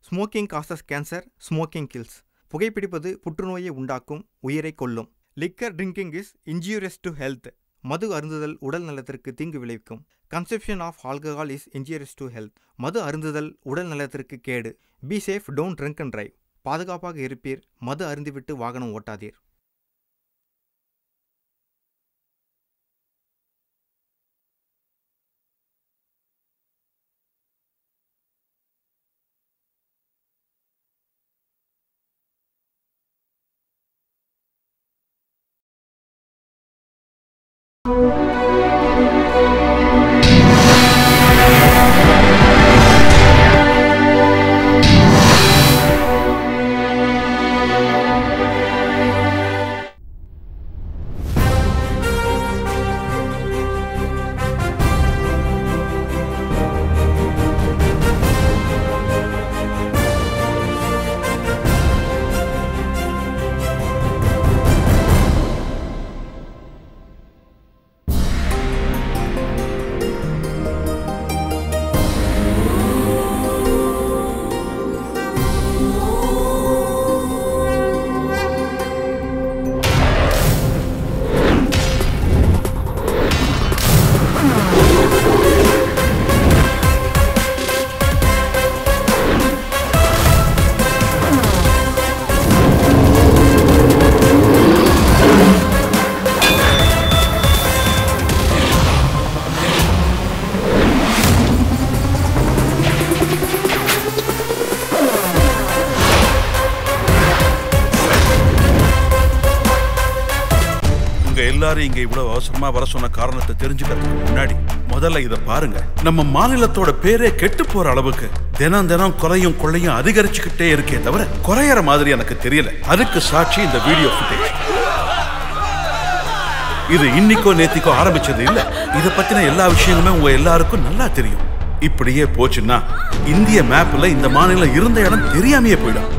Smoking causes cancer, smoking kills. புகைப்பிடிப்பது புற்றுநோயை உண்டாக்கும், உயிரை கொல்லும். Liquor drinking is injurious to health. மது அருந்துதல் உடல் நலத்திற்கு தீங்கு விளைவிக்கும். Consumption of alcohol is injurious to health. மது அருந்துதல் உடல் நலத்திற்கு கேடு. Be safe, don't drink and drive. பாதுகாப்பாக இருப்பீர், மது அருந்திவிட்டு வாகனம் ஓட்டாதீர். எல்லாரும் இங்க இவ்வளவு அவசரமா வர சொன்ன காரணத்தை தெரிஞ்சுக்கிறதுக்கு முன்னாடி முதல்ல இத பாருங்க. நம்ம மாநிலத்தோட பேரே கெட்டு போற அளவுக்கு தினம் தினம் கொலையும் கொள்ளையும் அதிகரிச்சுக்கிட்டே இருக்கே தவிர குறையற மாதிரி எனக்கு தெரியல. அதுக்கு சாட்சி இந்த வீடியோ ஃபுட்டேஜ். இது இன்னைக்கோ நேத்திக்கோ ஆரம்பிச்சது இல்ல. இத பத்தின எல்லா விஷயங்களுமே உங்க எல்லாருக்கும் நல்லா தெரியும். இப்படியே போச்சுன்னா இந்திய மேப்ல இந்த மாநிலம் இருந்த இடம் தெரியாமையே போயிடும்.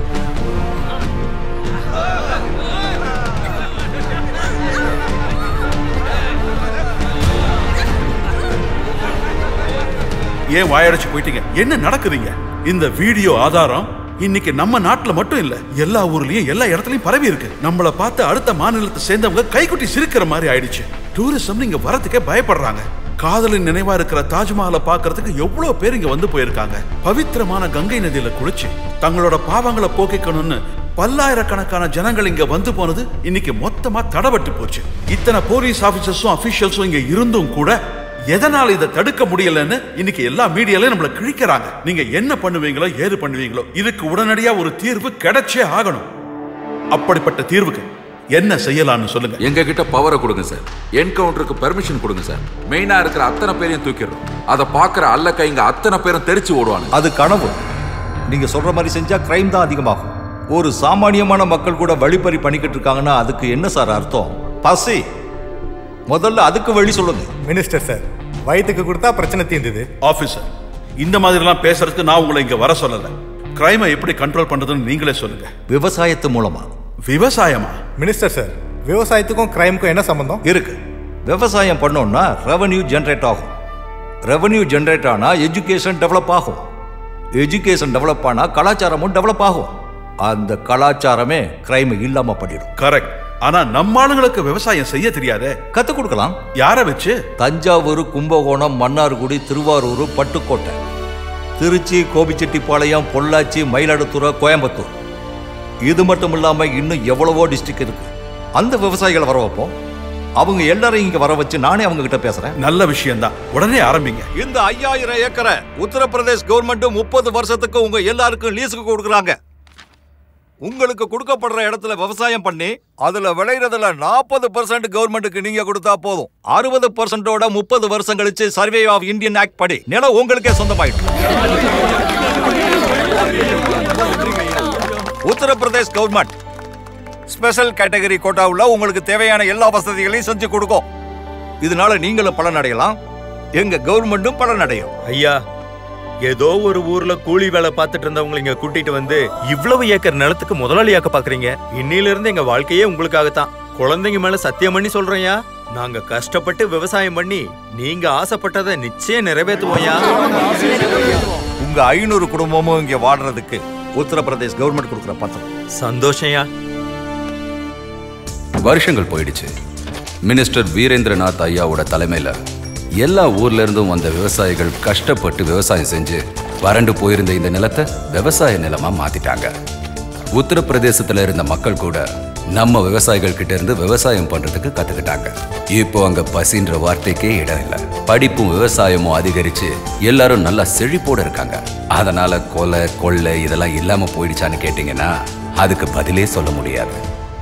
ஏன் வாயடைச்சு போயிட்டீங்க? என்ன நடக்குதுங்க? இந்த வீடியோ ஆதாரம் இன்னைக்கு நம்ம நாட்டுல மட்டும் இல்ல, எல்லா ஊர்லயும் எல்லா இடத்துலயும் பரவி இருக்கு. நம்மள பார்த்து அடுத்த மாநிலத்தை சேர்ந்தவங்க கைக்குட்டி சிரிக்கிற மாதிரி ஆயிடுச்சு. டூரிசம் இங்க வரதுக்கே பயப்படுறாங்க. காதலின் நினைவா இருக்கிற தாஜ்மஹாலை பாக்குறதுக்கு எவ்வளவு பேர் இங்க வந்து போயிருக்காங்க. பவித்திரமான கங்கை நதியில குளிச்சு தங்களோட பாவங்களை போக்கிக்கணும்னு பல்லாயிரக்கணக்கான ஜனங்கள் இங்க வந்து போனது இன்னைக்கு மொத்தமா தடபட்டு போச்சு. இத்தனை போலீஸ் ஆபீசர்ஸும் அபிஷியல்ஸும் இங்க இருந்தும் கூட எதனால இதை தடுக்க முடியலன்னு இன்னைக்கு எல்லா மீடியாலையும் நம்மள கிழிக்கிறாங்க. நீங்க என்ன பண்ணுவீங்களோ ஏது பண்ணுவீங்களோ இதுக்கு உடனடியா ஒரு தீர்வு கிடைச்சே ஆகணும். அப்படிப்பட்ட தீர்வுக்கு என்ன செய்யலாம்னு சொல்லுங்க. எங்க கிட்ட பவரை கொடுங்க சார். என்கவுண்டருக்கு பெர்மிஷன் கொடுங்க சார். மெயினா இருக்கிற அத்தனை பேரையும் தூக்கிடுறோம். அதை பாக்குற அல்ல கைங்க அத்தனை பேரும் தெரிச்சு ஓடுவாங்க. அது கனவு. நீங்க சொல்ற மாதிரி செஞ்சா கிரைம் தான் அதிகமாகும். ஒரு சாமானியமான மக்கள் கூட வழிப்பறி பண்ணிக்கிட்டு இருக்காங்கன்னா அதுக்கு என்ன சார் அர்த்தம்? பசி. முதல்ல அதுக்கு வழி சொல்லுங்க. மினிஸ்டர் சார், வயிற்றுக்கு கொடுத்தா பிரச்சனை தீர்ந்தது. ஆபீசர், இந்த மாதிரி எல்லாம் பேசுறதுக்கு நான் உங்களை இங்க வர சொல்லல. கிரைமை எப்படி கண்ட்ரோல் பண்றதுன்னு நீங்களே சொல்லுங்க. விவசாயத்து மூலமா. விவசாயமா? மினிஸ்டர் சார், விவசாயத்துக்கும் கிரைமுக்கும் என்ன சம்பந்தம் இருக்கு? விவசாயம் பண்ணோம்னா ரெவன்யூ ஜெனரேட் ஆகும். ரெவன்யூ ஜெனரேட் ஆனா எஜுகேஷன் டெவலப் ஆகும். எஜுகேஷன் டெவலப் ஆனா கலாச்சாரமும் டெவலப் ஆகும். அந்த கலாச்சாரமே கிரைம் இல்லாம பண்ணிடும். கரெக்ட். ஆனா நம்ம ஆளுங்களுக்கு விவசாயம் செய்ய தெரியாதே. கத்து கொடுக்கலாம். யார வச்சு? தஞ்சாவூர், கும்பகோணம், மன்னார்குடி, திருவாரூர், பட்டுக்கோட்டை, திருச்சி, கோபிச்செட்டிப்பாளையம், பொள்ளாச்சி, மயிலாடுதுறை, கோயம்புத்தூர். இது மட்டும் இல்லாம இன்னும் எவ்வளவோ டிஸ்ட்ரிக்ட் இருக்கு. அந்த விவசாயிகளை வர வைப்போம். அவங்க எல்லாரையும் இங்க வர வச்சு நானே அவங்க கிட்ட பேசுறேன். நல்ல விஷயம் தான், உடனே ஆரம்பிங்க. இந்த 5000 ஏக்கரை உத்தரப்பிரதேஷ் கவர்மெண்ட் 30 வருஷத்துக்கு உங்க எல்லாருக்கும் லீஸுக்கு கொடுக்குறாங்க. உங்களுக்கு கொடுக்கப்படுற இடத்துல விவசாயம் பண்ணி அதுல விளையிறதுல 40% கவர்மெண்ட்டுக்கு நீங்க கொடுத்தா போதும். 60%ஓட 30 வருஷம் கழிச்சு சர்வே ஆஃப் இந்தியன் ஆக்ட் படி நிலம் உங்களுக்கே சொந்தமாயிடும். உத்தரப்பிரதேஷ் கவர்மெண்ட் ஸ்பெஷல் கேட்டகரி கோட்டாவுல உங்களுக்கு தேவையான எல்லா வசதிகளையும் செஞ்சு கொடுக்கும். இதனால நீங்களும் பலன் அடையலாம், எங்க கவர்மெண்ட்டும் பலன் அடையும். ஐயா, ஏதோ ஒரு ஊர்ல கூலி வேலை பார்த்துட்டு இருந்தவங்க இங்க கூட்டிட்டு வந்து இவ்வளவு ஏக்கர் நிலத்துக்கு முதலாளியாக்க பாக்குறீங்க. இன்னில இருந்து எங்க வாழ்க்கையே உங்களுக்காகத்தான். குழந்தைங்க மேல சத்தியம் பண்ணி சொல்றேன்யா, நாங்க கஷ்டப்பட்டு விவசாயம் பண்ணி நீங்க ஆசைப்பட்டதை நிச்சயம் நிறைவேற்றுவோம்யா. உங்க 500 குடும்பமும் இங்க வாடுறதுக்கு உத்தரப்பிரதேஷ் கவர்மெண்ட் கொடுக்குற பத்திரம். சந்தோஷம்யா. வருஷங்கள் போயிடுச்சு. மினிஸ்டர் வீரேந்திரநாத் ஐயாவோட தலைமையில எல்லா ஊர்ல இருந்தும் வந்த விவசாயிகள் கஷ்டப்பட்டு விவசாயம் செஞ்சு வறண்டு போயிருந்த இந்த நிலத்தை விவசாய நிலமா மாத்திட்டாங்க. உத்தரப்பிரதேசத்துல இருந்த மக்கள் கூட நம்ம விவசாயிகள் கிட்ட இருந்து விவசாயம் பண்றதுக்கு கத்துக்கிட்டாங்க. இப்போ அங்க பசின்ற வார்த்தைக்கே இடம் இல்லை. படிப்பும் விவசாயமும் அதிகரிச்சு எல்லாரும் நல்லா செழிப்போட இருக்காங்க. அதனால கொலை கொள்ளை இதெல்லாம் இல்லாம போயிடுச்சான்னு கேட்டீங்கன்னா அதுக்கு பதிலே சொல்ல முடியாது.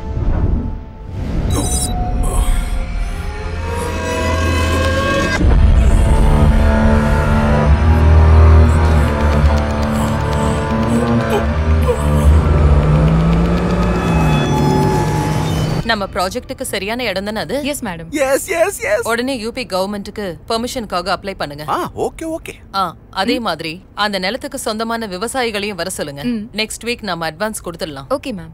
நம்ம ப்ராஜெக்ட்டுக்கு சரியான இடம் தானே அது? Yes madam. எஸ். உடனே யூபி கவர்மெண்ட்டுக்கு பெர்மிஷனுக்காக அப்ளை பண்ணுங்க. ஓகே. அதே மாதிரி அந்த நிலத்துக்கு சொந்தமான விவசாயிகளையும் வர சொல்லுங்க. நெக்ஸ்ட் வீக் நம்ம அட்வான்ஸ் கொடுத்துடலாம். Okay ma'am.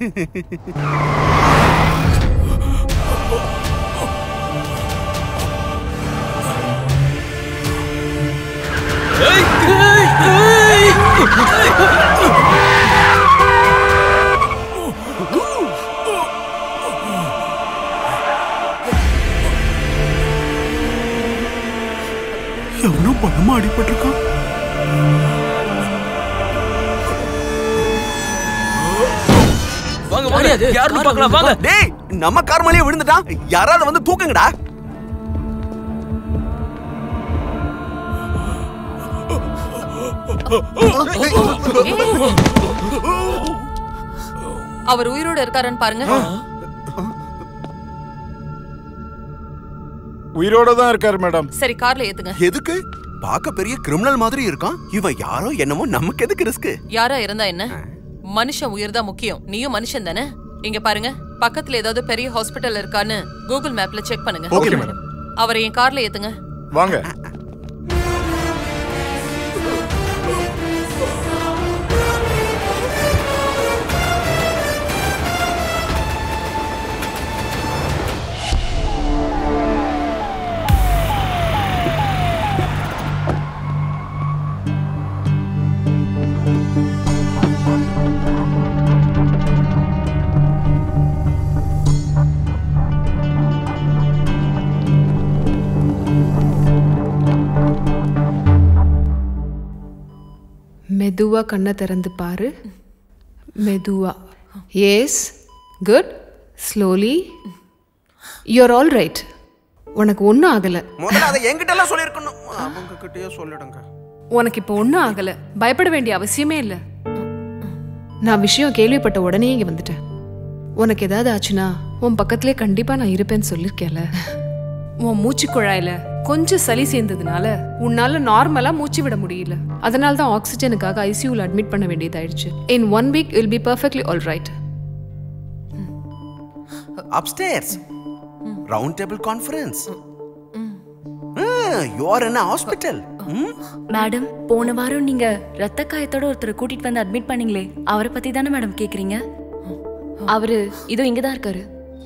எவ்வளவு பணமா அடிபட்டிருக்கான். யாருன்னு பார்க்கலாம் வாங்க. டேய் நம்ம கார் மேலயே விழுந்துட்டான். யாராவது வந்து தூக்குங்கடா. அவர் உயிரோட இருக்காருன்னு பாருங்க. உயிரோட தான் இருக்காரு மேடம். சரி கார்ல ஏத்துங்க. எதுக்கு? பாக்க பெரிய கிரிமினல் மாதிரி இருக்கான். இவன் யாரோ என்னமோ, நமக்கு எதுக்கு ரிஸ்க்? யாரா இருந்தா என்ன, மனுஷன் உயிர் தான் முக்கியம். நீயும் மனுஷன் தானே. இங்க பாருங்க, பக்கத்துல ஏதாவது பெரிய ஹாஸ்பிடல் இருக்கான்னு கூகுள் மேப்ல செக் பண்ணுங்க. Okay madam. அவரை என் கார்ல ஏத்துங்க. வாங்க. மெதுவா கண்ணை திறந்து பாரு. மெதுவா. Yes, good. Slowly. You are all right. உனக்கு ஒன்றும் ஆகலை. முதல்ல அதை என்கிட்ட எல்லாம் சொல்லியிருக்கணும். அவங்க கிட்டயே சொல்லிடுங்க. உனக்கு இப்போ ஒன்றும் ஆகலை. பயப்பட வேண்டிய அவசியமே இல்லை. நான் விஷயம் கேள்விப்பட்ட உடனே இங்கே வந்துட்டேன். உனக்கு ஏதாவது ஆச்சுன்னா உன் பக்கத்திலே கண்டிப்பாக நான் இருப்பேன்னு சொல்லியிருக்கேன்ல. உன் மூச்சு குழாயில கொஞ்சம் சளி சேர்ந்ததுனால உன்னால நார்மலா மூச்சு விட முடியல. அதனால தான் ஆக்சிஜனுக்காக ஐசியூல அட்மிட் பண்ண வேண்டியதாயிடுச்சு. In 1 week you'll be perfectly all right. Upstairs. Round table conference. You are in a hospital. Madam, போன வாரம் நீங்க ரத்த காயத்தோட ஒருத்தரை கூட்டிட்டு வந்து அட்மிட் பண்ணீங்களே, அவரை பத்தி தானே மேடம் கேக்குறீங்க? அவரு இதோ இங்கதான் இருக்காரு.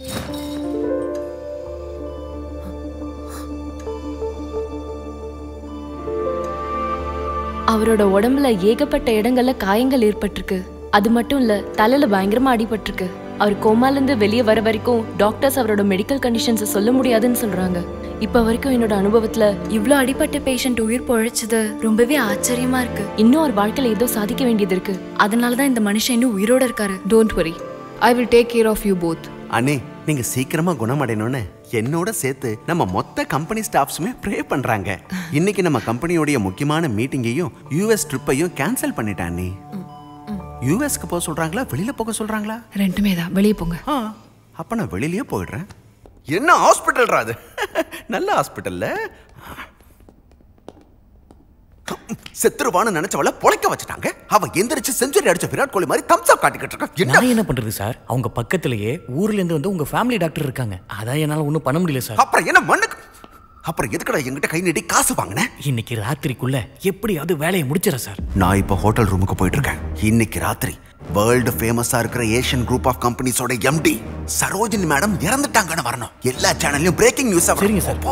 அவரோட உடம்புல ஏகப்பட்ட இடங்கள்ல காயங்கள் ஏற்பட்டிருக்கு. அது மட்டும் இல்ல, தலையில பயங்கரமா அடிபட்டிருக்கு. அவர் கோமால இருந்து வெளியே வர வரைக்கும் டாக்டர்ஸ் அவரோட மெடிக்கல் கண்டிஷன்ஸை சொல்ல முடியாதுன்னு சொல்றாங்க. இப்ப வரைக்கும் என்னோட அனுபவத்துல இவ்ளோ அடிபட்ட பேஷண்ட் உயிர் பொழைச்சது ரொம்பவே ஆச்சரியமா இருக்கு. இன்னும் அவர் வாழ்க்கையில ஏதோ சாதிக்க வேண்டியது இருக்கு. அதனாலதான் இந்த மனுஷன் இன்னும் உயிரோட இருக்காரு. Don't worry, I will take care of you both. அண்ணே, நீங்க சீக்கிரமா குணமடையணும்னு என்னோட சேர்த்து நம்ம மொத்த கம்பெனி ஸ்டாஃப்ஸுமே ப்ரே பண்றாங்க. இன்னைக்கு நம்ம கம்பெனியோட முக்கியமான மீட்டிங்கையும் யூஎஸ் ட்ரிப்பையும் கேன்சல் பண்ணிட்டானே. யூஎஸ்க்கு போக சொல்றாங்களா, வெளியில போக சொல்றாங்களா? ரெண்டுமே தான். வெளியே போங்க. அப்ப நான் வெளியிலேயே போயிடுறேன். என்ன ஹாஸ்பிட்டல்ரா அது? நல்ல ஹாஸ்பிட்டல்ல செத்துருவான்னு நினைச்சவள பொழைக்க வச்சுட்டாங்க. அவ எந்திரிச்சு செஞ்சுரி அடிச்ச விராட் கோலி மாதிரி தம்ஸ் அப் காட்டிக்கிட்டு இருக்கா. நான் என்ன பண்றது சார்? அவங்க பக்கத்திலேயே ஊர்ல இருந்து வந்து உங்க ஃபேமிலி டாக்டர் இருக்காங்க. அதான் என்னால ஒன்றும் பண்ண முடியல சார். அப்புறம் என்ன மண்ணுக்கு? அப்புறம் எதுக்கடா என்கிட்ட கை நீட்டி காசு வாங்கினேன்? இன்னைக்கு ராத்திரிக்குள்ள எப்படியாவது வேலையை முடிச்சிடறேன் சார். நான் இப்போ ஹோட்டல் ரூமுக்கு போயிட்டு இருக்கேன். இன்னைக்கு ராத்திரி வேர்ல்டு ஃபேமஸா இருக்கிற ஏஷியன் குரூப் ஆஃப் கம்பெனிஸோட எம்டி சரோஜினி மேடம் இறந்துட்டாங்கன்னு வரணும். எல்லா சேனல்லையும் பிரேக்கிங் நியூஸ். சரிங்க சார்.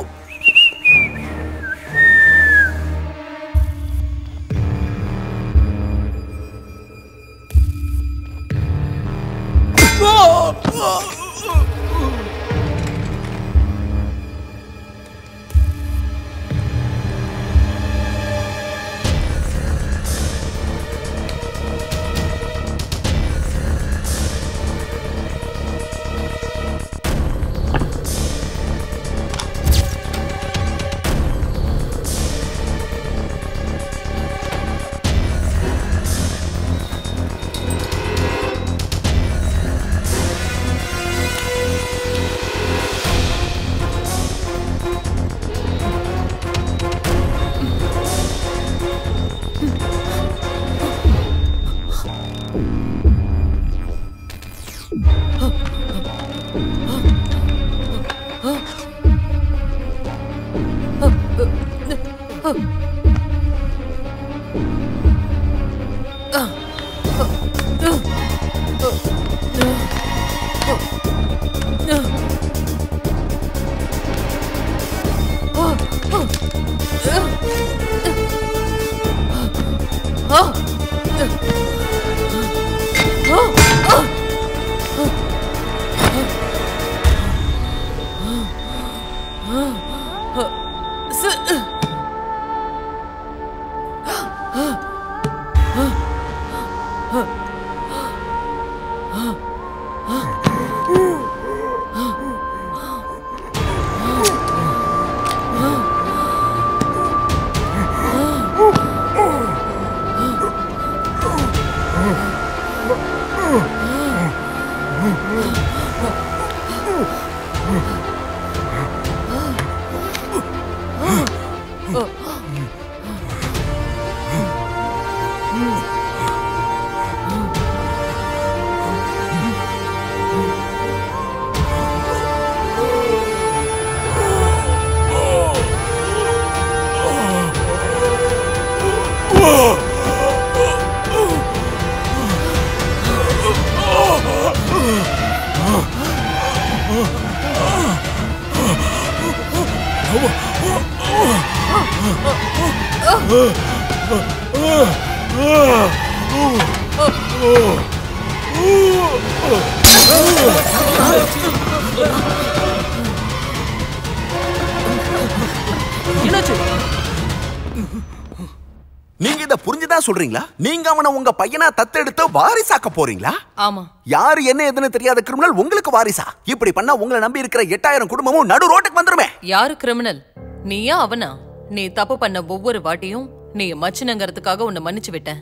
நீங்க இத புரிஞ்சுதான் சொல்றீங்களா? நீங்க அவனை உங்க பையனா தத்தெடுத்து வாரிசாக்க போறீங்களா? ஆமா. யாரு என்ன எதுன்னு தெரியாத கிரிமினல் உங்களுக்கு வாரிசா? இப்படி பண்ணா உங்களை நம்பி இருக்கிற 8000 குடும்பமும் நடு ரோட்டுக்கு வந்துருமே. யாரு கிரிமினல்? நீயா அவனா? நீ தப்பு பண்ண ஒவ்வொரு வாட்டியும் நீ மச்சினங்கிறதுக்காக உன்னை மன்னிச்சு விட்டேன்.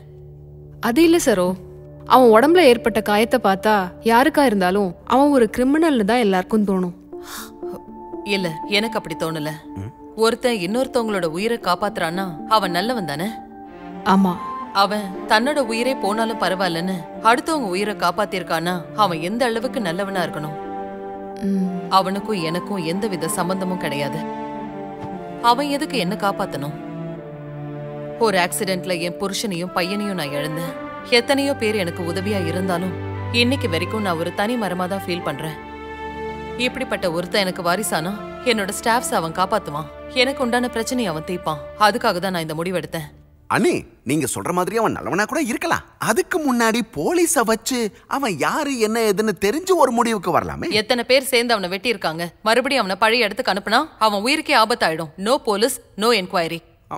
அது இல்ல சரோ, அவன் உடம்புல ஏற்பட்ட காயத்தை பார்த்தா யாருக்கா இருந்தாலும் அவன் ஒரு கிரிமினல்னு தான் எல்லாருக்கும் தோணும். இல்ல, எனக்கு அப்படி தோணல. ஒருத்தன் இன்னொருத்தவங்களோட உயிரை காப்பாத்துறான்னா அவன் நல்லவன் தானே? ஆமா. அவன் தன்னோட உயிரே போனாலும் பரவாயில்லன்னு அடுத்தவங்க உயிரை காப்பாத்திருக்கானா அவன் எந்த அளவுக்கு நல்லவனா இருக்கணும். அவனுக்கும் எனக்கும் எந்த வித சம்பந்தமும் கிடையாது. அவன் எதுக்கு என்ன காப்பாத்தணும்? ஒரு ஆக்சிடென்ட்ல என் புருஷனையும் பையனையும் நான் இழந்தேன். எத்தனையோ பேர் எனக்கு உதவியா இருந்தாலும் இன்னைக்கு வரைக்கும் நான் ஒரு தனி மரமா தான் ஃபீல் பண்றேன். இப்படிப்பட்ட ஒருத்தன் எனக்கு வாரிசானா என்னோட ஸ்டாஃப்ஸ் அவன் காப்பாத்துவான். எனக்கு உண்டான பிரச்சனையை அவன் தீர்ப்பான். அதுக்காக தான் நான் இந்த முடிவெடுத்தேன். அண்ணி, நீங்க சொல்ற மாதிரி அவன் நல்லவனா கூட இருக்கலாம். அதுக்கு முன்னாடி போலீஸ வச்சு அவன் யாரு என்ன ஏதுன்னு தெரிஞ்சு ஒரு முடிவுக்கு வரலாமே. எத்தனை பேர் சேர்ந்து அவனை வெட்டி இருக்காங்க. மறுபடியும் அவனை பழைய இடத்துக்கு அனுப்புனா அவன் உயிருக்கே ஆபத்தாயிடும். No police, no enquiry.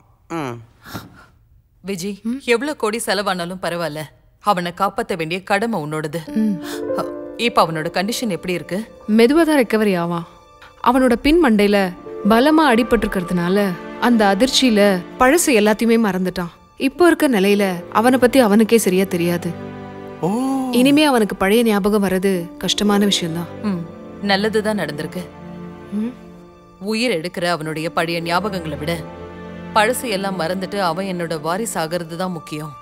Viji, எவ்வளவு கோடி செலவானாலும் பரவாயில்ல, அவனை காப்பாற்ற வேண்டிய கடமை உன்னோடது. இப்ப அவனோட கண்டிஷன் எப்படி இருக்கு? மெதுவாதான் ரெக்கவரி ஆவான். அவனோட பின் மண்டையில பலமா அடிபட்டு இருக்கிறதுனால அந்த அதிர்ச்சியில பழசு எல்லாத்தையுமே மறந்துட்டான். இப்போ இருக்க நிலையில அவனை பத்தி அவனுக்கே சரியா தெரியாது. இனிமே அவனுக்கு பழைய ஞாபகம் வர்றது கஷ்டமான விஷயம்தான். நல்லதுதான் நடந்திருக்கு. உயிர் எடுக்கிற அவனுடைய பழைய ஞாபகங்களை விட பழசு எல்லாம் மறந்துட்டு அவன் என்னோட வாரிசு ஆகிறது தான் முக்கியம்.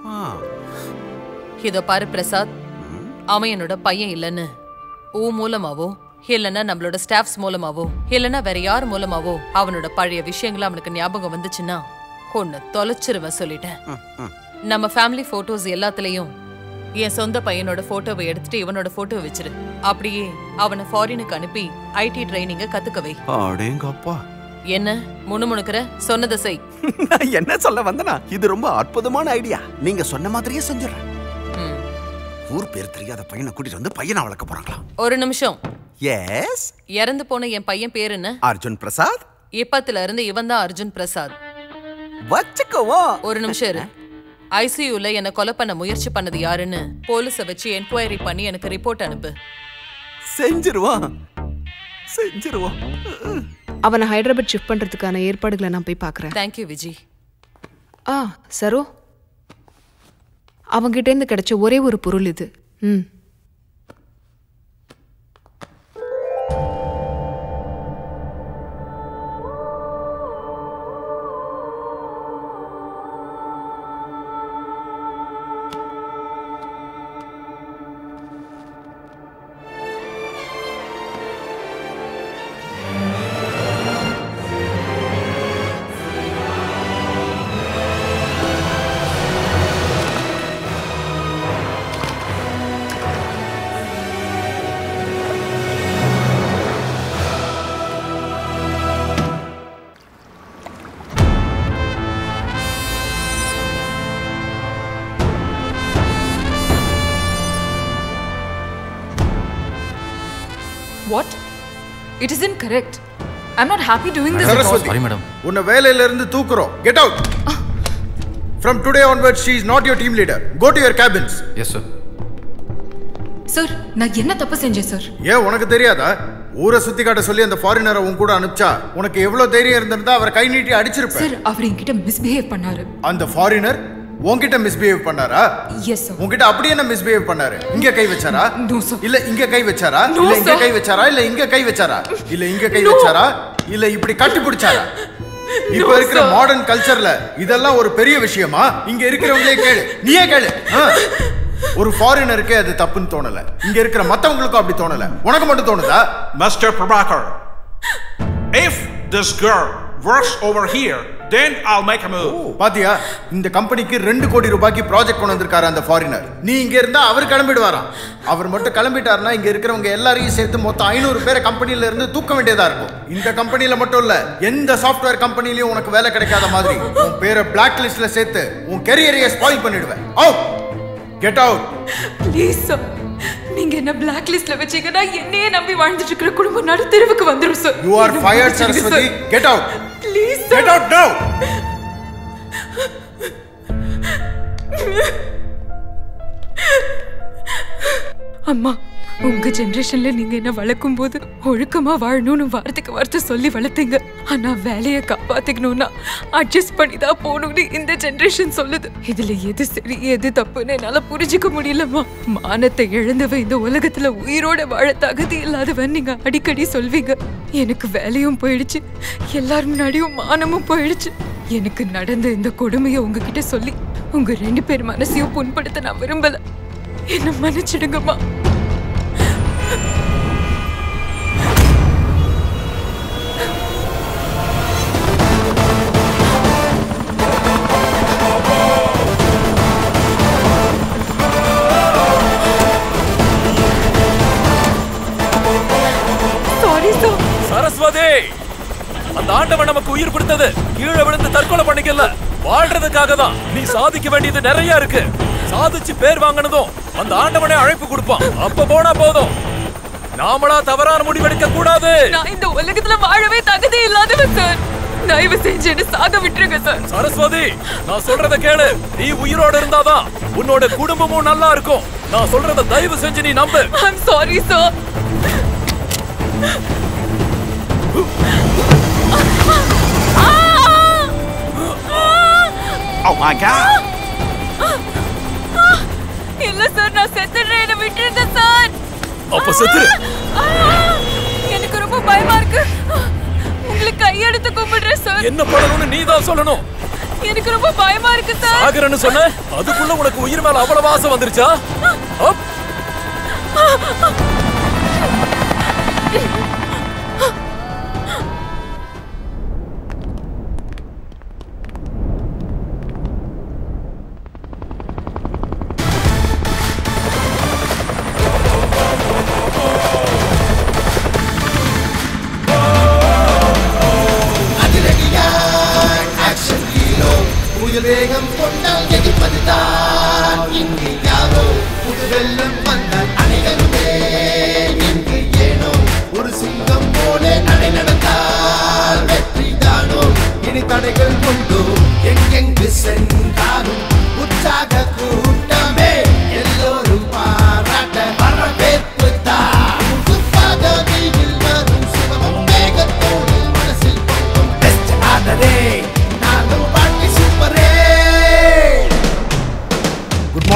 இதோ பாரு பிரசாத், அவன் என்னோட பையன் இல்லைன்னு மூலமாவோ இல்லைன்னா நம்மளோட ஸ்டாஃப்ஸ் மூலமாவோ இல்லைன்னா வேற யார் மூலமாவோ அவனோட பழைய விஷயங்கள் அவனுக்கு ஞாபகம் வந்துச்சுன்னா ஒன்னு தொலைச்சிருவன் சொல்லிட்டேன். நம்ம ஃபேமிலி போட்டோஸ் எல்லாத்துலயும் என் சொந்த பையனோட போட்டோவை எடுத்துட்டு இவனோட போட்டோவை வச்சிரு. அப்படியே அவனை ஃபாரினுக்கு அனுப்பி ஐடி ட்ரைனிங்க கத்துக்க வை. என்ன முணுமுணுக்கிற? சொன்னதை செய். என்ன சொல்ல வந்தனா? இது ரொம்ப அற்புதமான ஐடியா. நீங்க சொன்ன மாதிரியே செஞ்சுறேன். ஊர் பேர் தெரியாத பையனை கூட்டிட்டு வந்து பையனை வளர்க்க போறாங்களா? ஒரு நிமிஷம். எஸ். இறந்து போன என் பையன் பேர் என்ன? அர்ஜுன் பிரசாத். இப்பத்துல இருந்து இவன் தான் அர்ஜுன் பிரசாத். வச்சுக்கோவா. ஒரு நிமிஷம் இரு. ஐசியூல என்ன கொலை பண்ண முயற்சி பண்ணது யாருன்னு போலீஸ வச்சு என்கொயரி பண்ணி எனக்கு ரிப்போர்ட் அனுப்பு. செஞ்சிருவான். அவனை ஹைதராபாத் ஷிஃப்ட் பண்றதுக்கான ஏற்பாடுகளை நான் போய் பார்க்கறேன். தேங்க்யூ விஜி. சரோ, அவங்கிட்ட இருந்து கிடைச்ச ஒரே ஒரு பொருள் இது. What? It is incorrect. I'm not happy doing this at all. Sorry, madam. உன்னை வேலையில இருந்து தூக்குறோம். Get out. From today onwards, she is not your team leader. Go to your cabins. Yes, sir. Sir, நான் என்ன தப்பு செஞ்சேன் sir? ஏன் உனக்கு தெரியாதா? ஊரை சுத்தி காட்ட சொல்லி அந்த ஃபாரினரை உன் கூட அனுப்பிச்சா உனக்கு எவ்வளவு தைரியம் இருந்திருந்தா அவரை கை நீட்டி அடிச்சிருப்ப. சார், அவர் என்கிட்ட மிஸ்பிஹேவ் பண்ணாரு. அந்த ஃபாரினர் உன்கிட்ட மிஸ்பிஹேவ் பண்ணாரா? Yes sir. உன்கிட்ட அப்படி என்ன மிஸ்பிஹேவ் பண்ணாரு? இங்க கை வச்சாரா? No sir. இல்ல இங்க கை வச்சாரா? இல்ல இங்க கை வச்சாரா? இல்ல இங்க கை வச்சாரா? இல்ல இங்க கை வச்சாரா? இல்ல இப்படி கட்டி பிடிச்சாரா? இப்ப இருக்கிற மாடர்ன் கல்ச்சர்ல இதெல்லாம் ஒரு பெரிய விஷயமா? இங்க இருக்கிறவங்களே கேளு, நீயே கேளு. ஒரு ஃபாரினருக்கு அது தப்புன்னு தோணல, இங்க இருக்கிற மத்தவங்களுக்கும் அப்படி தோணல, உனக்கு மட்டும் தோணுதா? Mr. Prabhakar, if this girl works over here, then I'll make a move. பாத்தியா, இந்த கம்பெனிக்கு 2 கோடி ரூபாய்க்கு ப்ராஜெக்ட் கொண்டு வந்திருக்காரு அந்த ஃபாரினர். நீ இங்க இருந்தா அவர் கிளம்பிடுவாராம். அவர் மட்டும் கிளம்பிட்டாருன்னா இங்க இருக்கிறவங்க எல்லாரையும் சேர்த்து மொத்தம் 500 பேரை கம்பெனில இருந்து தூக்க வேண்டியதா இருக்கும். இந்த கம்பெனில மட்டும் இல்ல, எந்த சாஃப்ட்வேர் கம்பெனிலயும் உனக்கு வேலை கிடைக்காத மாதிரி உன் பேரை பிளாக் லிஸ்ட்ல சேர்த்து உன் கெரியரையே ஸ்பாயில் பண்ணிடுவேன். Out, get out. Please sir, நீங்க என்ன பிளாக் லிஸ்ட்ல வச்சீங்கன்னா என்னையே நம்பி வாழ்ந்துட்டு இருக்கிற குடும்பம் நடு தெருவுக்கு வந்துரும் sir. You are fired, Saraswati. Get out. Please sir. Get out now. அம்மா, உங்க ஜெனரேஷன்ல நீங்க என்ன வளர்க்கும் போது ஒழுக்கமா வாழணும்னு வார்த்தைக்கு வார்த்தை சொல்லி வளர்த்தீங்க. ஆனா வேலையை காப்பாத்திக்கணும்னா அட்ஜஸ்ட் பண்ணி தான் போகணும்னு இந்த ஜெனரேஷன் சொல்லுது. இதுல எது சரி எது தப்புன்னு என்னால புரிஞ்சுக்க முடியலம்மா. மானத்தை இழந்தவன் இந்த உலகத்துல உயிரோட வாழ தகுதி இல்லாதவன் நீங்க அடிக்கடி சொல்வீங்க. எனக்கு வேலையும் போயிடுச்சு, எல்லாரும் முன்னாடியும் மானமும் போயிடுச்சு. எனக்கு நடந்த இந்த கொடுமையை உங்ககிட்ட சொல்லி உங்க 2 பேர் மனசையும் புண்படுத்த நான் விரும்பல. என்ன மன்னிச்சிடுங்கம்மா. சரஸ்வதி, அந்த ஆண்டவன் நமக்கு உயிர் கொடுத்தது கீழே விழுந்து தற்கொலை பண்ணிக்கல, வாழ்றதுக்காக தான். நீ சாதிக்க வேண்டியது நிறைய இருக்கு. சாதிச்சு பேர் வாங்கினதும் அந்த ஆண்டவனே அழைப்பு கொடுப்பான். அப்ப போனா போதும். நாமளா தவறான முடிவெடுக்க கூடாது. நான் இந்த உலகத்துல வாழவே தகுதி இல்லாதவன் சார். தயவு செஞ்சு என்ன சாக விட்டுருங்க சார். சரஸ்வதி, நான் சொல்றத கேளு. நீ உயிரோட இருந்தாதான் உன்னோட குடும்பமும் நல்லா இருக்கும். நான் சொல்றத தயவு செஞ்சு நீ நம்பு. I'm sorry sir. Oh my God. இல்ல சார், நான் செத்துறேன், என்ன விட்டுருங்க சார். அப்ப செத்துரு. எனக்கு ரொம்ப பயமா இருக்கு. உங்களுக்கு கையெடுத்து கும்பிடுறேன் சார். என்ன பண்ணணும்னு நீ தான் சொல்லணும். எனக்கு ரொம்ப பயமா இருக்கு சார். சாகரன்னு சொன்ன, அதுக்குள்ள உனக்கு உயிர் மேல அவ்வளவு ஆசை வந்துருச்சா? வேகம் கொண்டால் எதிர்ப்பதுதான் இந்தியாவோ புதுவெல்ல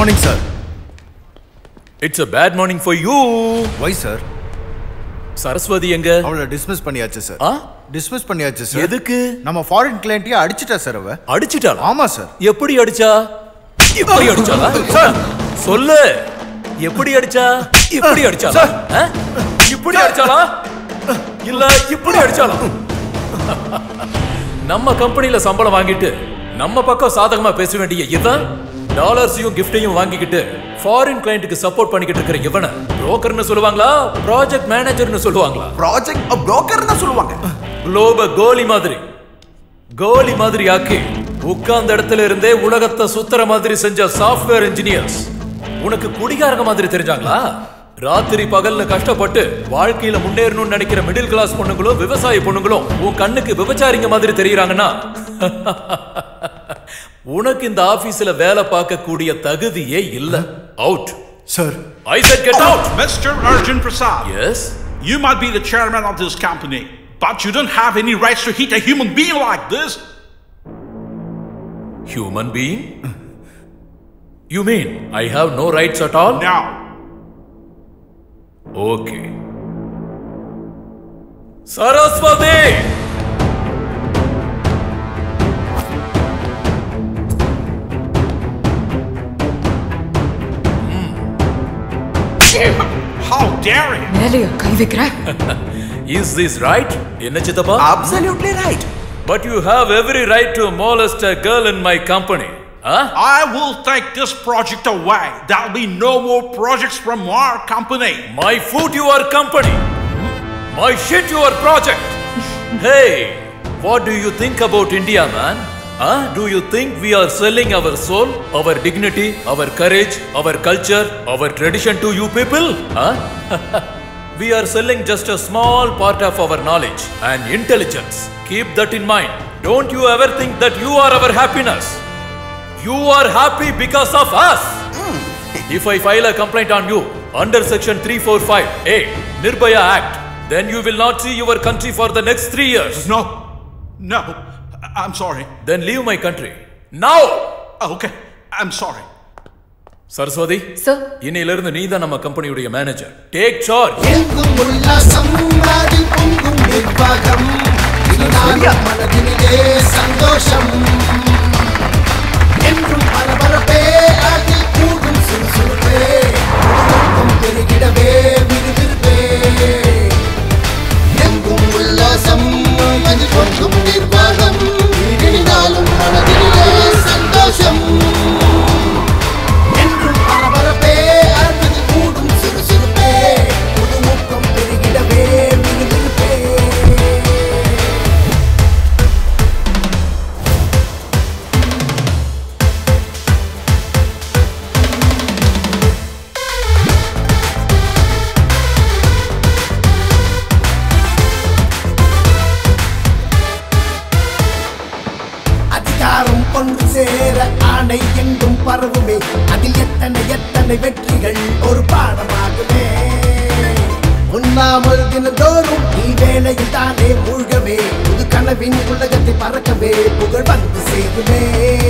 morning, sir. It's a bad morning for you. Why, sir? Saraswati எங்க? அவளை டிஸ்மிஸ் பண்ணியாச்சு சார். டிஸ்மிஸ் பண்ணியாச்சு சார். எதுக்கு? நம்ம ஃபாரின் கிளையண்ட்டை அடிச்சிட்டா சார் அவ. அடிச்சிட்டாளா? ஆமா சார். எப்படி அடிச்சா? இப்படி அடிச்சாளா? சார் சொல்லு. எப்படி அடிச்சா? இப்படி அடிச்சாளா? இப்படி அடிச்சாளா? இல்ல இப்படி அடிச்சாளா? நம்ம கம்பெனில சம்பளம் வாங்கிட்டு நம்ம பக்கம் சாதகமா பேச வேண்டிய இவன் டாலர்ஸையும் கிஃப்டையும் வாங்கிக்கிட்டு ஃபாரின் கிளையண்ட்டுக்கு சப்போர்ட் பண்ணிக்கிட்டு இருக்கிற இவனை புரோக்கர்னு சொல்லுவாங்களா ப்ராஜெக்ட் மேனேஜர்னு சொல்லுவாங்களா? ப்ராஜெக்ட் புரோக்கர்னு சொல்லுவாங்க. குளோப கோலி மாதிரி ஆக்கி உட்கார்ந்த இடத்துல இருந்தே உலகத்தை சுத்தற மாதிரி செஞ்ச சாஃப்ட்வேர் இன்ஜினியர்ஸ் உனக்கு குடிகாரங்க மாதிரி தெரிஞ்சாங்களா? ராத்திரி பகல்ல கஷ்டப்பட்டு வாழ்க்கையில முன்னேறணும்னு நினைக்கிற மிடில் கிளாஸ் பொண்ணுங்களும் விவசாய பொண்ணுங்களும் உன் கண்ணுக்கு விபச்சாரிங்க மாதிரி தெரியுறாங்கன்னா உனக்கு இந்த ஆபீஸ்ல வேலை பார்க்க கூடிய தகுதியே இல்ல. Out. Sir. I said get out. Mr. Arjun Prasad. Yes. You might be the chairman of this company, but you don't have any rights to hit a human being like this. Human being? You mean I have no rights at all? No. Okay. Saraswati! How dare you? மேலையா கை வைக்கிற? Is this right? என்ன சித்தப்பா? Absolutely right. But you have every right to molest a girl in my company. Huh? I will take this project away. There'll be no more projects from our company. My food your company. My shit your project. Hey, what do you think about India, man? Huh? Do you think we are selling our soul, our dignity, our courage, our culture, our tradition to you people? Huh? We are selling just a small part of our knowledge and intelligence. Keep that in mind. Don't you ever think that you are our happiness. You are happy because of us. If I file a complaint on you under section 345A, Nirbhaya Act, then you will not see your country for the next 3 years. No. I'm sorry. Then leave my country. Now! Okay, I'm sorry. Saraswati, Sir. இன்னையிலிருந்து நீ தான் நம்ம கம்பெனியுடைய manager. Take charge. எங்கும் உல்லாசம் அதில் பொங்கும் நிர்வாகம் இனினாலும் மனதினிலே சந்தோஷம் என்றும் பரபரப்பே அதில் கூடும் சுறுசுறுப்பே உலகம் பெருகிடவே விறுவிறுப்பே எங்கும் உல்லாசம் அதில் பொங்கும் நிர்வாகம் இனினாலும் மனதினிலே சந்தோஷம் என்றும் பரபரப்பே அதில் கூடும் சுறுசுறுப்பே புதுமுகம் பெருகிடவே விறுவிறுப்பே அதிகாரம் கொண்டு சேர ஆணை எங்கும் பரவுமே அதில் எத்தனை எத்தனை வெற்றிகள் ஒரு பாடமாகுமே உண்ணாமல் தினந்தோறும் நீ வேலையில் தானே மூழ்கவே புது கனவின் உலகத்தை பறக்கவே புகழ் வந்து சேருமே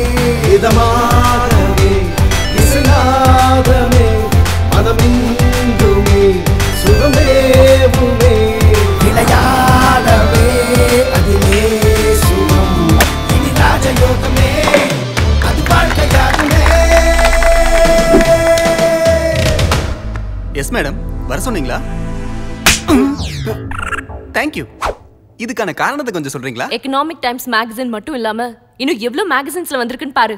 இதமாகவே இசைநாதமே மனமின்றுமே சுகமேவுமே விளையாடவே அதிலே சுகம் இனி ராஜயோகமே அது வாழ்க்கையாகுமே. எஸ் மேடம், வர சொன்னீங்களா? தேங்க்யூ. இதுக்கான காரணத்தை கொஞ்சம் சொல்றீங்களா? எக்கனாமிக் டைம்ஸ் மேகசின் மட்டும் இல்லாம இன்னும் எவ்வளவு மேகசின்ஸ்ல வந்திருக்குன்னு பாரு.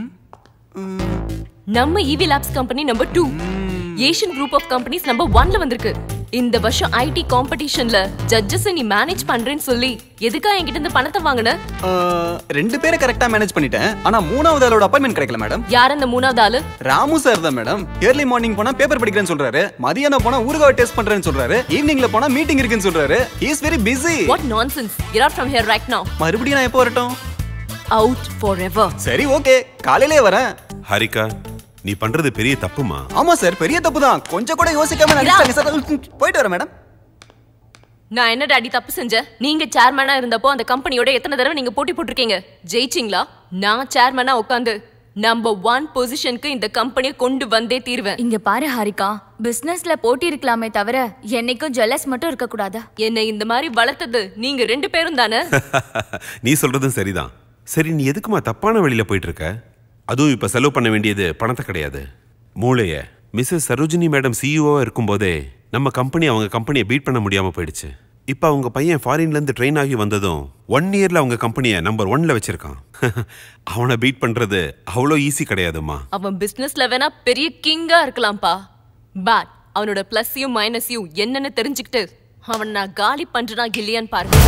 நம்ம EV labs company number 2, Asian group of companies number 1ல வந்திருக்கு. இந்த வருஷம் ஐடி காம்படிஷன்ல ஜட்ஜஸ் நீ மேனேஜ் பண்றேன்னு சொல்லி எதுக்கா என்கிட்ட இருந்து பணத்தை வாங்குன? 2 பேரை கரெக்டா மேனேஜ் பண்ணிட்டேன். ஆனா 3வது ஆளோட அப்பாயின்மெண்ட் கிடைக்கல மேடம். யார் அந்த 3வது ஆளு? ராமு சார் தான் மேடம். ஏர்லி மார்னிங் போனா பேப்பர் படிக்கிறேன்னு சொல்றாரு, மதியானம் போனா ஊறுகாய் டேஸ்ட் பண்றேன்னு சொல்றாரு, ஈவினிங்ல போனா மீட்டிங் இருக்குன்னு சொல்றாரு. He is very busy. What nonsense. Get out from here right now. மறுபடியும் நான் எப்போ வரட்டும்? Out forever. சரி ஓகே, காலையிலே வரேன். ஹரிகா, நீ பண்றது பெரிய தப்புமா? ஆமா சார், பெரிய தப்பு தான். கொஞ்சம் கூட யோசிக்காம நடிச்சாங்க சார். போயிட்டு வரேன் மேடம். நான் என்ன டாடி தப்பு செஞ்சேன்? நீங்க சேர்மனா இருந்தப்போ அந்த கம்பெனியோட எத்தனை தடவை நீங்க போட்டி போட்டிருக்கீங்க? ஜெயிச்சிங்களா? நான் சேர்மனா உட்காந்து நம்பர் 1 பொசிஷனுக்கு இந்த கம்பெனியை கொண்டு வந்தே தீர்வேன். இங்க பாரு ஹாரிகா, பிசினஸ்ல போட்டி இருக்கலாமே தவிர என்னைக்கும் ஜெலஸ் மட்டும் இருக்க கூடாதா? என்னை இந்த மாதிரி வளர்த்தது நீங்க 2 பேரும் தானே? நீ சொல்றதும் சரிதான். சரி, நீ எதுக்குமா தப்பான வழியில போயிட்டு இருக்க? அதுவும் இப்ப செலவு பண்ண வேண்டியது பணத்தை கிடையாது, மூளைய. மிஸ்ஸஸ் சரோஜினி மேடம் சிஇஓவா இருக்கும்போதே நம்ம கம்பெனி அவங்க கம்பெனியை பீட் பண்ண முடியாம போயிடுச்சு. இப்ப அவங்க பையன் ஃபாரின்ல இருந்து ட்ரெயின் ஆகி வந்ததும் 1 இயர்ல அவங்க கம்பெனியை நம்பர் 1ல வச்சிருக்கான். அவனை பீட் பண்றது அவ்வளோ ஈஸி கிடையாதுமா. அவன் பிசினஸ்ல வேணா பெரிய கிங்கா இருக்கலாம்ப்பா. பட் அவனோட பிளஸ்ஸையும் மைனஸையும் என்னன்னு தெரிஞ்சுக்கிட்டு அவன் நான் காலி பண்றேனா இல்லையான்னு பாருங்க.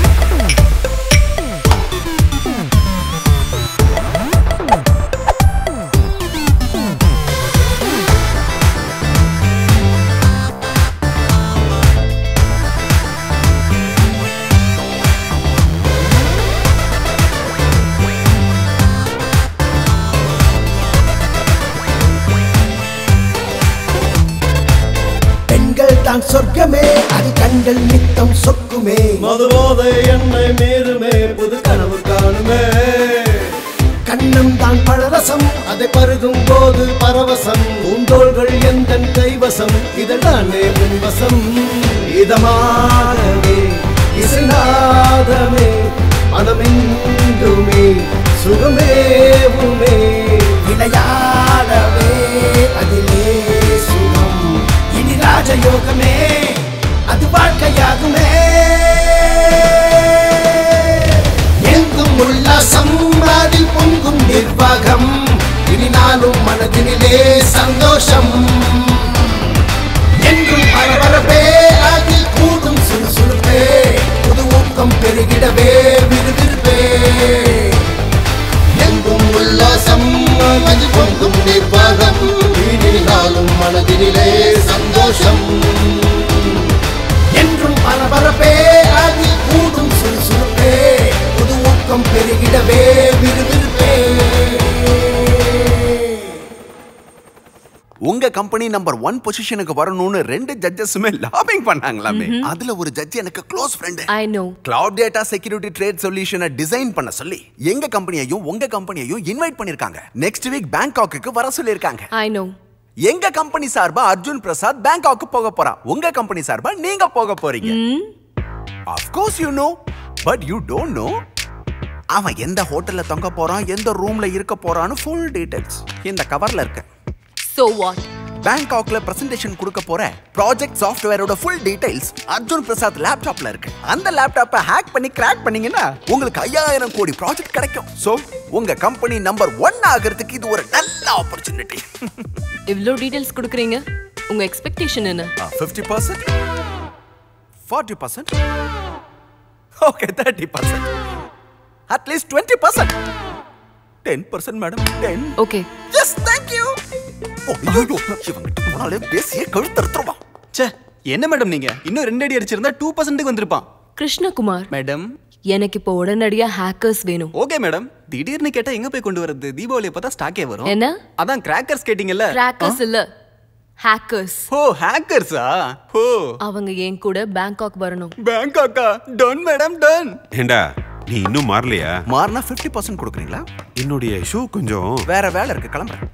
தான் சொர்க்கமே, அது கண்கள் நித்தம் சொக்குமே. மதுபோதை என்னை மீறுமே, புது கனவு காணுமே. கண்ணம் தான் பழரசம், அதை பருகும் போது பரவசம். பூந்தோள்கள் எந்தன் கைவசம், இதழ்தானே முன்வசம். இதமாகவே இசைநாதமே, மனமெங்குமே சுகமேவுமே. விளையாடவே அதிலே சுகம், இனி ராஜயோகமே, அது வாழ்க்கையாகுமே. எங்கும் உல்லாசம், அதில் பொங்கும் நிர்வாகம். இனி நாளும் மனதினிலே சந்தோஷம். என்றும் பரபரப்பே, அதில் கூடும் சுறுசுறுப்பே. புது ஊக்கம் பெருகிடவே விறுவிறுப்பே. எங்கும் உல்லாசம், அதில் பொங்கும் நிர்வாகம். இனி நாளும் மனதினிலே சந்தோஷம். என்றும் பரபரப்பே, அதில் கூடும் சுறுசுறுப்பே. புது ஊக்கம் பெருகிடவே விறுவிறுப்பே. உங்க கம்பெனி நம்பர் 1 பொசிஷனுக்கு வரணும்னு 2 ஜட்ஜஸுமே லாபிங் பண்ணாங்களாமே. அதுல ஒரு ஜட்ஜ் எனக்கு close friend. I know. Cloud data security trade சொல்யூஷனை டிசைன் பண்ண சொல்லி எங்க கம்பெனியையும் உங்க கம்பெனியையும் இன்வைட் பண்ணிருக்காங்க. நெக்ஸ்ட் வீக் பேங்காக்கு வர சொல்லிருக்காங்க. I know. எங்க கம்பெனி சார்பா அர்ஜுன் பிரசாத் பேங்காக்கு போக போறான். உங்க கம்பெனி சார்பா நீங்க போக போறீங்க. Of course you know, but you don't know. அவன் எந்த ஹோட்டல்ல தங்க போறான், எந்த ரூம்ல இருக்க போறான்னு ஃபுல் டீடைல்ஸ் இந்த கவர்ல இருக்கு. So what? பேங்காக்ல பிரசன்டேஷன் கொடுக்க போற ப்ராஜெக்ட் சாஃப்ட்வேரோட ஃபுல் டீடைல்ஸ் அர்ஜுன் பிரசாத் லேப்டாப்ல இருக்கு. அந்த லேப்டாப்பை ஹேக் பண்ணி கிராக் பண்ணீங்கன்னா உங்களுக்கு 5000 கோடி ப்ராஜெக்ட் கிடைக்கும். சோ உங்க கம்பெனி நம்பர் 1 ஆகிறதுக்கு இது ஒரு நல்ல ஆப்பர்ச்சுனிட்டி. இவ்ளோ டீடைல்ஸ் கொடுக்குறீங்க, உங்க எக்ஸ்பெக்டேஷன் என்ன? 50%, 40%, okay 30%, at least 20%, 10% madam. 10. Okay. Yes, thank you. இவங்கிட்ட போனாலே பேசியே கழுத்தறுத்துருவான். ச்சே, என்ன மேடம் நீங்க இன்னும் 2 அடி அடிச்சிருந்தா 2%க்கு வந்திருப்பான். கிருஷ்ணகுமார் மேடம், எனக்கு இப்போ உடனடியா ஹேக்கர்ஸ் வேணும். Okay madam. திடீர்னு கேட்டா எங்க போய் கொண்டு வரது? தீபாவளி பார்த்தா ஸ்டாக்கே வரும். என்ன? அதான் கிராக்கர்ஸ் கேட்டிங்கல்ல. கிராக்கர்ஸ் இல்ல, ஹேக்கர்ஸ். ஓ, ஹேக்கர்ஸா? ஓ, அவங்க என் கூட பேங்காக் வரணும். பேங்காக்கா? Done madam, done. ஏண்டா நீ இன்னும் மாறலையா? மாறினா 50% கொடுக்குறீங்களா? என்னுடைய ஷூ கொஞ்சம் வேற வேலை இருக்கு, கிளம்புறேன்.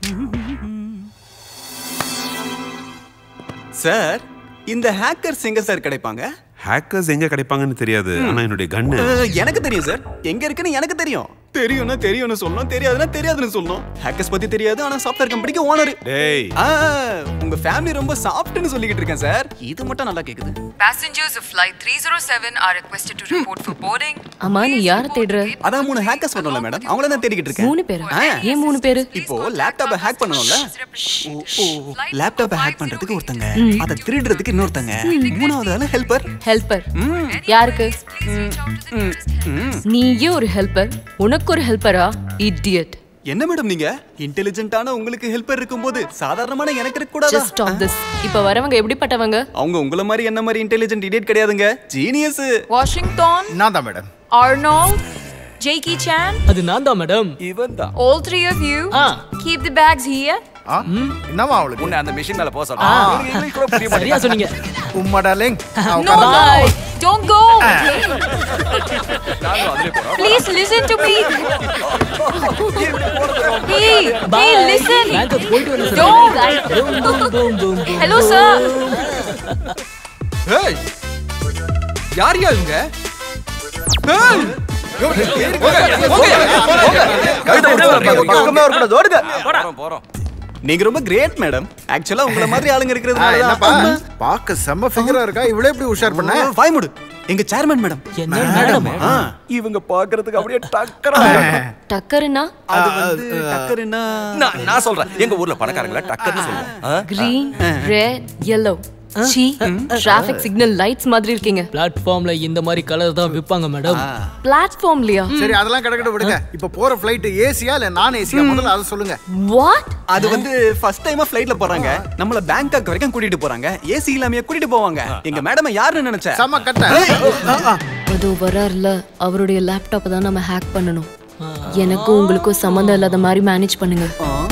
சார், இந்த ஹேக்கர்ஸ் எங்க சார் கிடைப்பாங்க? ஹேக்கர்ஸ் எங்க கிடைப்பாங்கன்னு தெரியாது, ஆனா என்னுடைய கன்னு எனக்கு தெரியும் சார். எங்க இருக்குன்னு எனக்கு தெரியும். தெரியும்னா தெரியும்னு சொல்லணும், தெரியாதுன்னா தெரியாதுன்னு சொல்லணும். ஹேக்கர்ஸ் பத்தி தெரியாது, ஆனா சாஃப்ட்வேர் கம்பெனிக்கு ஓனர். டேய், உங்க ஃபேமிலி ரொம்ப சாஃப்ட்னு சொல்லிக்கிட்டு இருக்கேன் சார். இது மட்டும் நல்லா கேக்குது. Passengers of flight 307 are requested to report for boarding. அம்மா, நீ யாரை தேடுற? அதான் 3 ஹேக்கர்ஸ் வரணும்ல மேடம், அவங்கள தான் தேடிக்கிட்டு இருக்கேன். 3 பேர்? ஏன் 3 பேர்? இப்போ லேப்டாப்பை ஹேக் பண்ணணும்ல. லேப்டாப்பை ஹேக் பண்றதுக்கு ஒருத்தங்க, அதை திருடுறதுக்கு இன்னொருத்தங்க, 3வது ஆளு ஹெல்ப்பர். ஹெல்ப்பர் யாருக்கு? நீயே ஒரு ஹெல்ப்பர், உனக்கு ஒரு ஹெல்ப்பரா? இடியட். என்ன மேடம் நீங்க இன்டெலிஜென்ட்டான உங்களுக்கு ஹெல்ப்பர் இருக்கும்போது சாதாரணமான எனக்கு இருக்க கூடாதா? Just stop this. இப்ப வரவங்க எப்படிப்பட்டவங்க? அவங்க உங்கள மாதிரி என்ன மாதிரி இன்டெலிஜென்ட் இடியட் கிடையாதுங்க, ஜீனியஸ். வாஷிங்டன் நான் தான் மேடம். Arnold, Jackie Chan, அது நான் தான் மேடம். இவன் தான். all 3 of you keep the bags here. என்னவா அவளுக்கு? உன்னை அந்த மெஷின் மேல போக சொல்றேன். சரியா சொன்னீங்க. உம்மா darling. No, bye. Don't go. Please listen to me. Hey, listen. Don't. Hello, sir. Hey. யார் இவங்க? நீங்க ரொம்ப கிரேட் மேடம். ஆக்சுவலா உங்கள மாதிரி ஆளுங்க இருக்கிறது பாக்க செம்ம ஃபிகரா இருக்கா. இவ்வளவு எப்படி உஷார் பண்ண? வாய் மூடு. எங்க சேர்மன் மேடம். என்ன மேடம்? இவங்க பாக்குறதுக்கு அப்படியே டக்கரா. டக்கர்னா அது வந்து டக்கர்னா நான் சொல்றேன். எங்க ஊர்ல பணக்காரங்கள டக்கர்னு சொல்லுவோம். Green, red, yellow. சி டிராஃபிக் சிக்னல் லைட்ஸ் மாதிரி இருக்கீங்க. பிளாட்ஃபார்ம்ல இந்த மாதிரி கலர் தான் விப்பாங்க மேடம். பிளாட்ஃபார்ம்லயா? சரி அதெல்லாம் கடக்கட விடுங்க. இப்ப போற ஃளைட் ஏசியா இல்ல நான் ஏசியா முதல்ல அத சொல்லுங்க. வாட்? அது வந்து ஃபர்ஸ்ட் டைமா ஃளைட்ல போறாங்க. நம்மள பேங்காக் வரைக்கும் கூட்டிட்டு போறாங்க. ஏசி இல்லாமயே கூட்டிட்டு போவாங்க. எங்க மேடம் யாருன்னு நினைச்ச? சம கட்ட. அதோ வரார்ல அவருடைய லேப்டாப்பை தான் நம்ம ஹேக் பண்ணணும். எனக்கும் உங்களுக்கும் சம்மந்தம் இல்லாத மாதிரி மேனேஜ் பண்ணுங்க.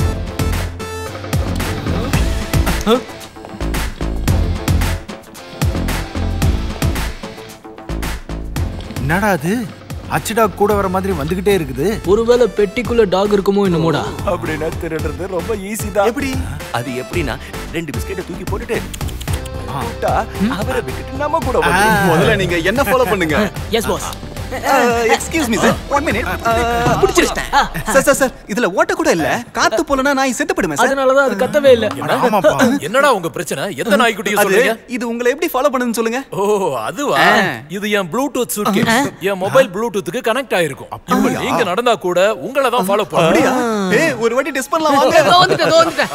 என்னடா அது? அச்சுடாக் கூட வர மாதிரி வந்துகிட்டே இருக்குது. ஒருவேளை பெட்டிக்குள்ள டாக் இருக்குமோ என்னமோடா. அப்படினா திருடுறது ரொம்ப ஈஸி தான். எப்படி? அது எப்படினா 2 பிஸ்கெட்டை தூக்கி போட்டுட்டு அவரை விட்டுட்டு நம்ம கூட முதல்ல நீங்க என்ன ஃபாலோ பண்ணுங்க. Yes boss. Excuse me sir, 1 minute. புடிச்சிட்டேன் சார். இதுல ஓட்ட கூட இல்ல. காத்து போலனா நாய் செத்துப்படுமே சார். அதனால தான் அது கத்தவே இல்ல. என்னடா உங்க பிரச்சனை? எந்த நாய்க்குட்டியை சொல்றீங்க? இது உங்களை எப்படி ஃபாலோ பண்ணுன்னு சொல்லுங்க. ஓ அதுவா? இது என் ப்ளூடூத் சூட்கேஸ். என் மொபைல் ப்ளூடூத்துக்கு கனெக்ட் ஆயிருக்கும். இப்போ நீங்க நடந்தா கூட உங்களை தான் ஃபாலோ பண்ணும். அப்படியே? ஏய் ஒரு வாட்டி டெஸ்ட் பண்ணலாம் வாங்க. வந்துட்டேன்.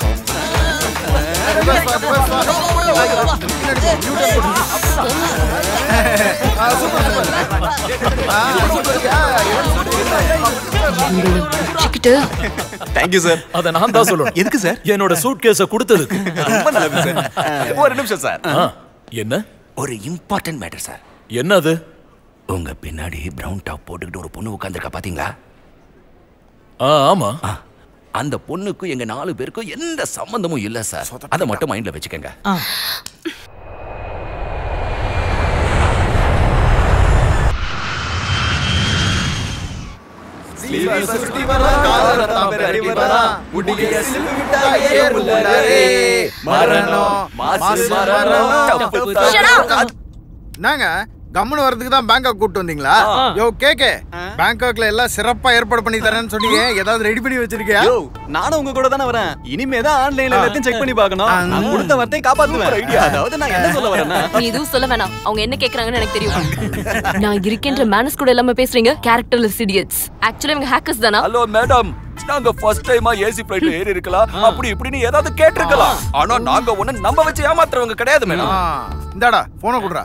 Thank you sir. அத நான் தான் சொல்லணும். எதுக்கு சார்? என்னோட சூட்கேஸை கொடுத்ததுக்கு. ரொம்ப நல்லது சார். ஒரு நிமிஷம் சார். என்ன? ஒரு இம்பார்ட்டன்ட் மேட்டர் சார். என்னது? உங்க பின்னாடி பிரவுன் டாப் போட்டுக்கிட்டு ஒரு பொண்ணு உட்கார்ந்திருக்கா பாத்தீங்களா? ஆமா. அந்த பொண்ணுக்கு எங்க 4 பேருக்கும் எந்த சம்பந்தமும் இல்ல சார். அத மட்டும் மைண்ட்ல வெச்சுக்கங்க. நாங்க கம்முன்னு வரதுக்கு தான் பேங்காக் கூட்டு வந்தீங்களா? யோ கேக்கே, பேங்காக்ல எல்லாம் சிறப்பா ஏற்பாடு பண்ணி தரேன்னு சொன்னீங்க. ஏதாவது ரெடி பண்ணி வச்சிருக்கியா? யோ நானும் உங்க கூட தான வரேன். இனிமே தான் ஆன்லைன்ல எல்லாத்தையும் செக் பண்ணி பார்க்கணும். நான் கொடுத்த வார்த்தையை காப்பாத்துவேன். அதாவது நான் என்ன சொல்ல வரேன்னா, நீ எதுவும் சொல்ல வேணாம். அவங்க என்ன கேக்குறாங்கன்னு எனக்கு தெரியும். நான் இருக்கின்ற மேனஸ் கூட எல்லாமே பேசுறீங்க. Characterless idiots. ஆக்சுவலி இவங்க ஹேக்கர்ஸ் தானா? ஹலோ மேடம், நாங்க ஃபர்ஸ்ட் டைமா ஏசி ஃளைட்ல ஏறி இருக்கலாம். அப்படி இப்படின்னு ஏதாவது கேட்டிருக்கலாம். ஆனா நாங்க ஒண்ணு நம்ப வச்சு ஏமாத்துறவங்க கிடையாது மேடம். இந்தாடா போனை குடுறா.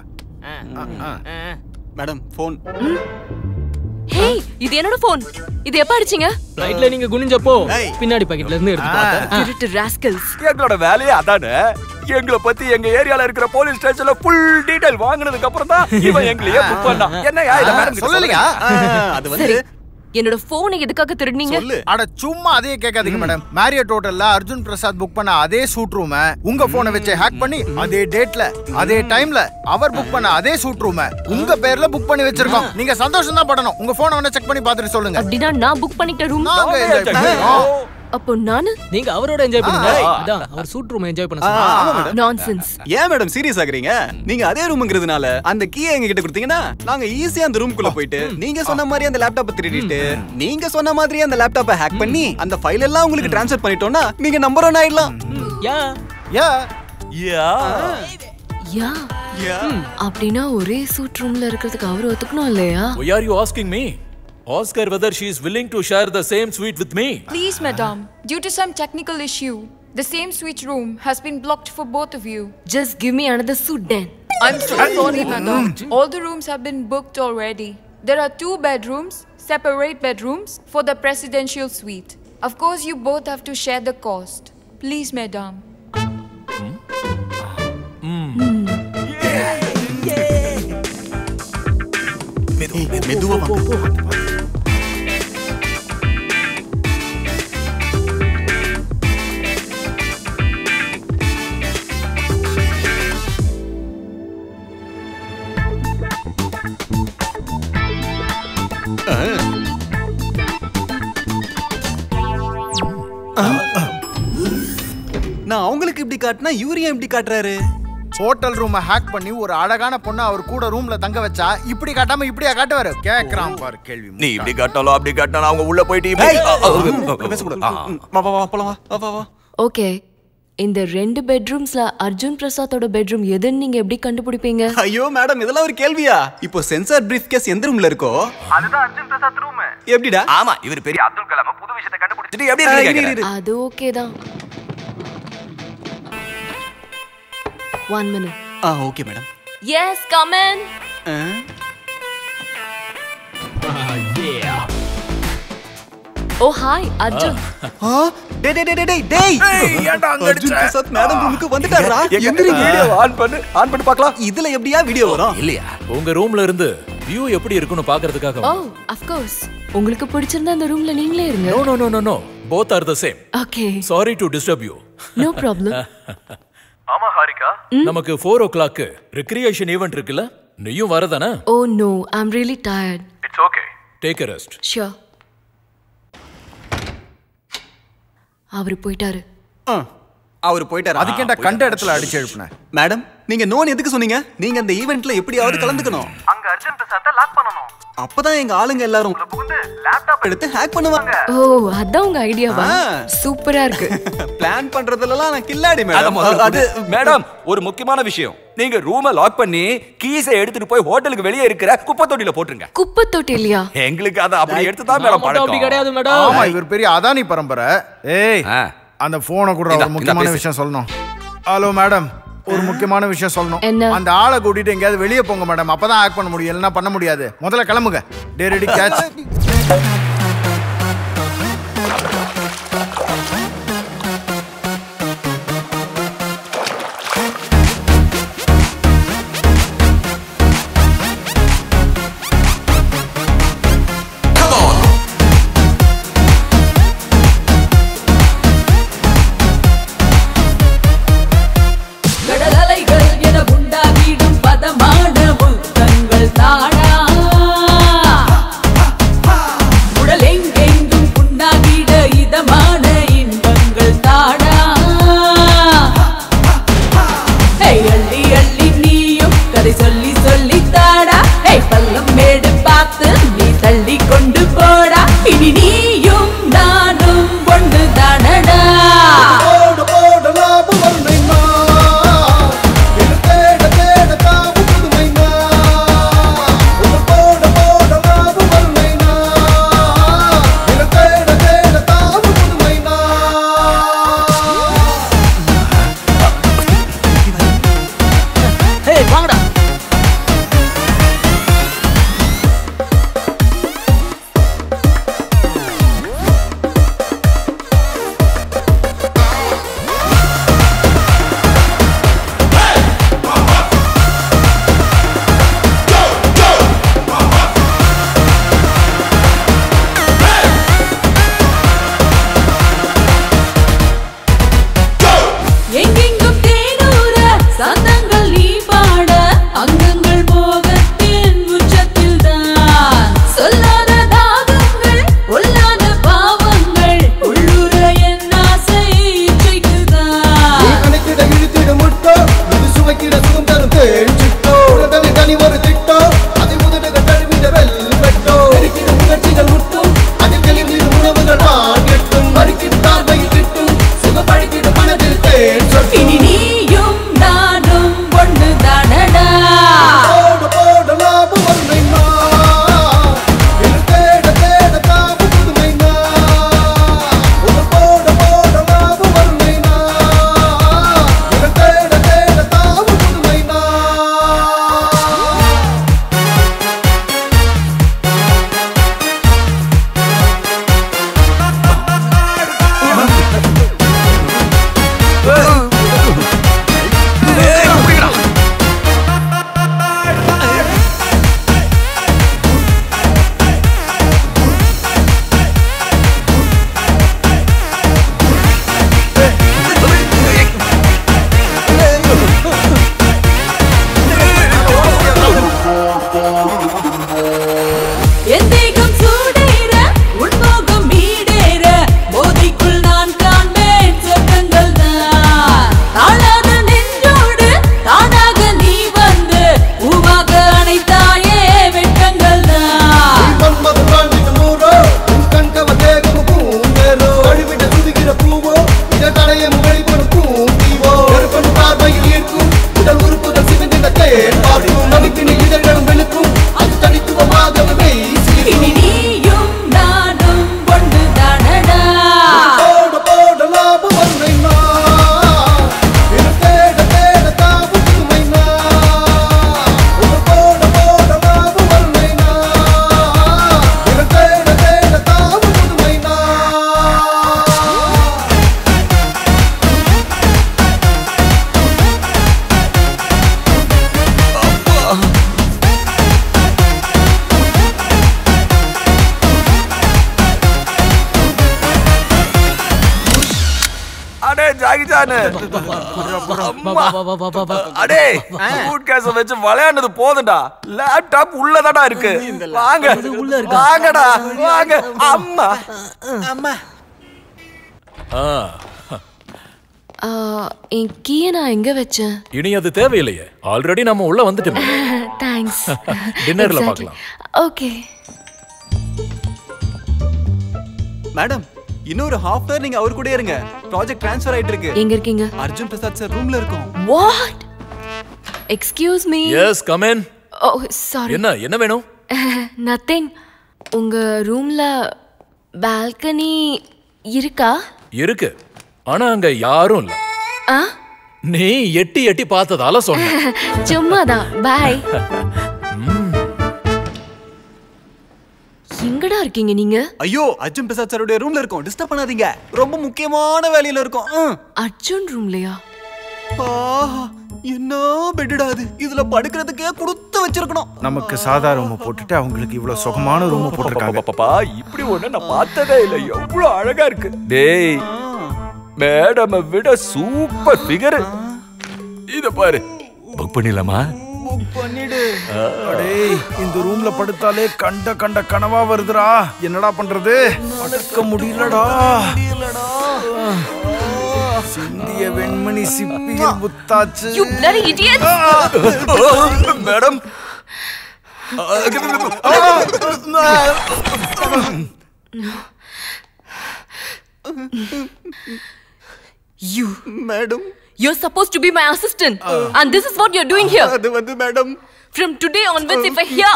Madam phone. ஹேய் இது என்னோட ஃபோன். இது எப்ப அடிச்சீங்க? ஃளைட்ல நீங்க குனிஞ்சப்போ பின்னாடி பாக்கெட்ல இருந்து எடுத்து பார்த்தேன். திருட்டு ராஸ்கல்ஸ். எங்களோட வேலையே அதானே. எங்களை பத்தி எங்க ஏரியால இருக்கிற போலீஸ் ஸ்டேஷன்ல ஃபுல் டீடைல் வாங்குனதுக்கு அப்புறம் தான் இவன் எங்களையே புக் பண்ணான். என்னயா இத மேடம் சொல்லலையா? அது வந்து என்னோட போனை எதுக்காக திருடுனீங்க? அட சும்மா அதே கேட்காதீங்க மேடம். மேரியட் ஹோட்டல்ல அர்ஜுன் பிரசாத் புக் பண்ண அதே சூட் ரூம் உங்க போனை வச்சு ஹேக் பண்ணி அதே டேட்ல அதே டைம்ல அவர் புக் பண்ண அதே சூட் ரூம் உங்க பேர்ல புக் பண்ணி வச்சிருக்கோம். நீங்க சந்தோஷம் தான் படணும். உங்க போனை வேணா செக் பண்ணி பார்த்துட்டு சொல்லுங்க. அப்படினா நான் புக் பண்ணிட்ட ரூம் அப்போ நானு நீங்க அவரோட என்ஜாய் பண்ணுங்க. அதான் அவர் சூட் ரூம் என்ஜாய் பண்ண சொன்னாங்க. நான்சென்ஸ். ஏன் மேடம் சீரியஸ் ஆகுறீங்க? நீங்க அதே ரூம்ங்கிறதுனால அந்த கீயை எங்க கிட்ட கொடுத்தீங்கன்னா நாங்க ஈஸியா அந்த ரூம்க்குள்ள போயிட்டு நீங்க சொன்ன மாதிரி அந்த லேப்டாப்பை திருடிட்டு நீங்க சொன்ன மாதிரி அந்த லேப்டாப்பை ஹேக் பண்ணி அந்த ஃபைல் எல்லாம் உங்களுக்கு ட்ரான்ஸ்ஃபர் பண்ணிட்டோம்னா நீங்க நம்பர் 1 ஆயிடலாம். யா யா யா யா யா. அப்படினா ஒரே சூட் ரூம்ல இருக்கிறதுக்கு அவர் ஒத்துக்கணும் இல்லையா? Why are you asking me? Ask her whether she is willing to share the same suite with me. Please, madam. Due to some technical issue, the same suite room has been blocked for both of you. Just give me another suit then. I'm so sorry, madam. All the rooms have been booked already. There are 2 bedrooms, separate bedrooms for the presidential suite. Of course, you both have to share the cost. Please, madam. மெதுவா அப்படி காட்டினா urea எப்படி காட்டுறாரு? Hotel ரூமை hack பண்ணி ஒரு அழகான பொண்ணு அவர் கூட ரூம்ல தங்க வச்சா இப்படி காட்டாம இப்படியா காட்டுவாரு? கேக்குறான் பாரு கேள்வி. நீ இப்படி காட்டாலும் அப்படி காட்டாலும் அவங்க உள்ள போயிட்டு ஓகே, இந்த 2 பெட்ரூம்ஸ்ல அர்ஜுன் பிரசாத்தோட பெட்ரூம் எதுன்னு நீங்க எப்படி கண்டுபிடிப்பீங்க? ஐயோ மேடம், இதெல்லாம் ஒரு கேள்வியா? இப்போ சென்சார் பிரீஃப் கேஸ் எந்த ரூம்ல இருக்கோ அதுதான் அர்ஜுன் பிரசாத் ரூம். எப்படிடா? ஆமா, இவர் பெரிய அப்துல் கலாம் புது விஷயத்தை கண்டுபிடிச்சிட்டு எப்படி இருக்கீங்க? அது ஓகே தான். 1 minute. Okay madam. Yes, come in. Oh hi, Arjun. டேய் ஏன்டா அங்க அர்ஜுன் பிரசாத் மேடம் ரூமுக்கு வந்துட்டாரா? எந்திரிங்க, வீடியோ ஆன் பண்ணு பார்க்கலாம். இதுல எப்படியா வீடியோ வரும்? இல்லையா, உங்க ரூம்ல இருந்து வியூ எப்படி இருக்குன்னு பாக்குறதுக்காக. Oh, of course. உங்களுக்கு பிடிச்சிருந்தா அந்த ரூம்ல நீங்களே இருங்க. No. Both are the same. Okay. Sorry to disturb you. No problem. ஆமா ஹாரிகா, நமக்கு 4 o'clock recreation event இருக்குல்ல, நீயும் வரதானே? Oh no, I'm really tired. It's okay. Take a rest. Sure. அவர் போயிட்டாரு. அவர் போயிட்டாரு. அதுக்கேண்டா கண்ட இடத்துல அடிச்சு எழுப்புன? மேடம், நீங்க நோன் எதுக்கு சொன்னீங்க? நீங்க அந்த ஈவென்ட்ல எப்படியாவது கலந்துக்கணும். அங்க அர்ஜுன் பிரசாத்தை லாக் பண்ணனும். அப்பதான் எங்க ஆளுங்க எல்லாரும் புகுந்து லேப்டாப் எடுத்து ஹேக் பண்ணுவாங்க. ஓ, அதான் உங்க ஐடியாவா? சூப்பரா இருக்கு. பிளான் பண்றதுலலாம் நான் கில்லாடி மேடம். அது மேடம், ஒரு முக்கியமான விஷயம். நீங்க ரூமை லாக் பண்ணி கீஸை எடுத்துட்டு போய் ஹோட்டலுக்கு வெளியே இருக்கிற குப்பை தொட்டில போட்டுருங்க. குப்பை தொட்டிலையா? எங்களுக்கு அதை அப்படி எடுத்து தான் மேடம் பழக்கம். அப்படி கிடையாது மேடம். ஆமா, இவர் பெரிய அதானி பரம்பரை. ஏய், அந்த போனை கூட ஒரு முக்கியமான விஷயம் சொல்லணும். ஹலோ மேடம், ஒரு முக்கியமான விஷயம் சொல்லணும். அந்த ஆளை கூட்டிட்டு எங்கயாவது வெளியே போங்க மேடம், அப்பதான் ஹேக் பண்ண முடியும், இல்லைன்னா பண்ண முடியாது. முதல்ல கிளம்புங்க. டே ரெடி கேட்ச். பிளான். அடே சூட்கேஸ வச்சு விளையாடுனது போதும்டா. லேப்டாப் உள்ளதாடா இருக்கு. வாங்க வாங்கடா வாங்க. அம்மா அம்மா என் கீயை நான் எங்க வச்சேன்? இனி அது தேவையில்லையே, ஆல்ரெடி நம்ம உள்ள வந்துட்டோம். தேங்க்ஸ். டின்னர்ல பார்க்கலாம். ஓகே மேடம், இன்னொரு ஹாஃப் hour நீங்க அவர் கூட இருங்க. ப்ராஜெக்ட் ட்ரான்ஸ்ஃபர் ஆயிட்டு இருக்கு. எங்க இருக்கீங்க? அர்ஜுன் பிரசாத் சார் ரூம்ல இருக்கோம். What? Excuse me. Yes come in. Oh sorry. என்ன வேணும்? நதிங். உங்க ரூம்ல பால்கனி இருக்கா? இருக்கு, ஆனா அங்க யாரும் இல்ல. ஆ? நீ எட்டி எட்டி பார்த்ததால சொன்னேன். சும்மாதான். பாய். எங்கடா இருக்கீங்க நீங்க? ஐயோ, அர்ஜுன் பிரசாத் சாரோட ரூம்ல இருக்கோம். டிஸ்டர்ப் பண்ணாதீங்க, ரொம்ப முக்கியமான வேலையில இருக்கோம். அர்ஜுன் ரூம்லயா? என்ன பெட்டடா இது? இதுல படுக்கிறதுக்கே கொடுத்து வச்சிருக்கணும். நமக்கு சாதா ரூம் போட்டுட்டு அவங்களுக்கு இவ்வளவு சுகமான ரூம் போட்டுருக்காங்க. பாப்பா, இப்படி ஒண்ணு நான் பார்த்ததே இல்ல. எவ்வளவு அழகா இருக்கு. டேய், மேடம் விட சூப்பர் ஃபிகர். இத பாரு. புக் பண்ணிடலாமா? பண்ணிடு. டேய், இந்த ரூம்ல படுத்தாலே கண்ட கனவா வருதுடா. என்னடா பண்றது? அடக்க முடியலடா. சிந்திய வெண்மணி சிப்பியில் புத்தாச்சு. You bloody idiot. Madam, You, madam, you're supposed to be my assistant, and this is what you're doing here. அது வந்து madam, from today onwards if I hear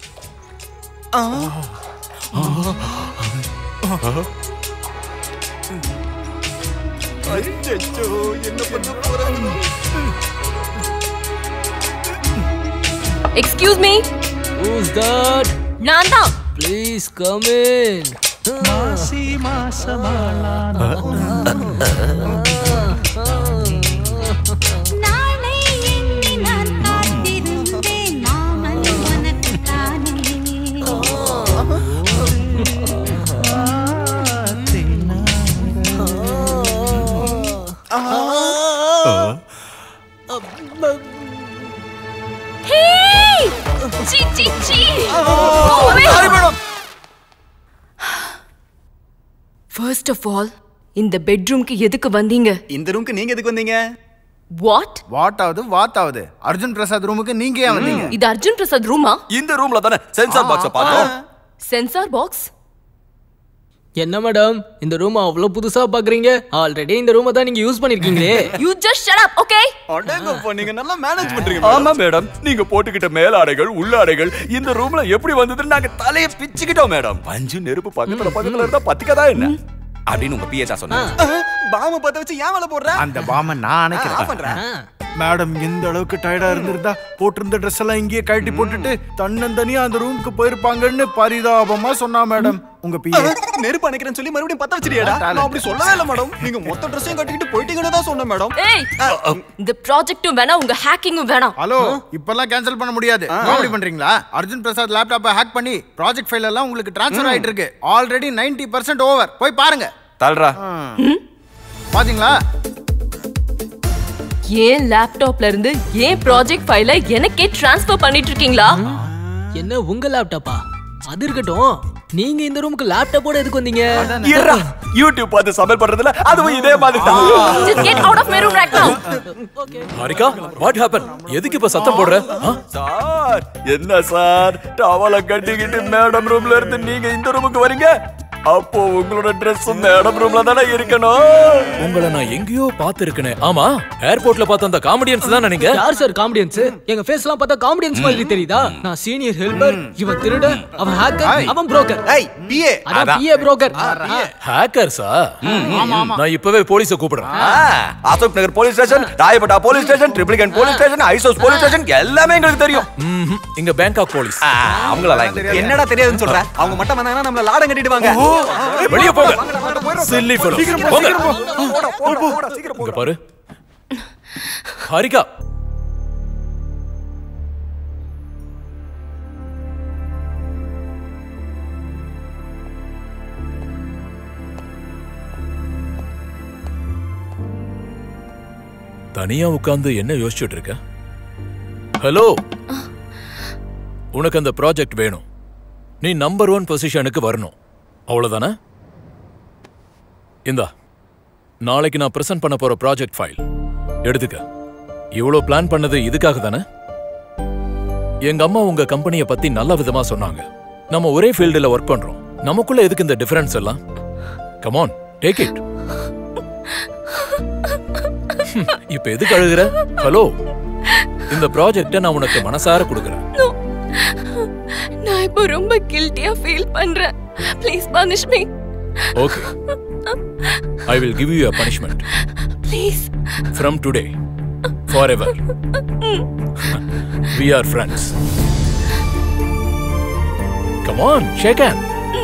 அச்சச்சோ, என்ன பண்ண போறாங்க? Excuse me. Who's that? Nanda. Please come in. Masi masamala. Hey! Chi. Go away. First of all, இந்த பெட்ரூம்க்கு எதுக்கு வந்தீங்க? இந்த ரூம்க்கு நீங்க எதுக்கு வந்தீங்க? What? வாட்டாவது அர்ஜுன் பிரசாத் ரூமுக்கு நீங்க ஏன் வந்தீங்க? இது அர்ஜுன் பிரசாத் ரூமா? இந்த ரூம்ல தானே சென்சார் பாக்ஸ பார்த்தோம். Sensor box? என்ன மேடம், இந்த ரூம் அவ்வளவு புதுசா பாக்குறீங்க? ஆல்ரெடி இந்த ரூமை தான் நீங்க யூஸ் பண்ணிருக்கீங்களே. You just shut up, okay? அடேங்கப்பா, நீங்க நல்லா மேனேஜ் பண்றீங்க. ஆமா மேடம், நீங்க போட்டுக்கிட்ட மேலாடைகள் உள்ளாடைகள் இந்த ரூம்ல எப்படி வந்ததுன்னு நாங்க தலைய பிச்சுக்கிட்டோம் மேடம். பஞ்சு நெருப்பு பக்கத்துல இருந்தா பத்திக்கதா என்ன அப்படின்னு உங்க பிஏ தான் சொன்னாங்க. பாம பத்த வச்சு ஏன் வேலை போடுற? அந்த பாம நான் அணைக்கிறேன். மேடம் எந்த அளவுக்கு டயர்டா இருந்திருந்தா போட்டிருந்த ட்ரெஸ் எல்லாம் இங்கேயே கழட்டி போட்டுட்டு தன்னந்தனியா அந்த ரூமுக்கு போயிருப்பாங்கன்னு பரிதாபமா சொன்னா மேடம் உங்க பிஏ. நெருப்பு அணைக்கிறேன்னு சொல்லி மறுபடியும் பத்த வச்சிட்டியாடா? நான் அப்படி சொல்லவே இல்ல மேடம். நீங்க மொத்த ட்ரெஸ்ஸையும் கட்டிக்கிட்டு போயிட்டீங்கன்னு தான் சொன்னேன் மேடம். ஏய், இந்த ப்ராஜெக்ட்டும் வேணாம், உங்க ஹேக்கிங்கும் வேணாம். ஹலோ, இப்பெல்லாம் கேன்சல் பண்ண முடியாது. காமெடி பண்றீங்களா? அர்ஜுன் பிரசாத் லேப்டாப்பை ஹேக் பண்ணி ப்ராஜெக்ட் ஃபைல் எல்லாம் உங்களுக்கு ட்ரான்ஸ்ஃபர் ஆயிட்டு இருக்கு. Already 90% over. போய் பாருங்க. தல்றா. பாத்தீங்களா? ஏன் லேப்டாப்ல இருந்து ஏன் ப்ராஜெக்ட் ஃபைலை எனக்கே ட்ரான்ஸ்ஃபர் பண்ணிட்டு இருக்கீங்களா? என்ன உங்க லேப்டாப்பா? அது இருக்கட்டும், நீங்க இந்த ரூமுக்கு லேப்டாப்போட எதுக்கு வந்தீங்க? இருடா, யூடியூப் பார்த்து சமையல் பண்றதுல அதுவும் இதே மாதிரி தான். Just get out of my room right now. Harika, what happen? எதுக்கு இப்ப சத்தம் போடுற? சார், என்ன சார், டவல கட்டிக்கிட்டு மேடம் ரூம்ல இருந்து நீங்க இந்த ரூமுக்கு வரீங்க? அப்போ உங்களோட Dress மேடம் ரூம்ல தானே இருக்கணும். உங்களை நான் எங்கேயோ பாத்துருக்கேனே. ஆமா, ஏர்போர்ட்ல பார்த்த அந்த காமெடியன்ஸ் தானே நீங்க? யார் சார் காமெடியன்ஸ்? எங்க ஃபேஸ் எல்லாம் பார்த்தா காமெடியன்ஸ் மாதிரி தெரியுதா? நான் சீனியர் ஹெல்பர், இவன் திருட, அவன் ஹேக்கர், அவன் புரோக்கர். ஏய், பிஏ. அதான் பிஏ புரோக்கர். ஹேக்கர்ஸா? நான் இப்பவே போலீஸை கூப்பிடுறேன். Ashok Nagar police station, Royapettah police station, Triplicane police station, ஐசோஸ் போலீஸ் ஸ்டேஷன் எல்லாமே எங்களுக்கு தெரியும். இங்க பேங்காக் போலீஸ். அவங்களலாம் என்னடா தெரியாதுன்னு சொல்ற? அவங்க மட்டும் வந்தாங்கன்னா நம்மள லாடம் கட்டிடுவாங்க. வெளிய போங்க. Silly fellow. போங்க. இங்க பாரு. ஹாரிகா. தனியா உட்கார்ந்து என்ன யோசிச்சுட்டு இருக்க? ஹலோ, உனக்கு அந்த ப்ராஜெக்ட் வேணும். நீ நம்பர் 1 பொசிஷனுக்கு வரணும். அவ்வளவுதானே? இந்தா, நாளைக்கு நான் பிரசன்ட் பண்ண போற ப்ராஜெக்ட் ஃபைல் எடுத்துக்க. இவ்வளவு பிளான் பண்ணது இதுக்காக தானே? எங்க அம்மா உங்க கம்பெனியை பத்தி நல்ல விதமா சொன்னாங்க. நம்ம ஒரே ஃபீல்டுல ஒர்க் பண்றோம். நமக்குள்ள எதுக்கு இந்த டிஃபரன்ஸ் எல்லாம்? Come on, take it. இப்ப எதுக்கு அழுகுற? ஹலோ, இந்த ப்ராஜெக்ட நான் உனக்கு மனசார கொடுக்கறேன். நான் இப்போ ரொம்ப கில்ட்டியா ஃபீல் பண்றேன். Please punish me. Okay, I will give you a punishment. Please. From today, forever. We are friends. Come on, shake hand.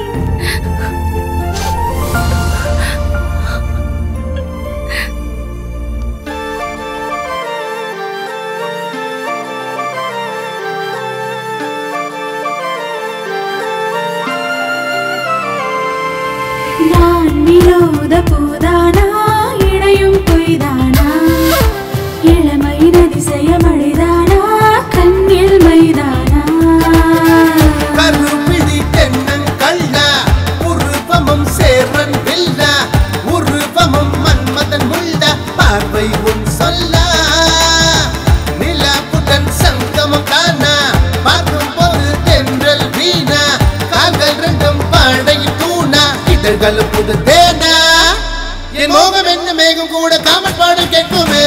நான் விரோத போதானா இடையும் பொய்தானா இளமை நதிசய மழைதானா கண்ணில் மைதானா கருப்பிடி தென்னன் கள்ள உருவமும் சேரன் வெல்ல உருவமும் மன்மதன் முள்ள பார்வை உன் சொல்ல நிலப்புடன் சங்கமம் தானா பார்க்கும் போது தென்றல் வீணா கால்கள் ரெண்டும் பாடையில் தூணா இதழ்கள் புது தேனா என் மோகம் என்ன மேகம் கூட காமல் பாடல் கேட்குமே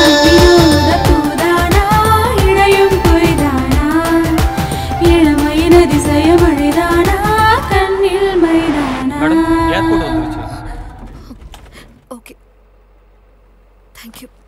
போதானா இடையும் பொய்தானா இளமை நதிசய மழைதானா கண்ணில் மைதானா ஏர்போர்ட் வந்துருச்சு. Okay, thank you.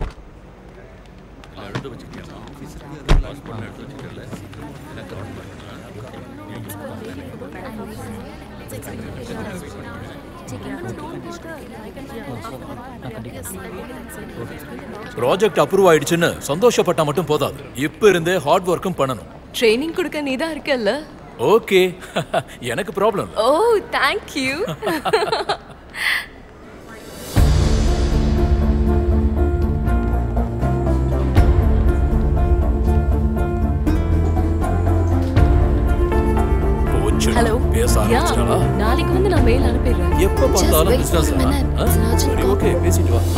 Project approve ஆயிடுச்சுன்னு சந்தோஷப்பட்டா மட்டும் போதாது. இப்ப இருந்தே ஹார்ட் ஒர்க்கும் பண்ணணும். ட்ரைனிங் கொடுக்க நீ தான் இருக்கல்ல? ஓகே, எனக்கு problem. Oh, thank you. Hello, பேச ஆரம்பிச்சிட்டாளா? நாளைக்கு வந்து நான் மெயில் அனுப்பிடுறேன். எப்ப பார்த்தாலும் பிசினஸ். சரி, ஓகே, பேசிட்டு வா.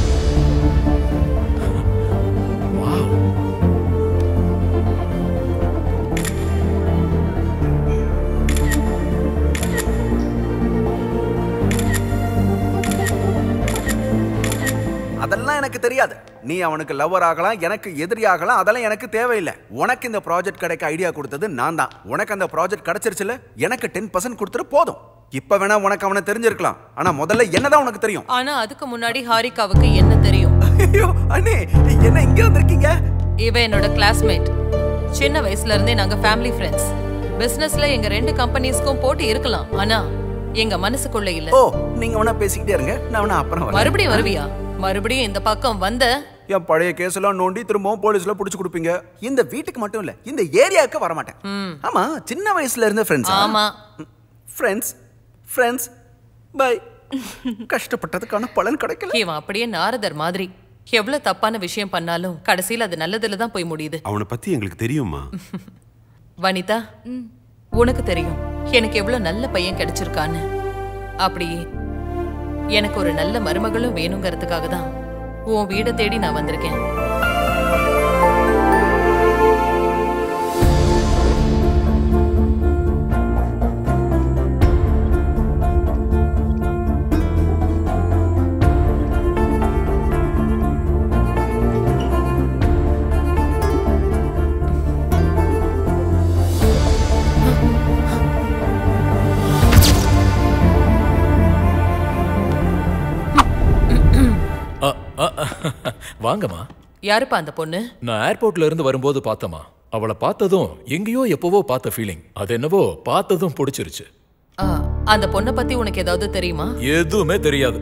அதெல்லாம் எனக்கு தெரியாது. நீ அவனுக்கு லவ்வர் ஆகலாம், எனக்கு எதிரி ஆகலாம், அதெல்லாம் எனக்கு தேவையில்லை. உனக்கு இந்த ப்ராஜெக்ட் கிடைக்க ஐடியா கொடுத்தது நான் தான். உனக்கு அந்த ப்ராஜெக்ட் கிடைச்சிருச்சுல, எனக்கு 10% கொடுத்துட்டு போதும். இப்ப வேணா உனக்கு அவனை தெரிஞ்சிருக்கலாம், ஆனா முதல்ல என்னதான் உனக்கு தெரியும். ஆனா அதுக்கு முன்னாடி ஹாரிகாவுக்கு என்ன தெரியும்? ஐயோ அண்ணே, என்ன இங்க வந்திருக்கீங்க? இவ என்னோட கிளாஸ்மேட். சின்ன வயசுல இருந்தே நாங்க ஃபேமிலி ஃப்ரெண்ட்ஸ். பிசினஸ்ல எங்க 2 கம்பெனிஸ்க்கும் போட்டி இருக்கலாம், ஆனா எங்க மனசுக்குள்ள இல்ல. ஓ, நீங்க வேணா பேசிக்கிட்டே இருங்க, நான் வேணா அப்புறம் வரேன். மறுபடியும் வருவியா? மறுபடியும் இந்த பக்கம் வந்த என் பழைய கேஸ் எல்லாம் நோண்டி திரும்பவும் போலீஸ்ல புடிச்சு கொடுப்பீங்க. இந்த வீட்டுக்கு மட்டும் இல்ல, இந்த ஏரியாவுக்கு வர மாட்டேன். ஆமா, சின்ன வயசுல இருந்த ஃப்ரெண்ட்ஸ். ஆமா, ஃப்ரெண்ட்ஸ் பை. கஷ்டப்பட்டதுக்கான பலன் கிடைக்கல. இவன் அப்படியே நாரதர் மாதிரி. எவ்வளவு தப்பான விஷயம் பண்ணாலும் கடைசியில் அது நல்லதுல தான் போய் முடியுது. அவனை பத்தி எங்களுக்கு தெரியுமா? வனிதா, உனக்கு தெரியும் எனக்கு எவ்வளவு நல்ல பையன் கிடைச்சிருக்கான்னு. அப்படியே எனக்கு ஒரு நல்ல மருமகளும் வேணுங்கிறதுக்காக தான் உன் வீடை தேடி நான் வந்திருக்கேன். வாங்கம்மா. யாருப்பா அந்த பொண்ணு? நான் ஏர்போர்ட்ல இருந்து வரும்போது பார்த்தமா. அவளை பார்த்ததும் எங்கேயோ எப்பவோ பார்த்த ஃபீலிங். அது என்னவோ பார்த்ததும் பிடிச்சிருச்சு. அந்த பொண்ணை பத்தி உனக்கு ஏதாவது தெரியுமா? எதுவுமே தெரியாது.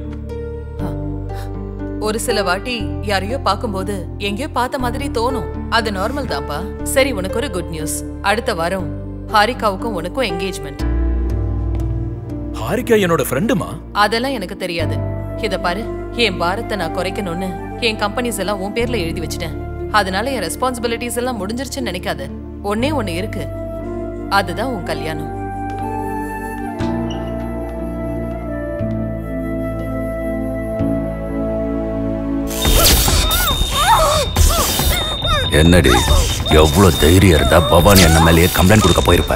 ஒரு சில வாட்டி யாரையோ பார்க்கும்போது எங்கேயோ பார்த்த மாதிரி தோணும். அது நார்மல் தான்ப்பா. சரி, உனக்கு ஒரு குட் நியூஸ். அடுத்த வாரம் ஹாரிகாவுக்கும் உனக்கும் என்கேஜ்மெண்ட். ஹாரிகா என்னோட ஃப்ரெண்டுமா? அதெல்லாம் எனக்கு தெரியாது. இத பாரு, என் பாரத்தை நான் குறைக்கணும்னு என் கம்பெனிஸ் எல்லாம் உன் பேர்ல எழுதி வச்சிட்டேன். அதனால என் ரெஸ்பான்சிபிலிட்டிஸ் எல்லாம் முடிஞ்சிருச்சுன்னு நினைக்காத. ஒன்னே ஒண்ணு இருக்கு, அதுதான் உன் கல்யாணம். என்னடி எவ்வளவு தைரியம் இருந்தா பவானி அண்ணன் மேலேயே கம்ப்ளைண்ட் கொடுக்க போயிருப்ப?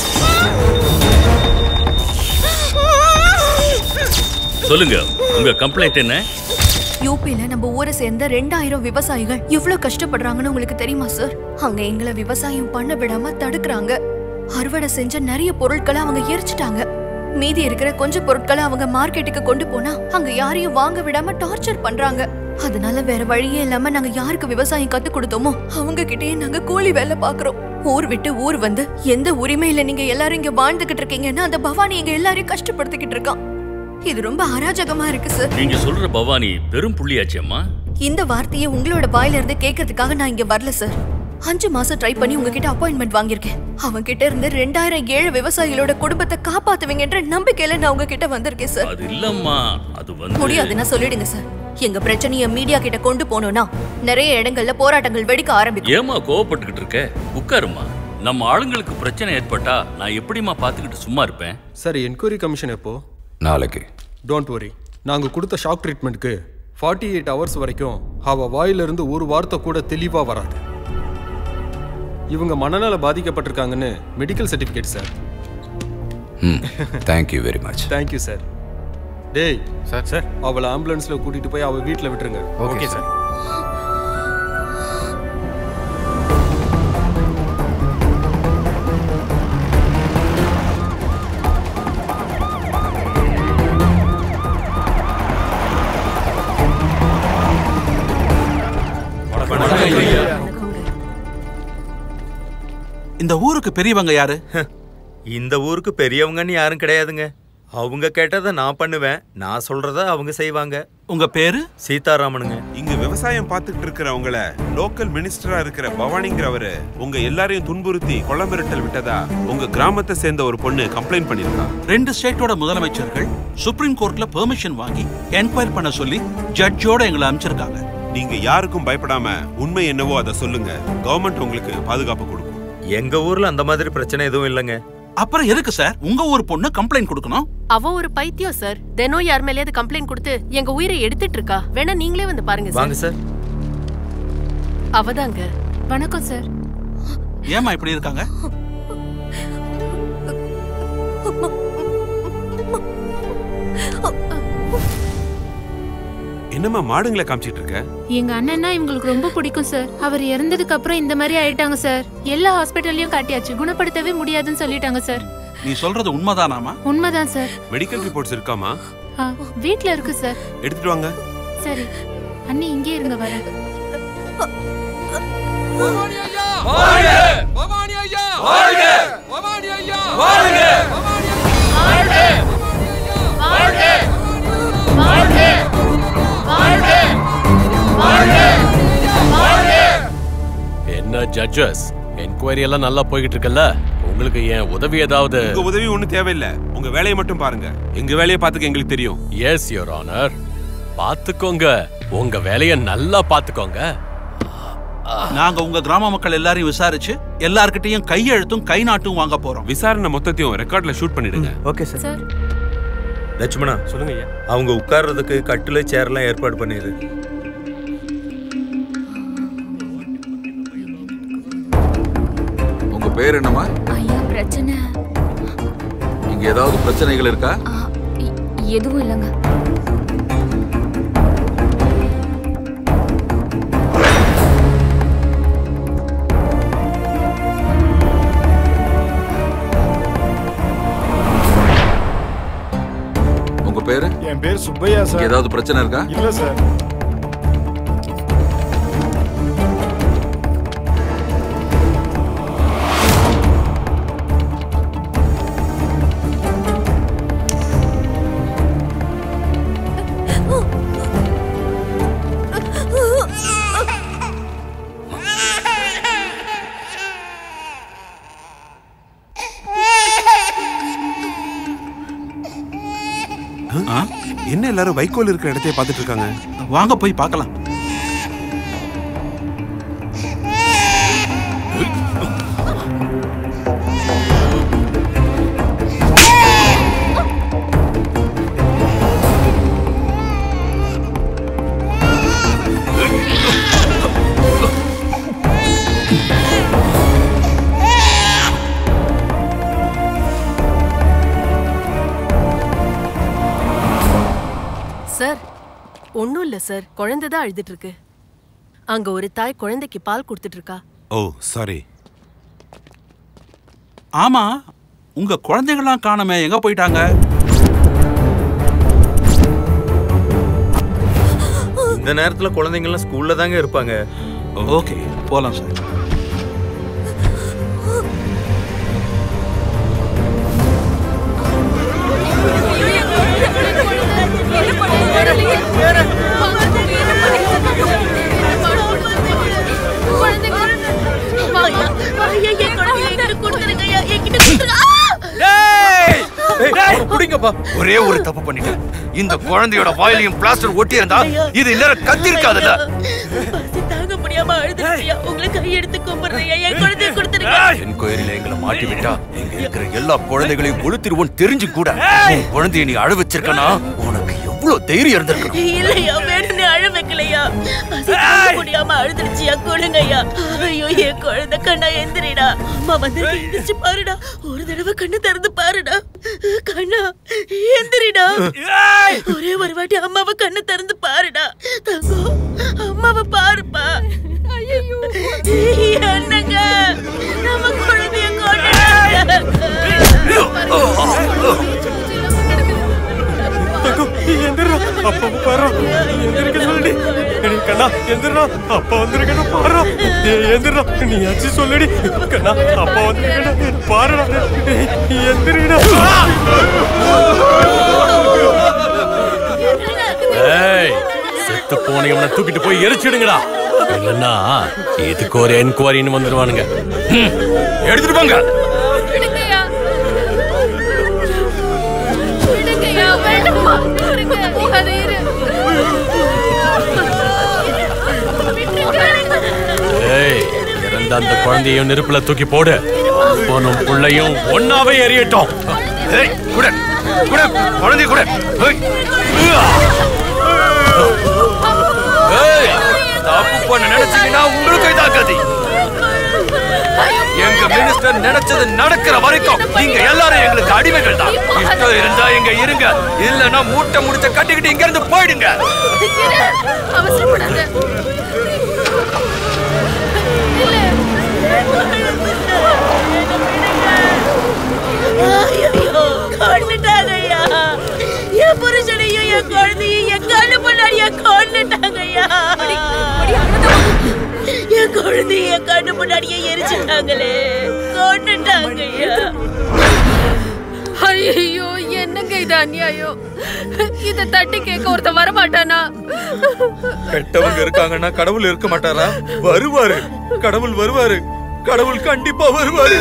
சொல்லுங்க, உங்க கம்ப்ளைண்ட் என்ன? யூபில நம்ம ஊரை சேர்ந்த 2000 விவசாயிகள் இவ்ளோ கஷ்டப்படுறாங்கன்னு உங்களுக்கு தெரியுமா சார்? அங்க எங்களை விவசாயம் பண்ண விடாம தடுக்கிறாங்க. அறுவடை செஞ்ச நிறைய பொருட்களை அவங்க எரிச்சிட்டாங்க. மீதி இருக்கிற கொஞ்சம் பொருட்களை அவங்க மார்க்கெட்டுக்கு கொண்டு போனா அங்க யாரையும் வாங்க விடாம டார்ச்சர் பண்றாங்க. அதனால வேற வழியே இல்லாம நாங்க யாருக்கு விவசாயம் கத்து கொடுத்தோமோ அவங்க கிட்டயே நாங்க கூலி வேலை பாக்குறோம். ஊர் விட்டு ஊர் வந்து எந்த உரிமையில நீங்க எல்லாரும் இங்க வாழ்ந்துகிட்டு இருக்கீங்கன்னா அந்த பவானி எங்க எல்லாரையும் கஷ்டப்படுத்திக்கிட்டு இருக்கான். இது ரொம்ப அராஜகமா இருக்கு சார். நீங்க சொல்ற பவானி பெரும் புள்ளியாச்சேம்மா. இந்த வார்த்தையை உங்களோட வாயில இருந்து கேட்கறதுக்காக நான் இங்க வரல சார். 5 மாசம் ட்ரை பண்ணி உங்ககிட்ட அப்பாயின்மெண்ட் வாங்கியிருக்கேன். அவங்க கிட்ட இருந்து 2000 ஏழை விவசாயிகளோட குடும்பத்தை காப்பாத்துவீங்கன்ற நம்பிக்கையில நான் உங்ககிட்ட வந்திருக்கேன் சார். அது இல்லம்மா, அது வந்து முடியாதுன்னா சொல்லிடுங்க சார். எங்க பிரச்சனையை மீடியா கிட்ட கொண்டு போனோம்னா நிறைய இடங்கள்ல போராட்டங்கள் வெடிக்க ஆரம்பிக்கும். ஏமா கோவப்பட்டுக்கிட்டு இருக்க? உட்காருமா. நம்ம ஆளுங்களுக்கு பிரச்சனை ஏற்பட்டா நான் எப்படிமா பாத்துக்கிட்டு சும்மா இருப்பேன்? சார், என்கொயரி கமிஷன் எப்போ? நாளைக்கு. Don't worry. நாங்க கொடுத்த ஷாக் ட்ரீட்மெண்ட்க்கு 48 ஹவர்ஸ் வரைக்கும் அவ வாயிலிருந்து ஒரு வார்த்தை கூட தெளிவா வராது. இவங்க மனநல பாதிக்கப்பட்டிருக்காங்கன்னு medical certificate sir. Thank you very much. Thank you sir. டேய் சார், அவளை ஆம்புலன்ஸ்ல கூட்டிட்டு போய் அவ வீட்டில் விட்டுருங்க. Okay sir. இந்த ஊருக்கு பெரியவங்க யாரு? இந்த ஊருக்கு பெரியவங்கன்னு யாரும் கிடையாதுங்க. அவங்க கேட்டதை நான் பண்ணுவேன், நான் சொல்றத அவங்க செய்வாங்க. உங்க பேரு? சீதாராமனுங்க. இங்க விவசாயம் பார்த்துட்டு இருக்கிறவங்கள லோக்கல் மினிஸ்டரா இருக்கிற பவானிங்கிறவரு உங்க எல்லாரையும் துன்புறுத்தி கொலை மிரட்டல் விட்டதா உங்க கிராமத்தை சேர்ந்த ஒரு பொண்ணு கம்ப்ளைண்ட் பண்ணிருக்கா. 2 ஸ்டேட்டோட முதலமைச்சர்கள் சுப்ரீம் கோர்ட்ல பெர்மிஷன் வாங்கி என்கொயரி பண்ண சொல்லி ஜட்ஜோட எங்களை அனுப்பிச்சிருக்காங்க. நீங்க யாருக்கும் பயப்படாம உண்மை என்னவோ அதை சொல்லுங்க. கவர்மெண்ட் உங்களுக்கு பாதுகாப்பு கொடுக்கும். எங்க ஊர்ல அந்த மாதிரி பிரச்சனை எதுவும் இல்லைங்க. அப்புறம் எதுக்கு சார் உங்க ஊர் பொண்ணு கம்ப்ளைண்ட் கொடுக்கணும்? அவ ஒரு பைத்தியம் சார். தினம் யார் மேலேயாவது கம்ப்ளைண்ட் கொடுத்து எங்க உயிரை எடுத்துட்டு இருக்கா. வேணா நீங்களே வந்து பாருங்க சார். வாங்க சார். அவதாங்க. வணக்கம் சார். ஏமா இப்படி இருக்காங்க? என்னம்மா மாடுங்களை காமிச்சிட்டு இருக்க? எங்க அண்ணன்னா இவங்களுக்கு ரொம்ப பிடிக்கும் சார். அவர் இறந்ததுக்கு அப்புறம் இந்த மாதிரி ஆயிட்டாங்க சார். எல்லா ஹாஸ்பிட்டல்லையும் காட்டியாச்சு, குணப்படுத்தவே முடியாதுன்னு சொல்லிட்டாங்க சார். நீ சொல்றது உண்மைதானாமா? உண்மைதான் சார். மெடிக்கல் ரிப்போர்ட்ஸ் இருக்காமா? வீட்ல இருக்கு சார். எடுத்துட்டு வாங்க. சரி அண்ணி, இங்கே இருங்க வர. பவானி ஐயா வாழ்க! பவானி ஐயா வாழ்க! பவானி ஐயா வாழ்க! வாழ்க! வாழ்க! வாழ்க! என்ன ஜட்ஜஸ், என்கொயரி எல்லாம் நல்லா போய்கிட்டு இருக்குல்ல? உங்களுக்கு ஏன் உதவி ஏதாவது? உங்க உதவி ஒண்ணும் தேவையில்லை. உங்க வேலையை மட்டும் பாருங்க. எங்க வேலையை பார்த்துக்க எங்களுக்கு தெரியும். Yes your honour. பாத்துக்கோங்க, உங்க வேலையை நல்லா பாத்துக்கோங்க. நாங்க உங்க கிராம மக்கள் எல்லாரையும் விசாரிச்சு எல்லார்கிட்டயும் கையெழுத்தும் கை நாட்டும் வாங்க போறோம். விசாரணை மொத்தத்தையும் ரெக்கார்ட்ல ஷூட் பண்ணிடுங்க. Okay sir. லட்சுமணா சொல்லுங்க ஐயா. அவங்க உட்கார்றதுக்கு கட்டில சேர்லாம் ஏற்பாடு பண்ணிரு. உங்க பேர் என்னம்மா? ஐயா பிரச்சனை. இங்க ஏதாவது பிரச்சனைகள் இருக்கா? எதுவும் இல்லைங்க. உங்க பேரு? என் பேர் சுப்பையா சார். இங்க ஏதாவது பிரச்சனை இருக்கா? இல்ல சார். என்ன எல்லாரும் வைக்கோல் இருக்கிற இடத்தையே பார்த்துட்டு இருக்காங்க? வாங்க போய் பார்க்கலாம். ஒண்ணும் இல்ல சார், குழந்தை தான் அழுதுட்டு இருக்கு. அங்க ஒரு தாய் குழந்தைக்கு பால் கொடுத்துட்டு இருக்கா. Oh sorry. ஆமா, உங்க குழந்தைங்களாம் காணமே, எங்க போயிட்டாங்க? இந்த நேரத்துல குழந்தைங்க எல்லாம் ஸ்கூல்ல தாங்க இருப்பாங்க. ஓகே, போலாம் சார். ஒரே ஒரு தப்பு பண்ணிட்டேன். இந்த குழந்தையோட வாயிலையும் பிளாஸ்டர் ஒட்டி இருந்தா இது இன்னும் கத்தி இருக்காதுல்ல. தாங்க முடியாம அழுதுறியா? உங்களை கையெடுத்து கும்பிடுறியா? என் குழந்தையை கொடுத்துருங்க. என்கொயரியில எங்களை மாட்டி விட்டா இங்க இருக்கிற எல்லா குழந்தைகளையும் கொளுத்திடுவோம் தெரிஞ்சு கூட உன் குழந்தைய நீ அழ வச்சிருக்கனா உனக்கு எவ்வளவு தைரியம் இருந்திருக்கணும். இல்லையா, வேணும்னு அழ வைக்கலையா? தாங்க முடியாம அழுதுருச்சியா? கொடுங்கய்யா. ஐயோ, என் குழந்தை கண்ணா எந்திரிடா. அம்மா வந்து எந்திரிச்சு பாருடா. ஒரு தடவை கண்ணு திறந்து பாருடா. கண்ணா எந்திரிடா. ஒரே ஒரு வாட்டி அம்மாவை கண்ணு திறந்து பாருடா. தங்கம், அம்மாவை பாருப்பா. என்னங்க, நம்ம குழந்தைய செத்து போனவனை தூக்கிட்டு போய் எரிச்சிடுங்கடா. இல்லன்னா இதுக்கு ஒரு என்கொயரின்னு வந்துருவானுங்க. எடுத்துட்டு போங்க. இறந்த அந்த குழந்தையும் நெருப்புல தூக்கி போடு. பொண்ணும் புள்ளையும் ஒன்னாவே எரியட்டும். குழந்தை கூட தப்பு பண்ண நினைச்சீங்கன்னா உங்களுக்கு இதாக்காது. எங்க மினிஸ்டர் நினைச்சது நடக்கிற வரைக்கும் நீங்க எல்லாரும் எங்களுக்கு அடிமைகள் தான். இஷ்டம் இருந்தா எங்க இருங்க, இல்லன்னா மூட்டை முடிச்ச கட்டிக்கிட்டு இங்க இருந்து போயிடுங்க. கொண்டுட்டாங்கய்யா. என் புருஷனையும் என் குழந்தையும் என் கண்ணு முன்னாடியே கொண்டுட்டாங்கய்யா. என் குழந்தைய என் கண்ணு முன்னாடியே எரிச்சுட்டாங்களே, கொண்டுட்டாங்கய்யா. ஐயோ, என்னங்க இது அநியாயம். இத தட்டி கேட்க ஒருத்தன் வரமாட்டானா? கெட்டவங்க இருக்காங்கன்னா கடவுள் இருக்க மாட்டாரா? வருவாரு, கடவுள் வருவாரு, கடவுள் கண்டிப்பா வருவாரு.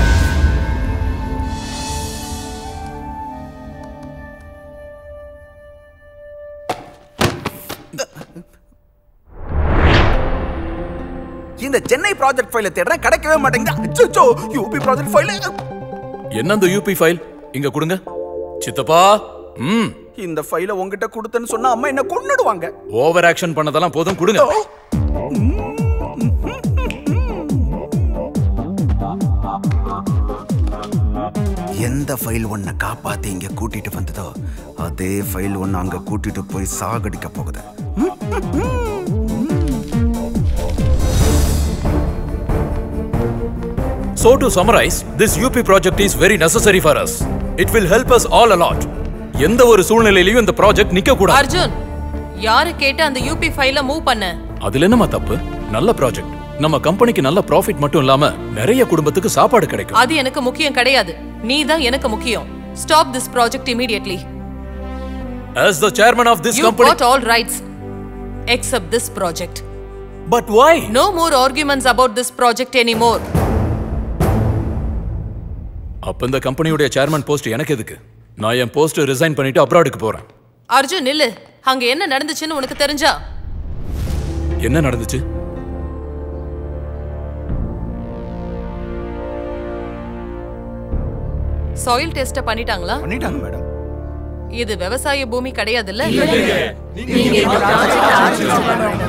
இந்த சென்னை ப்ராஜெக்ட் ஃபைலை தேடுறேன், கிடைக்கவே மாட்டேங்குது. அச்சச்சோ, யூபி ப்ராஜெக்ட் ஃபைல். என்ன அந்த யூபி ஃபைல்? இங்க கொடுங்க. சித்தப்பா, இந்த ஃபைலை உங்ககிட்ட கொடுத்தேன்னு சொன்னா அம்மா என்ன கொன்னுடுவாங்க. ஓவர் ஆக்ஷன் பண்ணதெல்லாம் போதும், கொடுங்க. எந்த ஃபைல் ஒன்ன காப்பாத்தி இங்க கூட்டிட்டு வந்ததோ அதே ஃபைல் ஒன்னு அங்க கூட்டிட்டு போய் சாகடிக்க போகுது. So to summarize, this UP project is very necessary for us. It will help us all a lot. எந்த ஒரு சூழ்நிலையிலயும் இந்த ப்ராஜெக்ட் நிக்க கூடாது. அர்ஜுன், யாரு கேட்டு அந்த யூபி ஃபைல மூவ் பண்ண? அதுல என்னமா தப்பு? நல்ல ப்ராஜெக்ட். நம்ம கம்பெனிக்கு நல்ல ப்ராஃபிட் மட்டும் இல்லாம நிறைய குடும்பத்துக்கு சாப்பாடு கிடைக்கும். அது எனக்கு முக்கியம் கிடையாது. நீ தான் எனக்கு முக்கியம். Stop this project immediately. As the chairman of this company, you got all rights except this project. But why? No more arguments about this project anymore. அப்ப இந்த கம்பெனியோட சேர்மன் போஸ்ட் எனக்கு எதுக்கு? நான் என் போஸ்ட் ரிசைன் பண்ணிட்டு அப்ராடுக்கு போறேன். அர்ஜுன் நில்லு. அங்க என்ன நடந்துச்சுன்னு உனக்கு தெரிஞ்சா? என்ன நடந்துச்சு? சாயில் டெஸ்ட் பண்ணிட்டாங்களா? பண்ணிட்டாங்க மேடம். இது விவசாய பூமி கிடையாதுல்ல? நீங்க இந்த ப்ராஜெக்ட் ஆரம்பிச்சீங்க.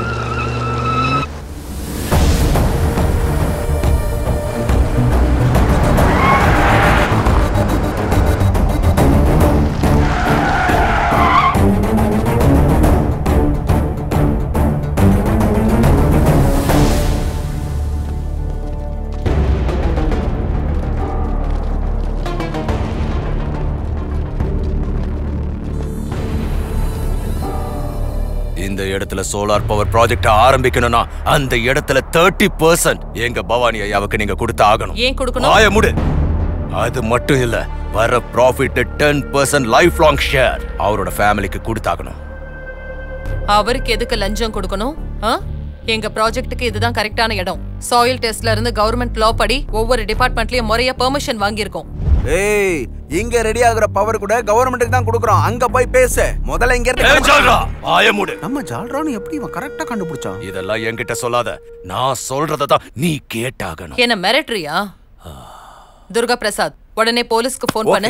இடத்துல சோலார் பவர் ப்ராஜெக்ட் ஆரம்பிக்கணும்னா அந்த இடத்துல 30% எங்க பவானி ஐயாவுக்கு நீங்க கொடுத்து ஆகணும். ஏன் கொடுக்கணும்? ஆய முடு. அது மட்டும் இல்ல, வர ப்ராஃபிட் 10% லைஃப் லாங் ஷேர் அவரோட ஃபேமிலிக்கு கொடுத்தாகணும். அவருக்கு எதுக்கு லஞ்சம் கொடுக்கணும்? எங்க ப்ராஜெக்ட்டுக்கு இதுதான் கரெக்டான இடம். சாயில் டெஸ்ட்ல இருந்து கவர்மெண்ட் லா படி ஒவ்வொரு டிபார்ட்மெண்ட்லயும் முறையா பெர்மிஷன் வாங்கியிருக்கோம். ஏய், இங்க ரெடி ஆகுற பவர் கூட கவர்மெண்ட்டுக்கு தான் கொடுக்கறோம். அங்க போய் பேசு. முதல்ல இங்க இருந்து நம்ம ஜால்ரான்னு எப்படி இவன் கரெக்டா கண்டுபிடிச்சான்? இதெல்லாம் என்கிட்ட சொல்லாத. நான் சொல்றத தான் நீ கேட்டாகணும். என்ன மிரட்டறியா? துர்கா பிரசாத், உடனே போலீஸ்க்கு போன் பண்ணு.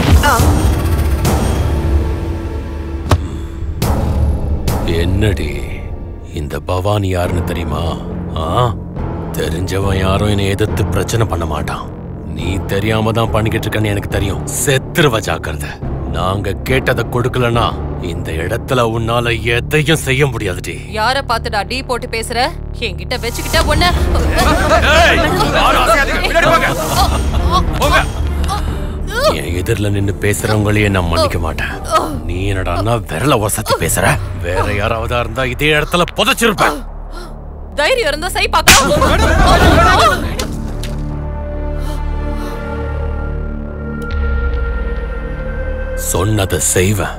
என்னடி இந்த பவானி யாருன்னு தெரியுமா? தெரிஞ்சவன் யாரும் என்னை எதிர்த்து பிரச்சனை பண்ண மாட்டான். நீ தெரியாம தான் பண்ணிக்கிட்டு இருக்கன்னு எனக்கு தெரியும். செத்துருவ ஜாக்கிரதை. நாங்க கேட்டதை கொடுக்கலனா இந்த இடத்துல உன்னால எதையும் செய்ய முடியாதுடி. யார பாத்துடா டீ போட்டு பேசுற? என்கிட்ட வச்சுக்கிட்ட ஒண்ணு. என் எதிரில நின்னு பேசுறவங்களையே நான் மன்னிக்க மாட்டேன். நீ என்னடா விரல வசதி பேசுற? வேற யாராவதா இருந்தா இதே இடத்துல புதைச்சிருப்ப. தைரியம் இருந்தா செய் பார்க்கலாம். சொன்னதை செய்வேன்.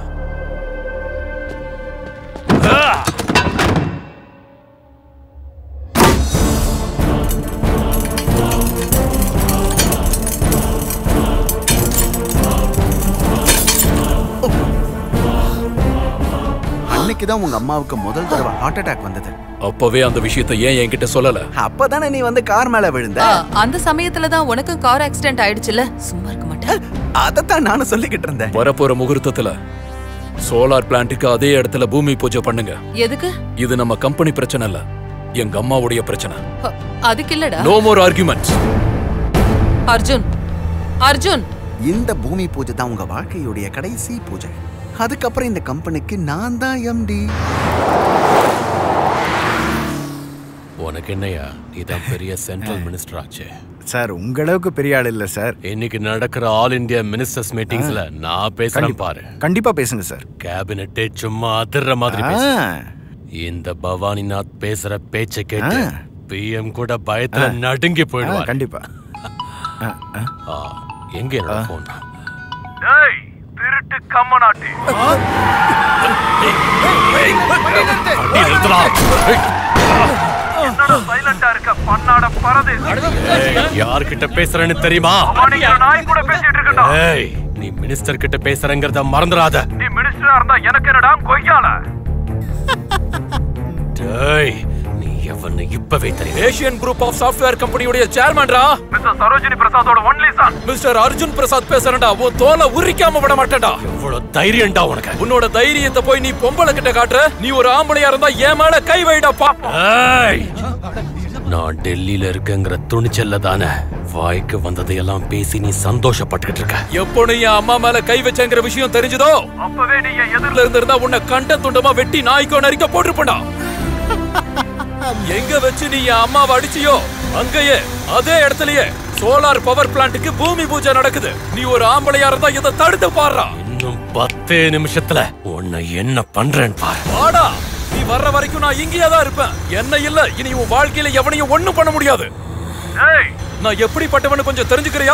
அன்னைக்குதான் உங்க அம்மாவுக்கு முதல் தடவை ஹார்ட் அட்டாக் வந்தது. அப்பவே அந்த விஷயத்தை ஏன் என்கிட்ட சொல்லல? அப்பதானே நீ வந்து கார் மேல விழுந்த. அந்த சமயத்துல தான் உனக்கு கார் ஆக்சிடென்ட் ஆயிடுச்சுல. சும்மா இருக்க மாட்டேன். அதத்தான் நானும் சொல்லிக்கிட்டு இருந்தேன். வரப்போற முகூர்த்தத்துல சோலார் பிளான்ட்டுக்கு அதே இடத்துல பூமி பூஜை பண்ணுங்க. எதுக்கு? இது நம்ம கம்பெனி பிரச்சனை இல்ல, எங்க அம்மாவுடைய பிரச்சனை. அதுக்கு இல்லடா. No more arguments. Arjun, Arjun, இந்த பூமி பூஜை தான் உங்க வாழ்க்கையுடைய கடைசி பூஜை. அதுக்கப்புறம் இந்த கம்பெனிக்கு நான் தான் எம்டி. உனக்கு என்னையா, நீதான் பெரிய சென்ட்ரல் மினிஸ்டர் ஆச்சு. சார், உங்களவுக்கு பெரிய ஆள் இல்ல சார். இன்னைக்கு நடக்கிற ஆல் இந்தியா மினிஸ்டர்ஸ் மீட்டிங்ஸ்ல நான் பேசுறேன் பாரு. கண்டிப்பா பேசுங்க சார். கேபினெட்டே சும்மா அதிர்ற மாதிரி பேசு. இந்த பவானிநாத் பேசுற பேச்சை கேட்டு பிஎம் கூட பயத்துல நடுங்கி போயிடுவார். கண்டிப்பா. எங்க என்னோட போன்? திருட்டு கம்மநாட்டி. சைலண்டா இருக்க பண்ணாட பரதேசி. யார்கிட்ட பேசுறேன்னு தெரியுமா? நாய் கூட பேசிட்டு இருக்கடா. ஏய், நீ மினிஸ்டர் கிட்ட பேசுறங்கறத மறந்துடாத. நீ மினிஸ்டரா இருந்தா எனக்கு என்னடா கொய்யால? டேய், நீ எவன்னு இப்பவே தெரியும். ஏசியன் குரூப் ஆஃப் சாஃப்ட்வேர் கம்பெனியோட சேர்மன்ரா மிஸ்டர் சரோஜினி பிரசாதோட only son mister Arjun Prasad பேசுறேன்டா. உன் தோலை உரிக்காம விட மாட்டேன்டா. எவ்வளவு தைரியம்டா உனக்கு? உன்னோட தைரியத்தை போய் நீ பொம்பளை கிட்ட காட்டுற. நீ ஒரு ஆம்பளையா இருந்தா என் மேல கை வைடா பாப்போம். ஏய், நான் டெல்லியில இருக்கேங்கிற துணிச்சல்ல தானே வாய்க்கு வந்ததையெல்லாம் பேசி நீ சந்தோஷப்பட்டுக்கிட்டு இருக்க. எப்போ நீ என் அம்மா மேல கை வச்சங்கிற விஷயம் தெரிஞ்சதோ அப்பவே நீ எதிரில இருந்திருந்தா உன்னை கண்ட துண்டமா வெட்டி நாய்க்கோ நரிக்க போட்டுருப்பா. எங்க வச்சு நீ என் அம்மாவை அடிச்சியோ அங்கேயே அதே இடத்துலயே சோலார் பவர் பிளான்ட்டுக்கு பூமி பூஜை நடக்குது. நீ ஒரு ஆம்பளையா இருந்தா இதை தடுத்து பாடுறா. இன்னும் 10 நிமிஷத்துல உன்னை என்ன பண்றேன் பாரு. வாடா, நீ வர்ற வரைக்கும் நான் இங்கேயே தான் இருப்பேன். என்ன இல்ல, இனி உன் வாழ்க்கையில எவனையும் ஒண்ணும் பண்ண முடியாது. நான் எப்படிப்பட்டவனு கொஞ்சம் தெரிஞ்சுக்கிறியா?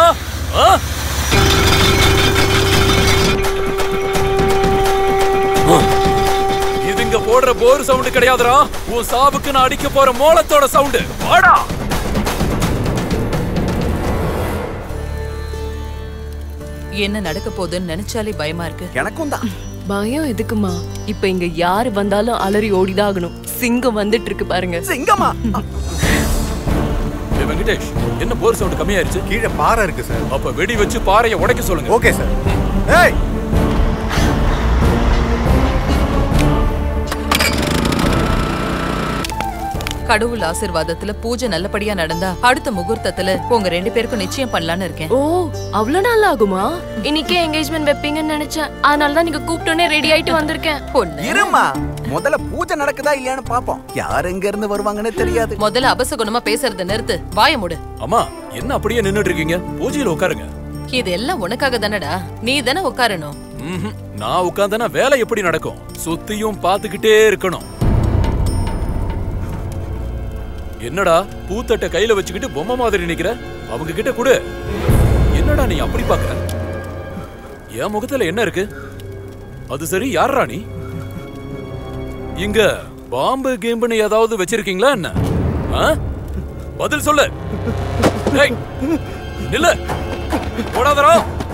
இதுங்க போடுற போர் சவுண்ட் கிடையாதுடா. உன் சாவுக்கு நான் அடிக்க போற மோளத்தோட சவுண்ட். வாடா. என்ன நடக்க போகுதுன்னு நினைச்சாலே பயமா இருக்கு. எனக்கும் தான். பயம் எதுக்குமா? இப்ப இங்க யாரு வந்தாலும் அலறி ஓடிதான் ஆகணும். சிங்கம் வந்துட்டு இருக்கு பாருங்க. சிங்கமா? வெங்கடேஷ், என்ன போர் சவுண்ட் கம்மியாயிருச்சு? கீழே பாறை இருக்கு சார். அப்ப வெடி வச்சு பாறையை உடைக்க சொல்லுங்க. Okay sir. ஏய், கடவுள் ஆசீர்வாதத்துல பூஜை நல்லபடியா நடந்தா அடுத்த முகூர்த்தத்துல உங்க 2 பேருக்கும் நிச்சயம் பண்ணலான்னு இருக்கேன். ஓ, அவ்வளவு நாள் ஆகுமா? இன்னைக்கே என்கேஜ்மெண்ட் வைப்பீங்கன்னு நினைச்சேன். அதனால தான் நீங்க கூப்பிட்டோனே ரெடி ஆயிட்டு வந்திருக்கேன். இருமா, முதல்ல பூஜை நடக்குதா இல்லையான்னு பாப்போம். யார் எங்க இருந்து வருவாங்கன்னு தெரியாது. முதல்ல அபசகுணமா பேசுறத நிறுத்து. வாய மூடு. அம்மா, என்ன அப்படியே நின்னுட்டு இருக்கீங்க? பூஜையில உட்காருங்க. இதெல்லாம் உனக்காக தானடா. நீ தானே உட்காரணும். நான் உட்கார்ந்தனா வேலை எப்படி நடக்கும்? சுத்தியும் பாத்துக்கிட்டே இருக்கணும். என்னடா பூத்தட்ட கையில வச்சுக்கிட்டு பொம்மை மாதிரி நிக்கிற? அவங்க கிட்ட கொடு. என்னடா நீ அப்படி பாக்குற? என் முகத்துல என்ன இருக்கு? அது சரி, யாரா நீ? இங்க பாம்பு கேம்புன்னு ஏதாவது வச்சிருக்கீங்களா என்ன? பதில் சொல்லு. நில்லு, போடாதரா.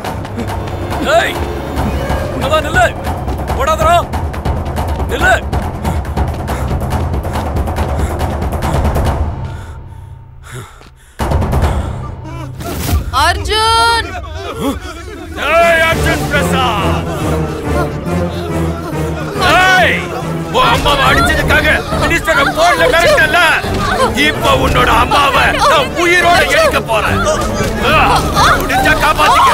நில்லு, போடாதரா. நில்லு. அர்ஜுன்! அர்ஜுன் பிரசாத்! அம்மாவை அடிச்சதுக்காக மினிஸ்டரை போன்ல மிரட்டல. இப்ப உன்னோட அம்மாவை நான் உயிரோட எடுக்க போறேன். முடிஞ்சா காப்பாத்திக்க.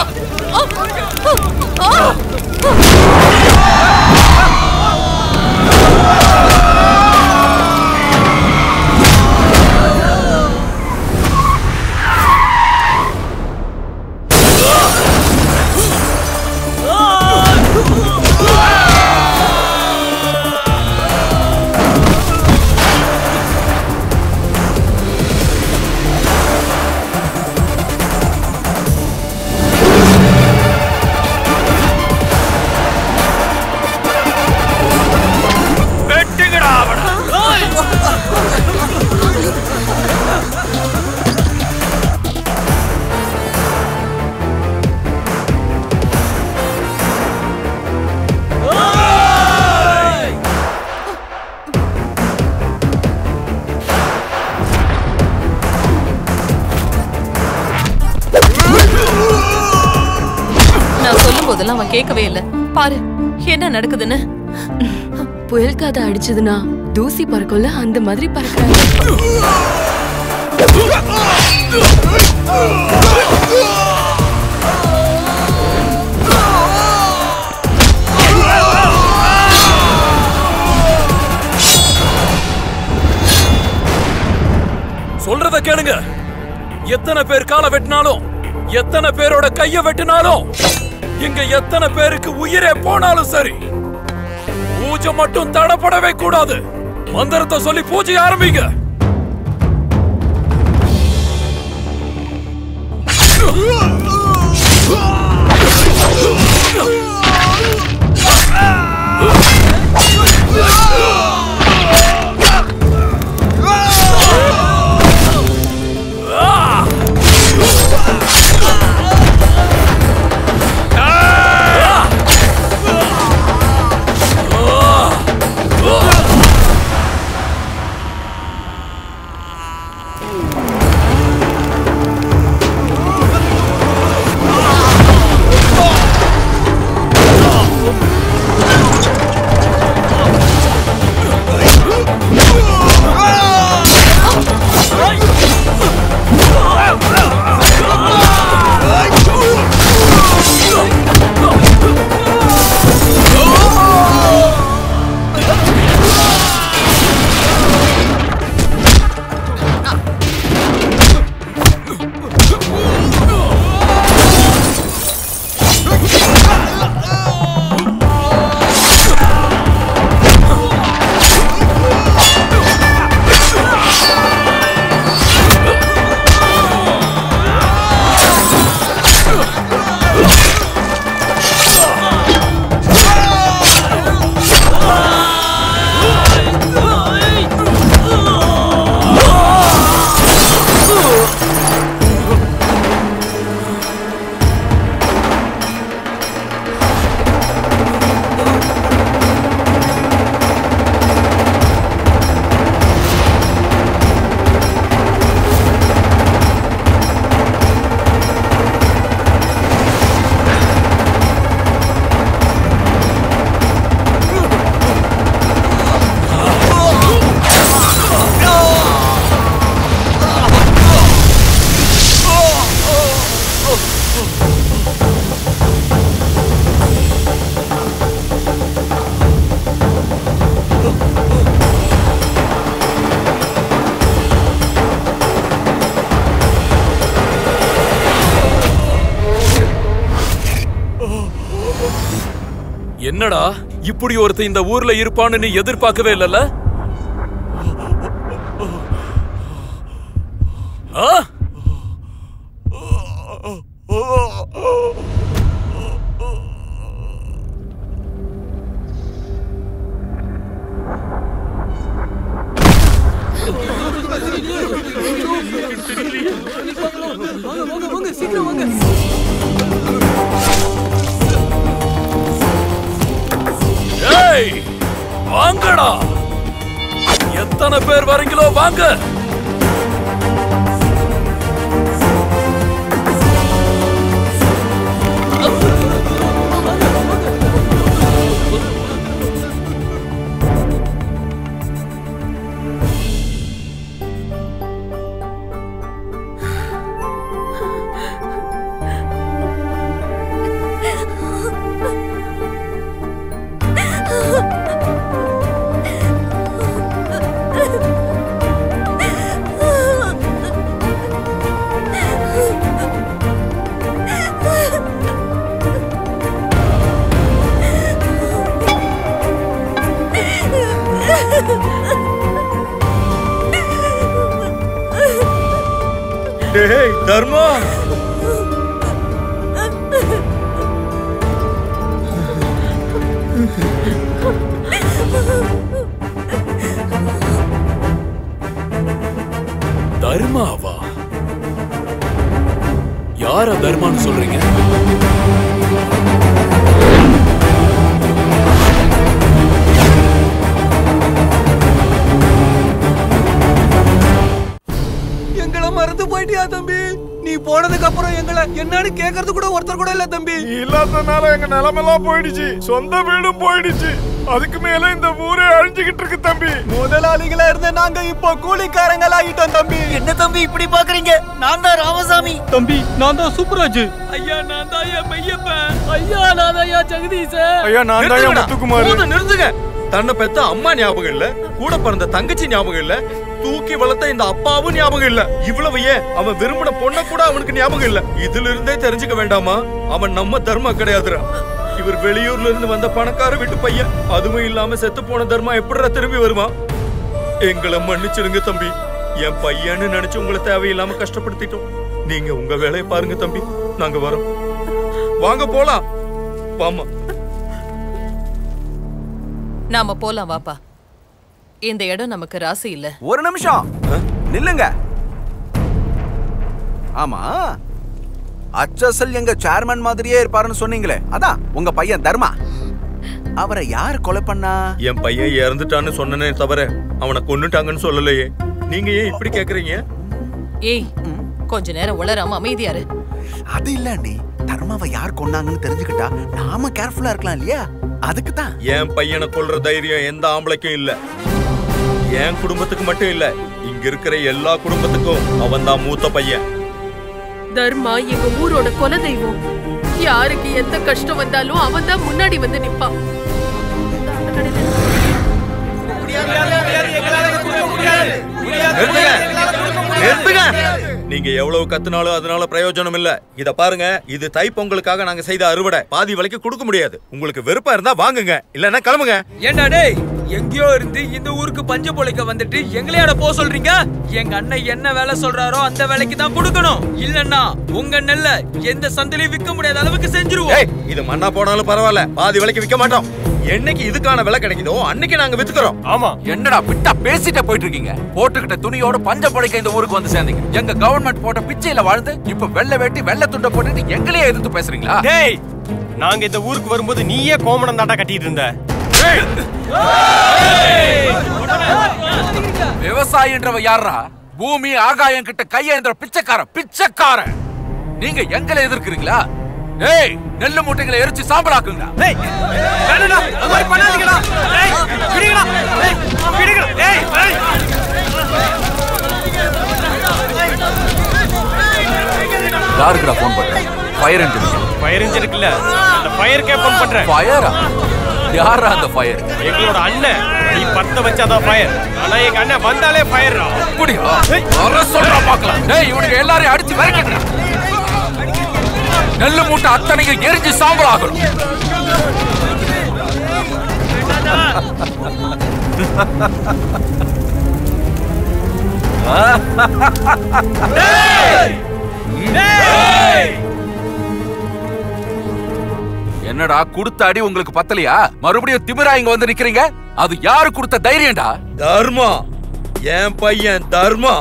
அவன் கேட்கவே இல்ல. பாரு என்ன நடக்குதுன்னு. புயல் காதை அடிச்சதுன்னா தூசி பறக்கும்ல, அந்த மாதிரி பறக்குறாங்க. சொல்றத கேளுங்க. எத்தனை பேர் காலை வெட்டினாலும், எத்தனை பேரோட கைய வெட்டினாலும், இங்க எத்தனை பேருக்கு உயிரே போனாலும் சரி, பூஜை மட்டும் தடப்படவே கூடாது. மந்திரத்தை சொல்லி பூஜை ஆரம்பிங்க. என்னடா இப்படி ஒருத்த இந்த ஊர்ல இருப்பான்னு நீ எதிர்பார்க்கவே இல்லல்ல? ஏய், வாங்கடா. எத்தனை பேர் வரீங்களோ வாங்க. டேய் தர்மா, தர்மாவா? யார தர்மான்னு சொல்றீங்க? எங்களை மறந்து போயிட்டியா தம்பி? நீ போனதுக்கு அப்புறம் எங்களை என்னன்னு கேக்குறது கூட ஒருத்தர் கூட இல்ல தம்பி. இல்லாதனால எங்க நிலமெல்லாம் போயிடுச்சு, சொந்த வீடும் போயிடுச்சு. அதுக்கு மேல இந்த ஊரே அழிஞ்சுகிட்டு இருக்கு தம்பி. முதலாளிகளா இருந்த நாங்க இப்போ கூலிக்காரங்களா ஆகிட்டோம் தம்பி. என்ன தம்பி இப்படி பாக்குறீங்க? நான் தான் ராமசாமி. தம்பி நான் தான் சூப்பராஜ். ஐயா நான் தான் ஐயா மெய்யப்பன். ஐயா நான் தான் ஐயா ஜெகதீஷ். ஐயா நான் தான் முத்துக்குமார். நிறுத்துங்க. தன்னை பெத்த அம்மா ஞாபகம் இல்ல, கூட பிறந்த தங்கச்சி ஞாபகம் இல்ல, தூக்கி வளர்த்த இந்த அப்பாவும் ஞாபகம் இல்ல. இவ்வளவு ஏன் அவன் விரும்பின பொண்ண கூட அவனுக்கு ஞாபகம் இல்ல. இதுல இருந்தே தெரிஞ்சுக்க வேண்டாமா? அவன் நம்ம தர்மா கிடையாதுடா. இவர் வெளியூர்ல இருந்து வந்த பணக்கார வீட்டு பையன். அதுவும் இல்லாம செத்து போன தர்மா எப்படிடா திரும்பி வருமா? எங்களை மன்னிச்சிடுங்க தம்பி. என் பையன்னு நினைச்சு உங்களை தேவையில்லாம கஷ்டப்படுத்திட்டோம். நீங்க உங்க வேலையை பாருங்க தம்பி. நாங்க வரோம். வாங்க போலாம். வாமா. நாம போலாம் வாப்பா. இந்த இடம் நமக்கு ராசி இல்ல. ஒரு நிமிஷம் நில்லுங்க. ஆமா, அச்சசல் எங்க சேர்மன் மாதிரியே இருப்பாருன்னு சொன்னீங்களே, அதான் உங்க பையன் தர்மா. அவரை யார் கொலை பண்ணா? என் பையன் இறந்துட்டான்னு சொன்னனே தவிர அவனை கொன்னுட்டாங்கன்னு சொல்லலையே. நீங்க ஏன் இப்படி கேக்குறீங்க? ஏய், கொஞ்ச நேரம் உளராம அமைதியாரு. அது இல்ல நீ தர்மாவை யார் கொன்னாங்கன்னு தெரிஞ்சுக்கிட்டா நாம கேர்ஃபுல்லா இருக்கலாம் இல்லையா? அதுக்கு தான். என் பையனை கொல்ற தைரியம் எந்த ஆம்பளைக்கும் இல்ல. என் குடும்பத்துக்கு மட்டும் இல்ல, இங்க இருக்கிற எல்லா குடும்பத்துக்கும் அவன் தான் மூத்த பையன். தர்மா எங்க ஊரோட குல தெய்வம். யாருக்கு எந்த கஷ்டம் வந்தாலும் அவன் தான் முன்னாடி வந்து நிப்பான். நீங்க எவ்வளவு கத்துனாலும் அதனால பிரயோஜனம் இல்ல. இத பாருங்க, இது தை பொங்கலுக்காக நாங்க செய்த அறுவடை. பாதி விலைக்கு கொடுக்க முடியாது. உங்களுக்கு விருப்பம் இருந்தா வாங்குங்க, இல்லன்னா கிளம்புங்க. ஏண்டா டேய், எங்கயோ இருந்து இந்த ஊருக்கு பஞ்ச பொழைக்க வந்துட்டு எங்களையாட போக சொல்றீங்க? எங்க அண்ணன் என்ன வேலை சொல்றாரோ அந்த வேலைக்கு தான் கொடுக்கணும். இல்லன்னா உங்க நெல்ல எந்த சந்தையிலும் விற்க முடியாத அளவுக்கு செஞ்சிருவோம். இது மண்ணா போனாலும் பரவாயில்ல, பாதி விலைக்கு விற்க மாட்டோம். என்னைக்கு இதுக்கான விலை கிடைக்குதோ அன்னைக்கு நாங்க வித்துக்கிறோம். ஆமா. என்னடா விட்டா பேசிட்டே போயிட்டு இருக்கீங்க? போட்டுக்கிட்ட துணியோட பஞ்ச பொழைக்க இந்த ஊருக்கு வந்து சேர்ந்தீங்க. எங்க கவர்மெண்ட் போட்ட பிச்சையில வாழ்ந்து இப்ப வெள்ளை வேட்டி வெள்ளை துண்டை போட்டுட்டு எங்களையே எதிர்த்து பேசுறீங்களா? டேய், நாங்க இந்த ஊருக்கு வரும்போது நீயே கோமணம் தாண்டா கட்டிட்டு இருந்த. விவசாயின்றவ யாரா? பூமி ஆகாயம் கிட்ட கையேந்திர பிச்சைக்காரன். நீங்க எங்களை எதிர்க்கிறீங்களா? ஏய், நெல்லு மூட்டைகளை எரிச்சு சாம்பலாக்குங்க. டேய், வேணடா, அது மாதிரி பண்ணாதீங்கடா. டேய், விடுங்கடா. டேய், விடுங்கடா. டேய், டேய். யாருக்குடா ஃபோன் பண்ற? Fire engine. ஃபயர் இன்ஜினுக்கு இல்ல, அந்த ஃபயர்க்கே ஃபோன் பண்றேன். ஃபயரா? யாரா அந்த ஃபயர்? எங்களோட அண்ணன். நீ பத்த வச்சாதான் ஃபயர். ஆனா எங்க அண்ணன் வந்தாலே ஃபயர்ரா. அப்படியா? வர சொல்றா பார்க்கலாம். டேய், இவனுக்கு எல்லாரையும் அடிச்சு விரட்டிடுறா. நெல்லு மூட்டை அத்தனையும் எரிஞ்சு சாம்பல் ஆகணும். என்னடா கொடுத்த அடி உங்களுக்கு பத்தலையா? மறுபடியும் திமிரா இங்க வந்து நிக்கிறீங்க. அது யாரு கொடுத்த தைரியம்டா? தர்மா, என் பையன் தர்மா.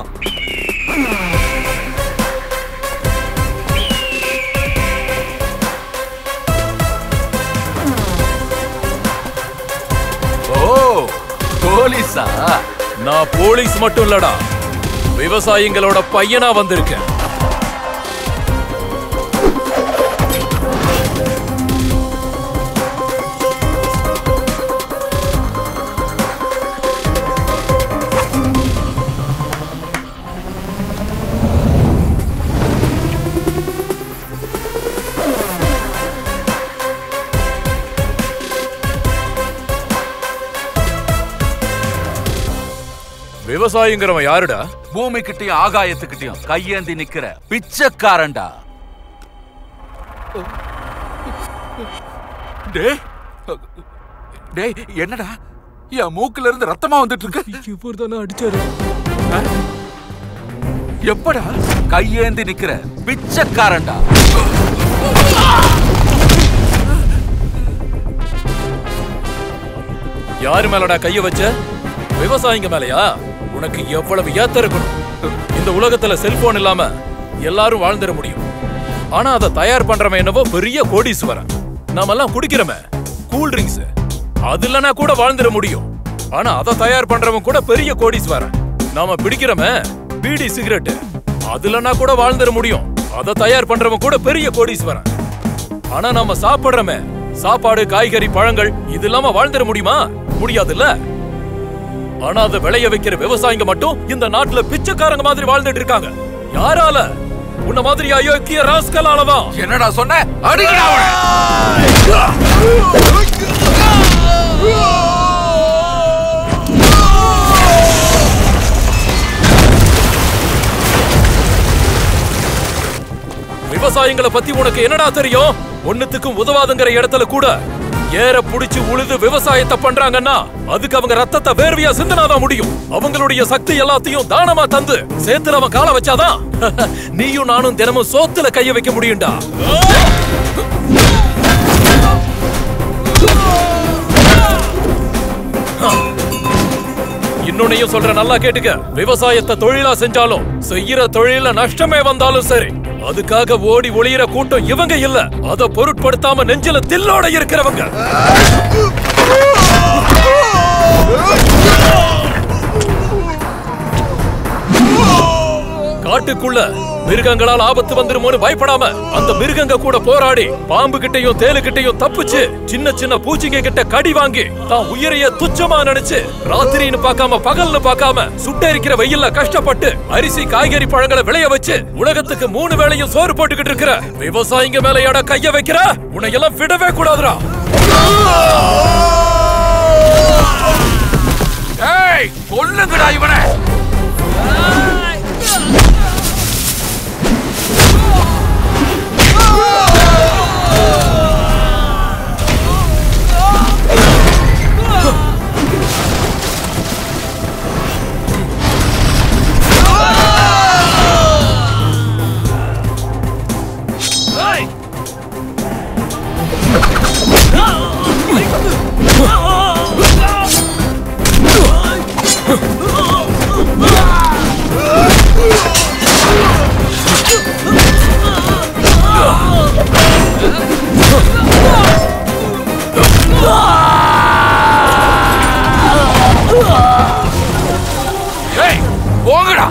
ஓ, போலீஸா? நான் போலீஸ் மட்டும் இல்லடா, விவசாயிகளோட பையனா வந்திருக்கேன். விவசாயிங்கிறவன் யாருடா? பூமி கிட்டயும் ஆகாயத்துக்கிட்டயும் கையேந்தி நிக்கிற பிச்சைக்காரன்டா. டேய், என்னடா என் மூக்குல இருந்து ரத்தமா வந்துட்டு இருக்கு? இவர்தானே அடிச்சாரு? எப்படா? கையேந்தி நிக்கிற பிச்சைக்காரன்டா. யாரு மேலடா கைய வச்ச? விவசாயிங்க மேலயா? உனக்கு எவ்வளவு ஏத்த இருக்கணும்? இந்த உலகத்துல செல்போன் இல்லாம எல்லாரும் வாழ்ந்துட முடியும். ஆனா அதை தயார் பண்றவன் என்னவோ பெரிய கோடீஸ்வரன். நாமெல்லாம் குடிக்கிறோமே கூல் ட்ரிங்க்ஸ், அது இல்லனா கூட வாழ்ந்துட முடியும். ஆனா அதை தயார் பண்றவன் கூட பெரிய கோடீஸ்வரன். நாம பிடிக்கிறோமே பீடி சிகரெட், அது இல்லனா கூட வாழ்ந்துட முடியும். அதை தயார் பண்றவன் கூட பெரிய கோடீஸ்வரன். ஆனா நாம சாப்பிடுறோமே சாப்பாடு, காய்கறி, பழங்கள், இது இல்லாம வாழ்ந்துட முடியுமா? முடியாதுல்ல. ஆனா அதை விளைய வைக்கிற விவசாயிங்க மட்டும் இந்த நாட்டுல பிச்சைக்காரங்க மாதிரி வாழ்ந்துட்டு இருக்காங்க. யாரால? உன்ன மாதிரி அயோக்கிய ராஸ்கலாலதான். என்னடா சொன்ன? அடிங்க அவனை. விவசாயிகளை பத்தி உனக்கு என்னடா தெரியும்? ஒண்ணுத்துக்கும் உதவாதுங்கிற இடத்துல கூட ஏற புடிச்சு உழுது விவசாயத்தை பண்றாங்கன்னா அதுக்கு அவங்க ரத்தத்தை வேர்வையா சிந்தனாதான் முடியும். அவங்களுடைய சக்தி எல்லாத்தையும் தானமா தந்து சேத்துல அவன் கால வச்சாதான் நீயும் நானும் தினமும் சோத்துல கைய வைக்க முடியும்டா. இன்னொன்னையும் சொல்ற, நல்லா கேட்டுக்க. விவசாயத்தை தொழிலா செஞ்சாலும் செய்யற தொழில நஷ்டமே வந்தாலும் சரி, அதுக்காக ஓடி ஒளியிற கூட்டம் இவங்க இல்ல. அத பொருட்படுத்தாம நெஞ்சில தில்லோட இருக்கிறவங்க. காட்டுக்குள்ள மிருகங்களால் ஆபத்து வந்துருமோன்னு பயப்படாம அந்த மிருகங்க கூட போராடி பாம்பு கிட்டையும் தேலு கிட்டையும் தப்பிச்சு சின்ன சின்ன பூச்சிங்க கிட்ட கடி வாங்கி தான் உயிரைய துச்சமா நினைச்சு ராத்திரின்னு பார்க்காம பகல்னு பார்க்காம சுட்டெரிக்கிற வெயில்ல கஷ்டப்பட்டு அரிசி, காய்கறி, பழங்களை விளைய வச்சு உலகத்துக்கு 3 வேளையும் சோறு போட்டுக்கிட்டு இருக்கிற விவசாயிங்க மேலையோட கைய வைக்கிற உன்னை எல்லாம் விடவே கூடாதுடா. ஏய், கொல்லுங்கடா இவனை. ஏய், போங்கடா.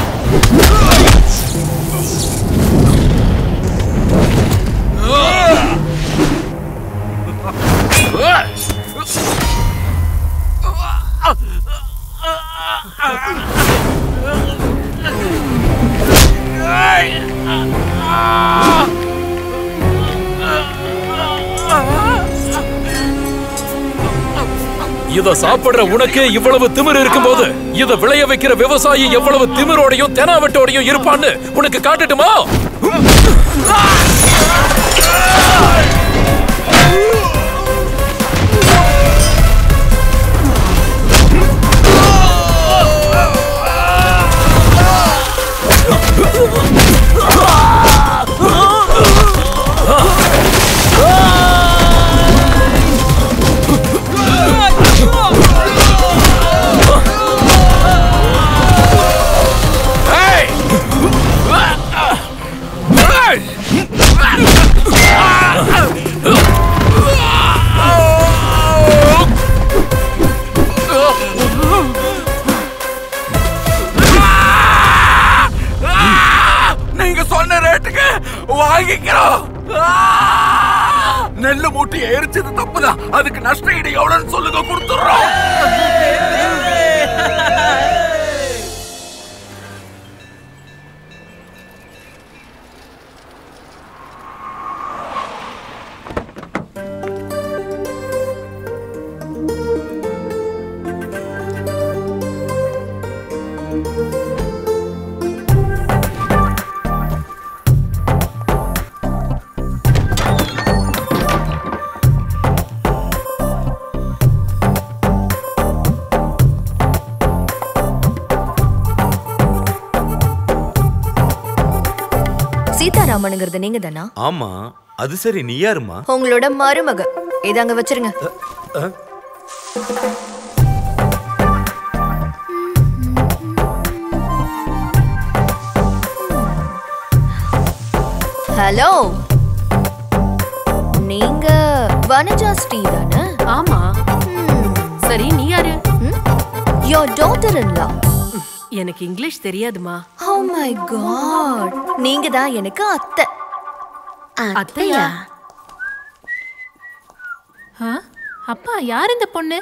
இத சாப்பிடுற உனக்கே இவ்வளவு திமிரு இருக்கும்போது இத விளைய வைக்கிற விவசாயி எவ்வளவு திமிரோடையும் தெனாவட்டோடையும் இருப்பான்னு உனக்கு காட்டட்டுமா? நீங்க சொன்ன ரேட்டுக்கு வாங்கிக்கிறோம். நெல்லு மூட்டையை எரிச்சது தப்புதான். அதுக்கு நஷ்ட ஈடு எவ்வளவுன்னு சொல்லுங்க, கொடுத்துறோம். சீதாராமனுங்கிறது நீங்க தானா? ஆமா. அது சரி, நீ யாருமா? உங்களோட மருமக. இதாங்க வச்சிருங்க. ஹலோ, நீங்க வனஜா ஸ்ரீ தானே? ஆமா. சரி, நீ யாரு? Your daughter-in-law. எனக்கு இங்கிலீஷ் தெரியாதுமா. Oh my god. நீங்க தான் எனக்கு அத்தை. அத்தையா? அப்பா, யார் இந்த பொண்ணு?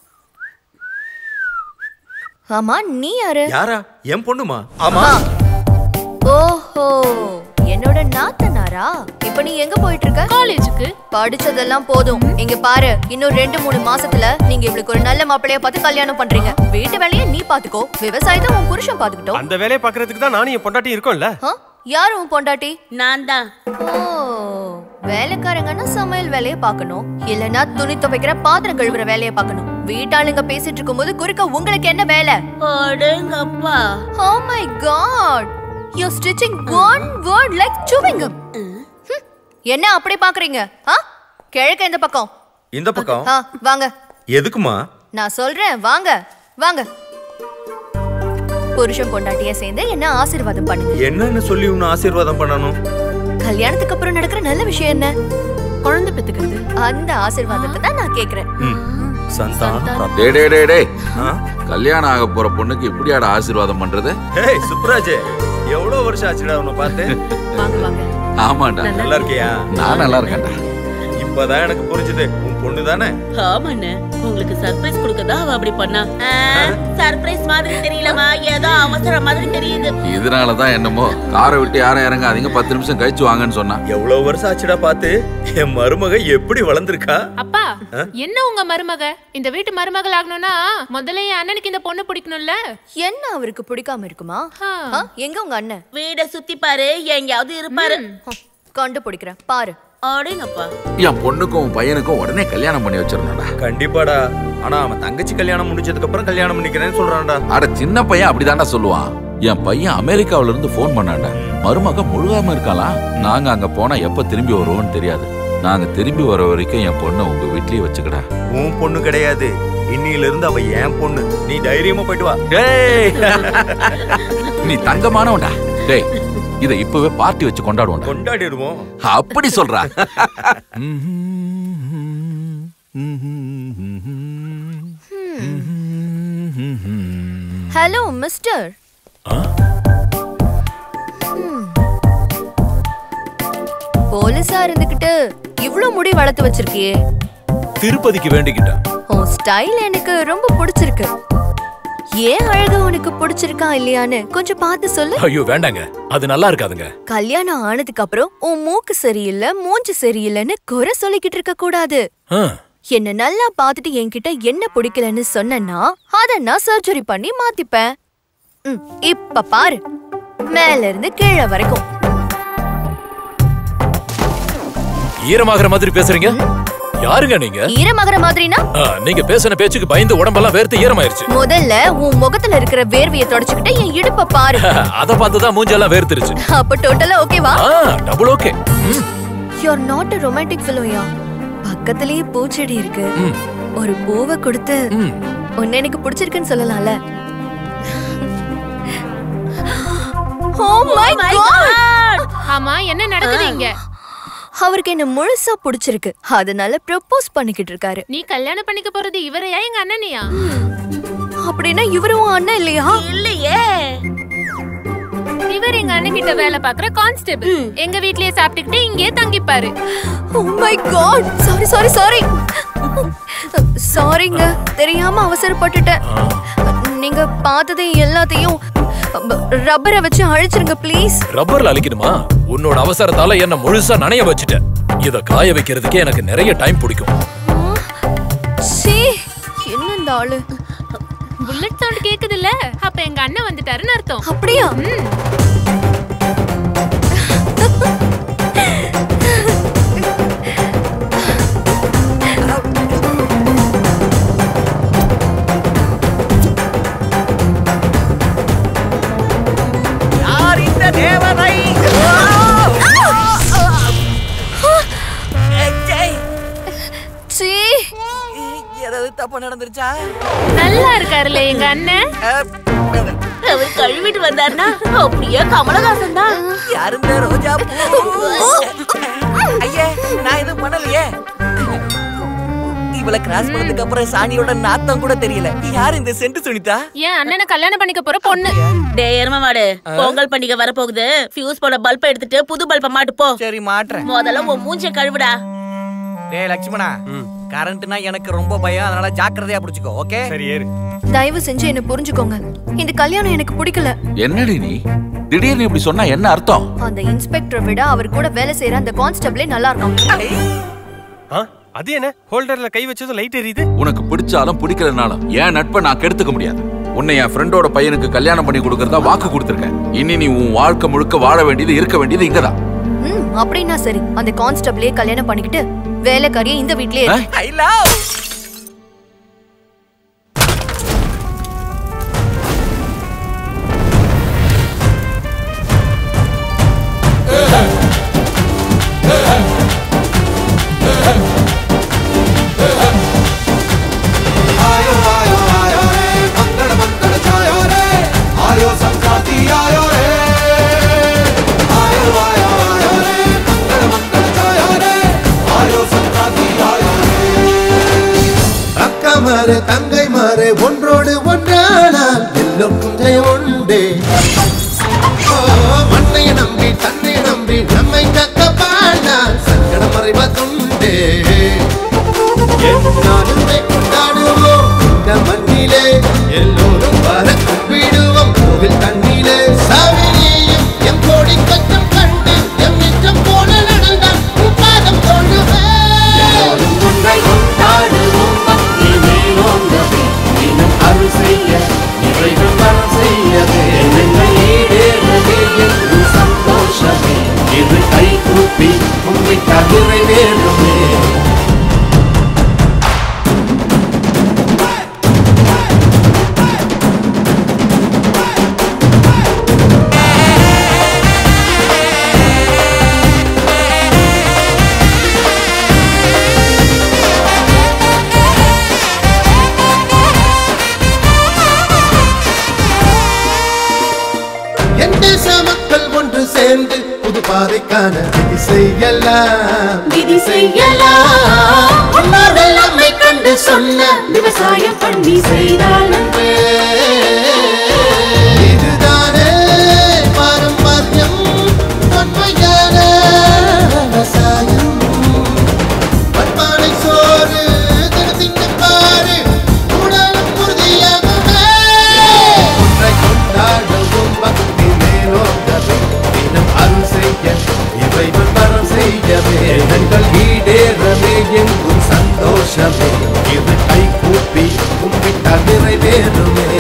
ஆமா, நீ யாரு? யாரா? என் பொண்ணுமா? ஆமா. ஓஹோ, என்னோட நாத்தனாரா? இப்ப நீ எங்க போயிட்டு இருக்க? காலேஜுக்கு. படிச்சதெல்லாம் போதும். இங்க பாரு, இன்னும் 2-3 மாசத்துல நீங்க இவளுக்கு ஒரு நல்ல மாப்பிளைய பார்த்து கல்யாணம் பண்றீங்க. வீட்டு வேலையை நீ பாத்துக்கோ, விவசாயத்தை உன் புருஷன் பாத்துக்கிட்டோம். அந்த வேலையை பாக்குறதுக்கு தான் நானும் என் பொண்டாட்டி இருக்கோம்ல. யாரு உன் பொண்டாட்டி? நான் தான். ஓ, வேலைக்காரங்கன்னா சமையல் வேலையை பார்க்கணும், இல்லனா துணி துவைக்கிற பாத்திரம் கழுவுற வேலையை பார்க்கணும். வீட்டாளுங்க பேசிட்டு இருக்கும்போது குறுக்க உங்களுக்கு என்ன வேலை? அடேங்கப்பா. Oh my god. You're stitching one word like chewing gum. என்ன அப்படி பாக்குறீங்க? கிழக்க இந்த பக்கம். இந்த பக்கம்? வாங்க. எதுக்குமா? நான் சொல்றேன், வாங்க வாங்க. புருஷன் பொண்டாட்டிய சேர்ந்து என்ன ஆசீர்வாதம் பண்ணுங்க. என்னன்னு சொல்லி உன்னை ஆசீர்வாதம் பண்ணணும்? கல்யாணத்துக்கு அப்புறம் நடக்கிற நல்ல விஷயம் என்ன? குழந்தை பெத்துக்கிறது. அந்த ஆசீர்வாதத்தை தான் நான் கேக்குறேன். கல்யாணம் ஆக போற பொண்ணுக்கு இப்படியாட ஆசீர்வாதம் பண்றது? ஏய் சுப்ராஜ், எவ்வளவு வருஷம் ஆச்சுடா உன்னை பார்த்து? ஆமாண்டா. நல்லா இருக்கியா? நான் நல்லா இருக்கேன்டா. இப்பதான் எனக்கு புரிஞ்சுது, உன் பொண்ணு தானே? ஆமாண்ணே, உங்களுக்கு சர்ப்ரைஸ் கொடுக்கதான் அவ அப்படி பண்ணா. சர்ப்ரைஸ் மாதிரி தெரியலமா, ஏதோ அவசரம் மாதிரி தெரியுது. இதனாலதான் என்னமோ காரை விட்டு யாரும் இறங்காதீங்க, 10 நிமிஷம் கழிச்சு வாங்கன்னு சொன்னா. எவ்வளவு வருஷம் ஆச்சுடா பார்த்து? என் மருமக எப்படி வளர்ந்துருக்கா? அப்பா, என்ன உங்க மருமக இந்த வீட்டு மருமகள் ஆகணும்னா முதல்ல என் அண்ணனுக்கு இந்த பொண்ணு பிடிக்கணும்ல. என்ன அவருக்கு பிடிக்காம இருக்குமா? எங்க உங்க அண்ணன்? வீட சுத்தி பாரு, எங்கயாவது இருப்பாரு. கண்டுபிடிக்கிறேன் பாரு. அடேங்கப்பா. என் பொண்ணுக்கும் பையனுக்கும் உடனே கல்யாணம் பண்ணி வச்சிருந்தாடா. கண்டிப்பாடா. ஆனா அவன் தங்கச்சி கல்யாணம் முடிச்சதுக்கு அப்புறம் கல்யாணம் பண்ணிக்கிறேன்னு சொல்றான்டா. அட சின்ன பையன் அப்படிதான்டா சொல்லுவான். என் பையன் அமெரிக்காவில இருந்து போன் பண்ணாண்டா. மருமக முழுகாம இருக்கலாம். நாங்க அங்க போனா எப்ப திரும்பி வருவோம்னு தெரியாது. நாங்க திரும்பி வர வரைக்கும் என் பொண்ணை உங்க வீட்லயே வச்சுக்கடா. உன் பொண்ணு கிடையாது, இன்னில இருந்து அவ என் பொண்ணு. நீ தைரியமா போயிட்டு வா. டேய், நீ தங்கமானவன்டா. டேய், இத இப்பவே பார்ட்டி வச்சு கொண்டாடுவோம். கொண்டாடிடுவோம். அப்படி சொல்றா? Hello mister. போலீஸா இருந்துகிட்டு இவ்ளோ முடி வளர்த்து வச்சிருக்கியே? திருப்பதிக்கு வேண்டிக்கிட்டேன். உன் ஸ்டைல் எனக்கு ரொம்ப பிடிச்சிருக்கு. ஏன் அழகு உனக்கு பிடிச்சிருக்கா இல்லையான்னு கொஞ்சம் பார்த்து சொல்லு. ஐயோ வேண்டாங்க, அது நல்லா இருக்காதுங்க. கல்யாணம் ஆனதுக்கு அப்புறம் உன் மூக்கு சரியில்லை, மூஞ்சி சரியில்லைன்னு குறை சொல்லிக்கிட்டு இருக்க கூடாது. என்ன நல்லா பார்த்துட்டு என்கிட்ட என்ன பிடிக்கலன்னு சொன்னா அத நான் சர்ஜரி பண்ணி மாத்திப்பேன். இப்ப பாரு, மேல இருந்து கீழே வரைக்கும் ஈரமாகற மாதிரி பேசுறீங்க. யாருங்க நீங்க? ஈரமாகற மாதிரினா? நீங்க பேசின பேச்சுக்கு பயந்து உடம்பெல்லாம் வேர்த்து ஈரமாயிருச்சு. முதல்ல உன் முகத்துல இருக்கிற வேர்வையை தொடச்சுக்கிட்டு என் இடுப்ப பாரு. அத பார்த்து தான் மூஞ்செல்லாம் வேர்த்துருச்சு. அப்ப டோட்டலா ஓகேவா? Double okay. You are not a romantic fellow யா. பக்கத்துலயே பூச்செடி இருக்கு. ஒரு பூவை கொடுத்து உன்னை எனக்கு பிடிச்சிருக்குன்னு சொல்லலாம்ல. Oh my god. ஆமா, என்ன நடக்குது இங்க? அவருக்கு என்ன முழுசா பிடிச்சிருக்கு, அதனால ப்ரப்போஸ் பண்ணிக்கிட்டு இருக்காரு. நீ கல்யாணம் பண்ணிக்க போறது இவரையா எங்க அண்ணனையா? அப்படின்னா இவரும் அண்ணன் இல்லையா? இல்லையே, இவர் எங்க அண்ணன் கிட்ட வேலை பாக்குற கான்ஸ்டபிள். எங்க வீட்லயே சாப்பிட்டுக்கிட்டு இங்கே தங்கிப்பாரு. Oh my god, சாரி சாரிங்க, தெரியாம அவசரப்பட்டுட்டேன். நீங்க பார்த்தது எல்லாத்தையும் ரப்பரை வச்சு அழிச்சிருங்க ப்ளீஸ். ரப்பர்ல அழிக்கணுமா? உன்னோட அவசரத்தால என்ன முழுசா நனைய வச்சுட்டேன். இத காய வைக்கிறதுக்கே எனக்கு நிறைய டைம் பிடிக்கும். என்ன இந்த ஆளு? புல்லட் சவுண்ட் கேக்குதுல்ல, அப்ப எங்க அண்ணன் வந்துட்டாருன்னு அர்த்தம். அப்படியா? யார் இந்த தேவதை? ஏதாவது தப்பு நடந்துருச்சா? நல்லா இருக்காருல்ல எங்க அண்ணன். அவர் கழுவிட்டு வந்தாருன்னா அப்படியே கமலஹாசன் தான். யாரும் ரோஜா ஐயே, நான் எதுவும் பண்ணலையே. இவளை கிராஸ் பண்ணதுக்கு அப்புறம் சாணியோட நாத்தம் கூட தெரியல. யார் இந்த சென்ட் சுனிதா? ஏன் அண்ணனை கல்யாணம் பண்ணிக்க போற பொண்ணு. டேய் எருமமாடு, பொங்கல் பண்டிகை வர போகுது. ஃபியூஸ் போட பல்ப எடுத்துட்டு புது பல்ப மாட்டு போ. சரி மாட்றேன். முதல்ல உன் மூஞ்ச கழுவுடா. டேய் லட்சுமணா, கரண்ட்னா எனக்கு ரொம்ப பயம், அதனால ஜாக்கிரதையா புடிச்சுக்கோ. ஓகே சரி ஏறு. தயவு செஞ்சு என்ன புரிஞ்சுக்கோங்க, இந்த கல்யாணம் எனக்கு பிடிக்கல. என்னடி நீ திடீர்னு இப்படி சொன்னா என்ன அர்த்தம்? அந்த இன்ஸ்பெக்டரை விட அவர் கூட வேலை செய்யற அந்த கான்ஸ்டபிளே நல்லா இருக்கும். அது என்ன ஹோல்டர்ல கை வச்சதும் லைட் எரியுது? உனக்கு பிடிச்சாலும் பிடிக்கலனாலும் என் நட்பை நான் கெடுத்துக்க முடியாது. உன்னை என் ஃப்ரெண்டோட பையனுக்கு கல்யாணம் பண்ணி கொடுக்கறதா வாக்கு கொடுத்திருக்கேன். இனி நீ உன் வாழ்க்கை முழுக்க வாழ வேண்டியது இருக்க வேண்டியது இங்கதான். அப்படின்னா சரி, அந்த கான்ஸ்டபிளே கல்யாணம் பண்ணிக்கிட்டு வேலைக்காரியை இந்த வீட்லயே ஐ லவ். தங்கை மாறு ஒன்றோடு ஒன்றானால் எல்லோருக்கும் ஜெயம் உண்டு. மண்ணையை நம்பி தன்னை நம்பி நம்மை தக்க பாடினால் சங்கடம் மறைவதுண்டு. என்னாலுமே கொண்டாடுவோம் இந்த மண்ணிலே, எல்லோரும் வர கூப்பிடுவோம் கோவில் தண்ணிலே. சாவினியும் எம் கோடி கச்சம் கண்டு எம் நிச்சம் போல நடந்தால் பாதம் தோன்றுவேன். ஒன்றை கொண்டாடுவோம், அருள் செய்ய இவைகள் வரம் செய்யவே எண்ணங்கள் ஈடேறவே என்று சந்தோஷமே. இது கை கூப்பி கும்பிட்டால் நிறைவேறுமே. சேர்ந்து புது பாதைக்கான விதி செய்யலாம், விதி செய்யலாம். உன்னோடல் நம்மை கண்டு சொன்ன விவசாயம் பண்ணி செய்தால் நன்றே. இதுதானே பாரம்பரியம், தொன்மையான விவசாயம். பண்பானை சோறு தினத்தின் பாரு உடலும் உறுதியாகவே. ஒன்றை கொண்டாடுவோம் பக்தி மேலோங்கவே. அருள் செய்ய இவைகள் வரம் செய்யவே எண்ணங்கள் ஈடேறவே எங்கும் சந்தோஷமே. இது கை கூப்பி கும்பிட்டால் நிறைவேறுமே.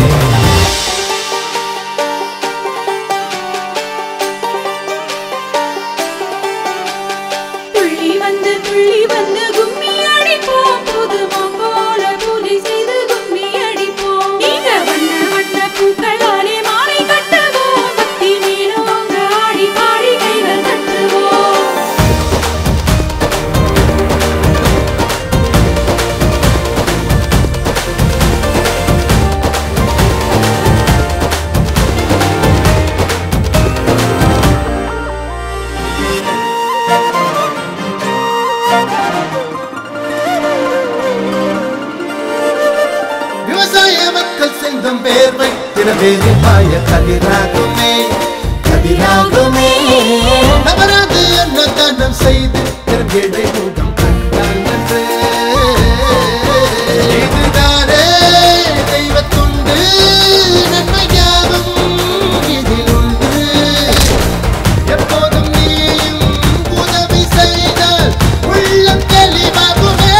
துள்ளி வந்து கும்மி அடிப்போம், புது போல புலி செய்து கும்மி அடிப்போம். நீங்க வண்ண வண்ண பூக்களாலே மாலை கட்டுவோம், பக்தி மீனோங்க ஆடி பாடி கைகள் கட்டுவோம். சிந்தும் வேர்வை தினவேறி மாய கதிராகுமே கதிராகுமே நவராது என்ன தானம் செய்து திருவேடை மூடம் கண்டான் என்று இதுதானே தெய்வத்துண்டு நன்மையாகும் இதில் உண்டு எப்போதும் நீயும் உதவி செய்தால் உள்ளம் தெளிவாகுமே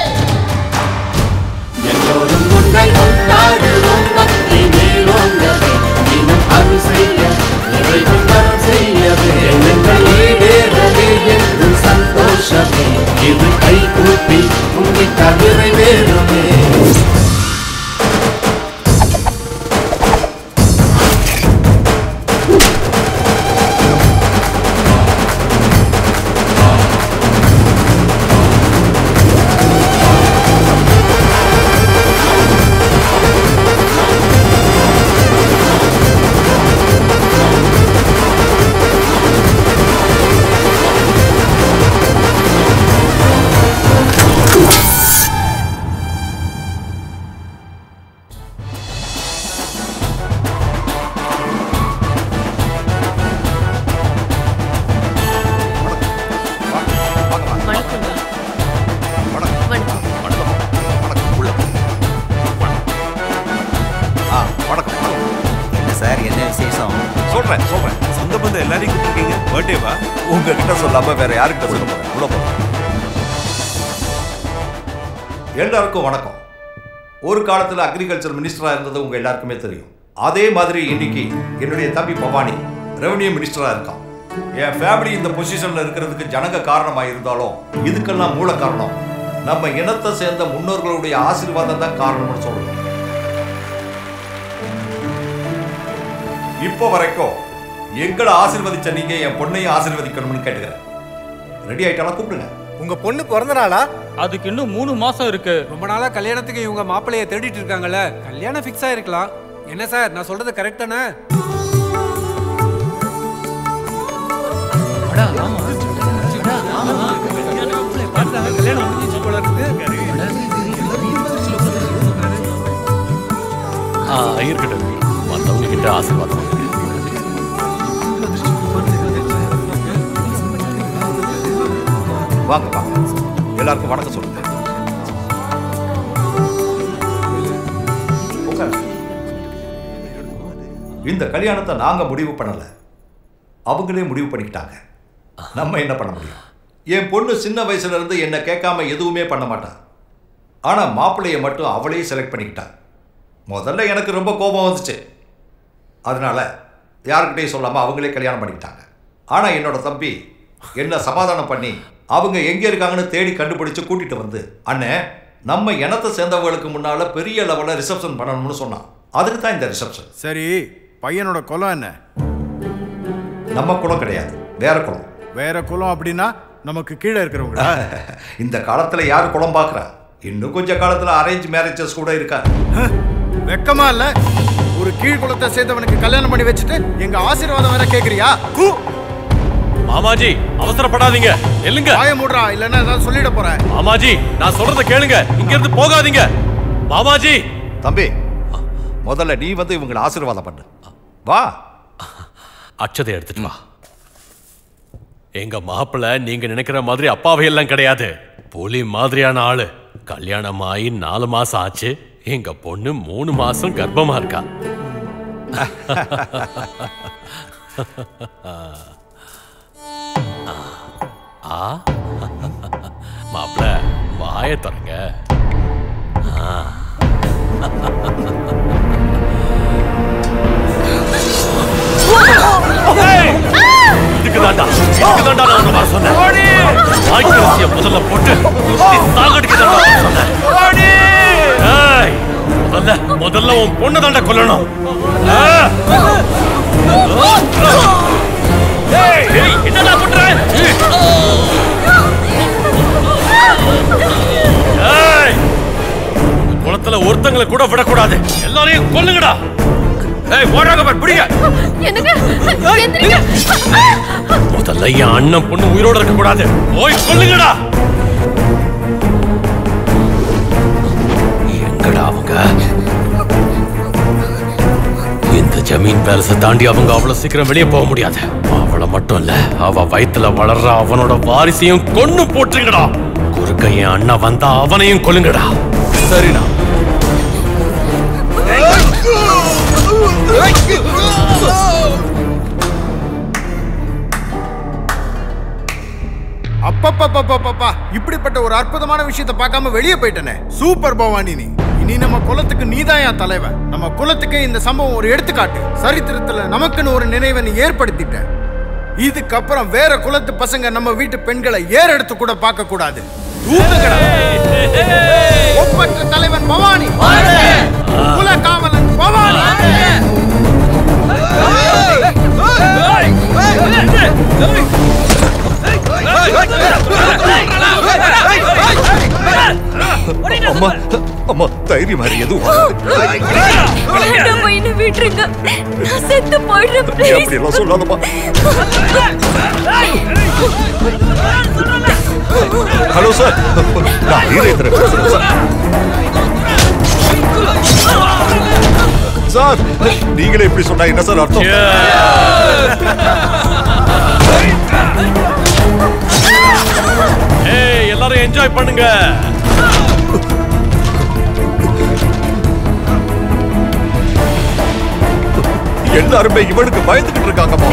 எல்லோரும் உன்னை கொண்டாடுவோம் பக்தி மேலோங்கவே தினம் அருள் செய்ய இறைவன் வரம் செய்யவே எண்ணங்கள் ஈடேறவே என்றும் சந்தோஷமே இது கை கூப்பி உன்னிட்டால் நிறைவேறுமே எல்லாருக்கும் வணக்கம். ஒரு காலத்தில் அக்ரிகல்ச்சர் மினிஸ்டரா இருந்தது உங்க எல்லாருக்குமே தெரியும். அதே மாதிரி இன்னைக்கு என்னுடைய தம்பி பவானி ரெவன்யூ மினிஸ்டரா இருக்கான். என் ஃபேமிலி இந்த பொசிஷன்ல இருக்கிறதுக்கு ஜனங்க காரணமா இருந்தாலும் இதுக்கெல்லாம் மூல காரணம் நம்ம இனத்தை சேர்ந்த முன்னோர்களுடைய ஆசீர்வாதம் தான் காரணம்னு சொல்றோம். இப்போ வரைக்கும் எங்களை ஆசீர்வதிச்ச நீங்க என் பொண்ணையும் ஆசீர்வதிக்கணும்னு கேட்டுக்கிறேன். ரெடி ஆயிட்டாலும் கூப்பிடுங்க. உங்க பொண்ணு பிறந்த நாளா? அதுக்கு இன்னும் 3 மாசம் இருக்கு. ரொம்ப நாளா கல்யாணத்துக்கு இவங்க மாப்பிள்ளைய தேடிட்டு இருக்காங்கல்ல, கல்யாணம் ஃபிக்ஸ் ஆயிருக்கலாம். என்ன சார், நான் சொல்றது கரெக்ட் தானே? கல்யாணம் முடிஞ்சு போல இருக்கு. இருக்கட்டும், வந்தவங்க கிட்ட ஆசீர்வாதம். வாங்க வாங்க, எல்லாருக்கும் வணக்கம் சொல்லுங்க. இந்த கல்யாணத்தை நாங்க முடிவு பண்ணல, அவங்களே முடிவு பண்ணிக்கிட்டாங்க. நம்ம என்ன பண்ண முடியும்? என் பொண்ணு சின்ன வயசுல இருந்து என்ன கேட்காம எதுவுமே பண்ண மாட்டான். ஆனா மாப்பிள்ளைய மட்டும் அவளே செலக்ட் பண்ணிக்கிட்டா. முதல்ல எனக்கு ரொம்ப கோபம் வந்துச்சு. அதனால யாருக்கிட்டையும் சொல்லாம அவங்களே கல்யாணம் பண்ணிக்கிட்டாங்க. ஆனா என்னோட தம்பி என்ன சமாதானம் பண்ணி அவங்க எங்க இருக்காங்கன்னு தேடி கண்டுபிடிச்சு கூட்டிட்டு வந்து, அண்ணே நம்ம இனத்தை சேர்ந்தவங்களுக்கு முன்னால பெரிய லெவல்ல ரிசப்ஷன் பண்ணணும்னு சொன்னான். அதுக்கு தான் இந்த ரிசப்ஷன். சரி, பையனோட குலம் என்ன? நம்ம குலம் கிடையாது, வேற குலம். வேற குலம் அப்படின்னா நமக்கு கீழே இருக்கிறவங்க. இந்த காலத்துல யாரு குலம் பாக்குறா? இன்னும் கொஞ்ச காலத்துல அரேஞ்ச் மேரேஜஸ் கூட இருக்கா. வெக்கமா இல்ல? ஒரு கீழ் குலத்தை சேர்ந்தவனுக்கு கல்யாணம் பண்ணி வச்சுட்டு எங்க ஆசீர்வாதம் வேற கேக்குறியா? மாமாஜி அவசரப்படாதீங்க, இல்லங்க. வாய மூடுறா, இல்லன்னா ஏதாவது சொல்லிட போறேன். மாமாஜி நான் சொல்றத கேளுங்க, இங்க இருந்து போகாதீங்க. மாமாஜி. தம்பி, முதல்ல நீ வந்து இவங்களை ஆசீர்வாதம் பண்ணு. வா. அச்சதை எடுத்துட்டு வா. எங்க மாப்பிள்ள நீங்க நினைக்கிற மாதிரி அப்பாவை எல்லாம் கிடையாது. புலி மாதிரியான ஆளு. கல்யாணம் ஆகி 4 மாசம் ஆச்சு. எங்க பொண்ணு 3 மாசம் கர்ப்பமா இருக்கா. மாப்பிள்ள வாய தரங்க. இதுக்குதான்டா நான் உன்னை வர சொன்னேன். வாய்க்கரசிய முதல்ல போட்டு சாகடிக்கதான்டா சொன்னேன். முதல்ல உன் பொண்ணை தாண்டா கொல்லணும். என்னடா பண்ற? குளத்துல ஒருத்தங்களை கூட விடக்கூடாது, எல்லாரையும் கொல்லுங்கடா. முதல்ல என் அண்ணன் பொண்ணு உயிரோட இருக்க கூடாது, போய் கொல்லுங்கடா. எங்கடா அவங்க? ஜமீன் பேலஸை தாண்டி அவங்க அவ்வளவு சீக்கிரம் வெளியே போக முடியாது. அவளை மட்டும் இல்ல, அவ வயித்துல வளர்ற அவனோட வாரிசையும் கொன்னு போட்டுங்கடா. குறுக்க என் அண்ணா வந்தா அவனையும் கொல்லுங்கடா. சரிண்ணா. அப்பப்பா, இப்படிப்பட்ட ஒரு அற்புதமான விஷயத்தை பார்க்காம வெளியே போயிட்டனே. சூப்பர் பவானி நீ. இனி நம்ம குலத்துக்கு நீதான் என் தலைவன். நம்ம குலத்துக்கு இந்த சம்பவம் ஒரு எடுத்துக்காட்டு. சரித்திரத்துல நமக்குன்னு ஒரு நினைவை நீ ஏற்படுத்திட்ட. இதுக்கப்புறம் வேற குலத்து பசங்க நம்ம வீட்டு பெண்களை ஏறெடுத்து கூட பார்க்க கூடாது. ஒப்பற்ற தலைவன் பவானி, குல காவலன் பவானி. அம்மா அம்மா தைரியம் மாதிரி எதுவும் விட்டுருங்க, நான் செத்து போயிடுறேன். அப்படி எல்லாம் சொல்லாதம்மா. ஹலோ சார், நான் வீரேந்திரன் பேசுறேன் சார். சார், நீங்களே இப்படி சொன்னா என்ன சார் அர்த்தம்? ஏய், எல்லாரும் என்ஜாய் பண்ணுங்க. எல்லாருமே இவனுக்கு பயந்துகிட்டு இருக்காங்கம்மா.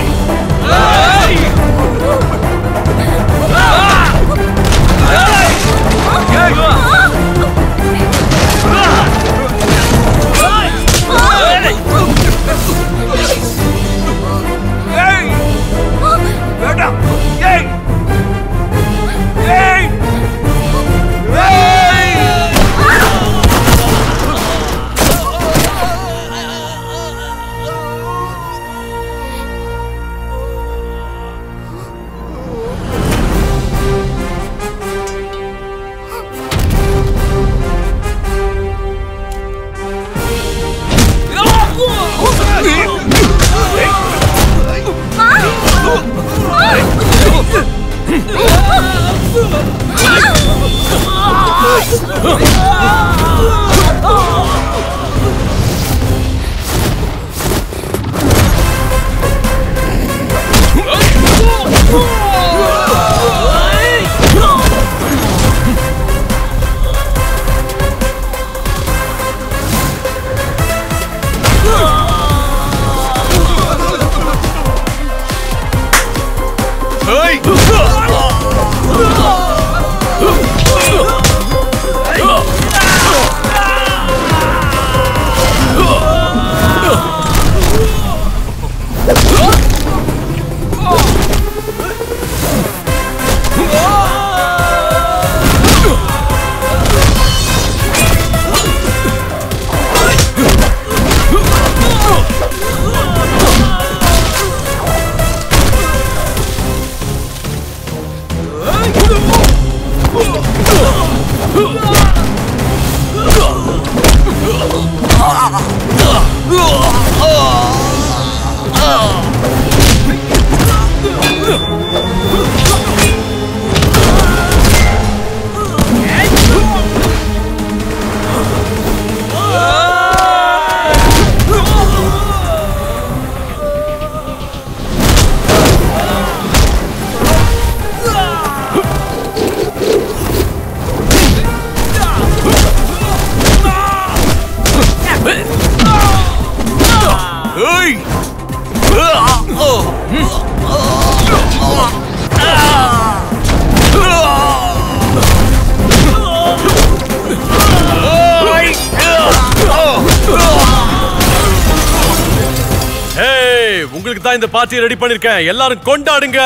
உங்களுக்கு தான் இந்த பார்ட்டி ரெடி பண்ணிருக்கேன். எல்லாரும் கொண்டாடுங்க.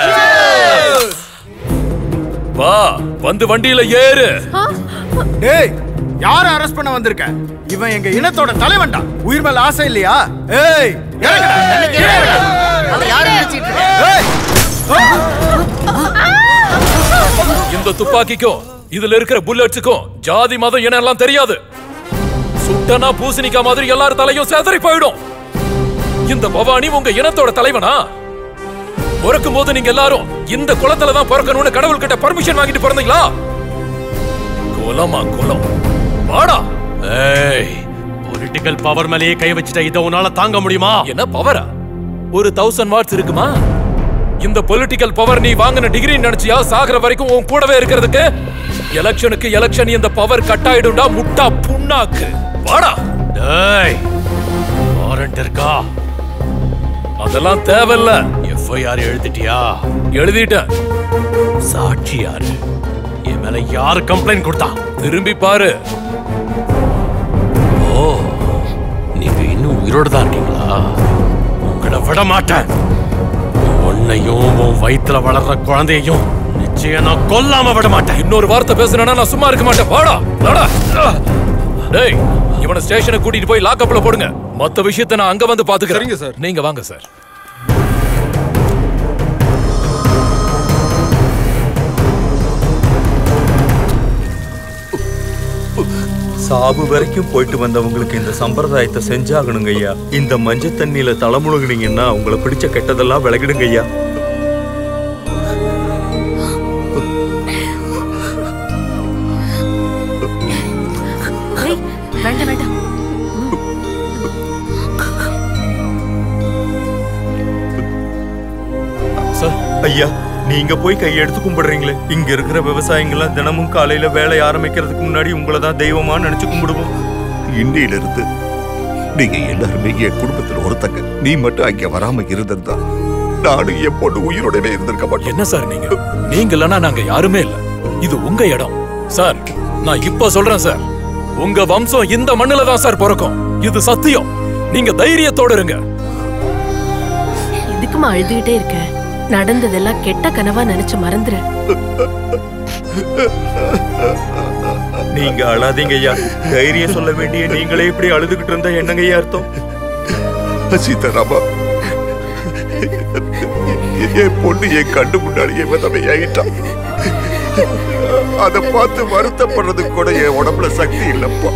வா, வந்து வண்டியில ஏறு. டேய், யார அரெஸ்ட் பண்ண வந்திருக்க? இவன் எங்க இனத்தோட தலைவன்டா. உயிர் மேல ஆசை இல்லையா? ஏய், இந்த துப்பாக்கிக்கும் இதுல இருக்கிற புல்லட்ஸுக்கும் ஜாதி மதம் இனம் எல்லாம் தெரியாது. சுட்டனா பூசணிக்கா மாதிரி எல்லாரும் தலையும் சேதறி போயிடும். இந்த பவானி உங்க இனத்தோட தலைவனா? பிறக்கும் போது நீங்க எல்லாரும் இந்த குலத்துல தான் பிறக்கணும்னு கடவுள் கிட்ட பர்மிஷன் வாங்கிட்டு பிறந்தீங்களா? குலமா குலம்? வாடா. ஏய், பொலிட்டிக்கல் பவர் மேலேயே கை வச்சுட்ட இதை உன்னால தாங்க முடியுமா? என்ன பவரா? ஒரு 1000 வாட்ஸ் இருக்குமா? இந்த பொலிட்டிக்கல் பவர் நீ வாங்கின டிகிரி நினைச்சியா சாகர வரைக்கும் உன் கூடவே இருக்கிறதுக்கு? எலெக்ஷனுக்கு எலெக்ஷன் இந்த பவர் கட் ஆயிடும்டா முட்டா புண்ணாக்கு. வாடா. டேய், வாரண்ட் இருக்கா? அதெல்லாம் தேவையில்ல. எஃப்ஐஆர் எழுதிட்டியா? எழுதிட்டேன். சாட்சி யாரு? என் மேல யாரு கம்ப்ளைண்ட் கொடுத்தா? திரும்பி பாரு. ஓ, நீங்க இன்னும் உயிரோட தான் இருக்கீங்களா? உங்களை விட மாட்டேன். உன்னையும் உன் வயித்துல வளர்ற குழந்தையையும் நிச்சயம் நான் கொல்லாம விட மாட்டேன். இன்னொரு வார்த்தை பேசுனா நான் சும்மா இருக்க மாட்டேன். வாடா. டேய், இவனை ஸ்டேஷனுக்கு கூட்டிட்டு போய் லாக்அப்ல போடுங்க. மத்த விஷயத்தை நான் அங்க வந்து பாத்துக்கிறேன். சரிங்க சார். நீங்க வாங்க சார். சாவு வரைக்கும் போயிட்டு வந்தவங்களுக்கு இந்த சம்பிரதாயத்தை செஞ்சாகணுங்க ஐயா. இந்த மஞ்சள் தண்ணியில தலைமுழுகினீங்கன்னா உங்களை பிடிச்ச கெட்டதெல்லாம் விலகிடுங்க ஐயா. வேண்டாம் வேண்டாம். ஐயா, நீங்க போய் கையெடுத்து கும்பிடுறீங்களே, இங்க இருக்கிற விவசாயிங்களாம் தினமும் காலையில வேலை ஆரம்பிக்கிறதுக்கு முன்னாடி உங்களை தான் தெய்வமா நினைச்சு கும்பிடுவோம். இன்னையிலிருந்து நீங்க எல்லாருமே என் குடும்பத்தில் ஒருத்தங்க. நீ மட்டும் அங்க வராம இருந்திருந்தா நானும் என் பொண்ணு உயிரோடவே இருந்திருக்க மாட்டேன். என்ன சார் நீங்க இல்லைன்னா நாங்க யாருமே இல்ல. இது உங்க இடம் சார். நான் இப்ப சொல்றேன் சார், உங்க வம்சம் இந்த மண்ணுல தான் சார் பிறக்கும். இது சத்தியம். நீங்க தைரியத்தோட இருங்க. எதுக்குமா அழுதுகிட்டே இருக்க? நடந்ததெல்லாம் கெட்ட கனவா நினைச்சு மறந்துரு. நீங்க அழாதீங்க ஐயா. தைரியம் சொல்ல வேண்டிய நீங்களே இப்படி அழுதுகிட்டு இருந்தா என்னங்க ஐயா அர்த்தம்? சீதாராமா, என் பொண்ணு என் கண்ணு முன்னாடியே விதவையாயிட்டான். அதை பார்த்து வருத்தப்படுறதுக்கு கூட என் உடம்புல சக்தி இல்லப்பா.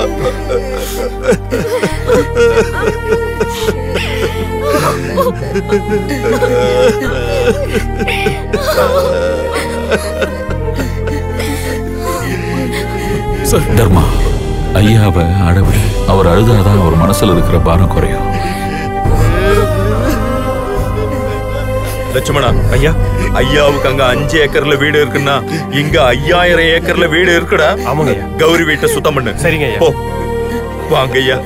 தர்மா, ஐயாவை அழவிடு. அவர் அழுதாதான் அவர் மனசுல இருக்கிற பாரம் குறையும். லட்சுமணா ஐயா, ஐயாவுக்கு அங்க 5 ஏக்கர்ல வீடு இருக்குன்னா இங்க 5000 ஏக்கர்ல வீடு இருக்குடா. ஆமாங்க. கௌரி வீட்டை சுத்தம் பண்ணு. சரிங்க ஐயா. போ வாங்க ஐயா.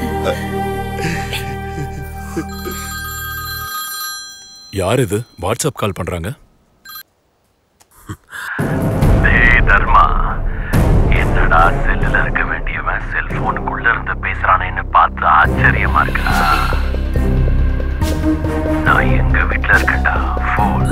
யார் இது வாட்ஸ்அப் கால் பண்றாங்க? தர்மா, என்னடா செல்லுல இருக்க வேண்டியவன் செல்போனுக்குள்ள இருந்து பேசுறானேன்னு பார்த்து ஆச்சரியமா இருக்கா? நான் எங்க வீட்டுல இருக்கேன்டா. போன்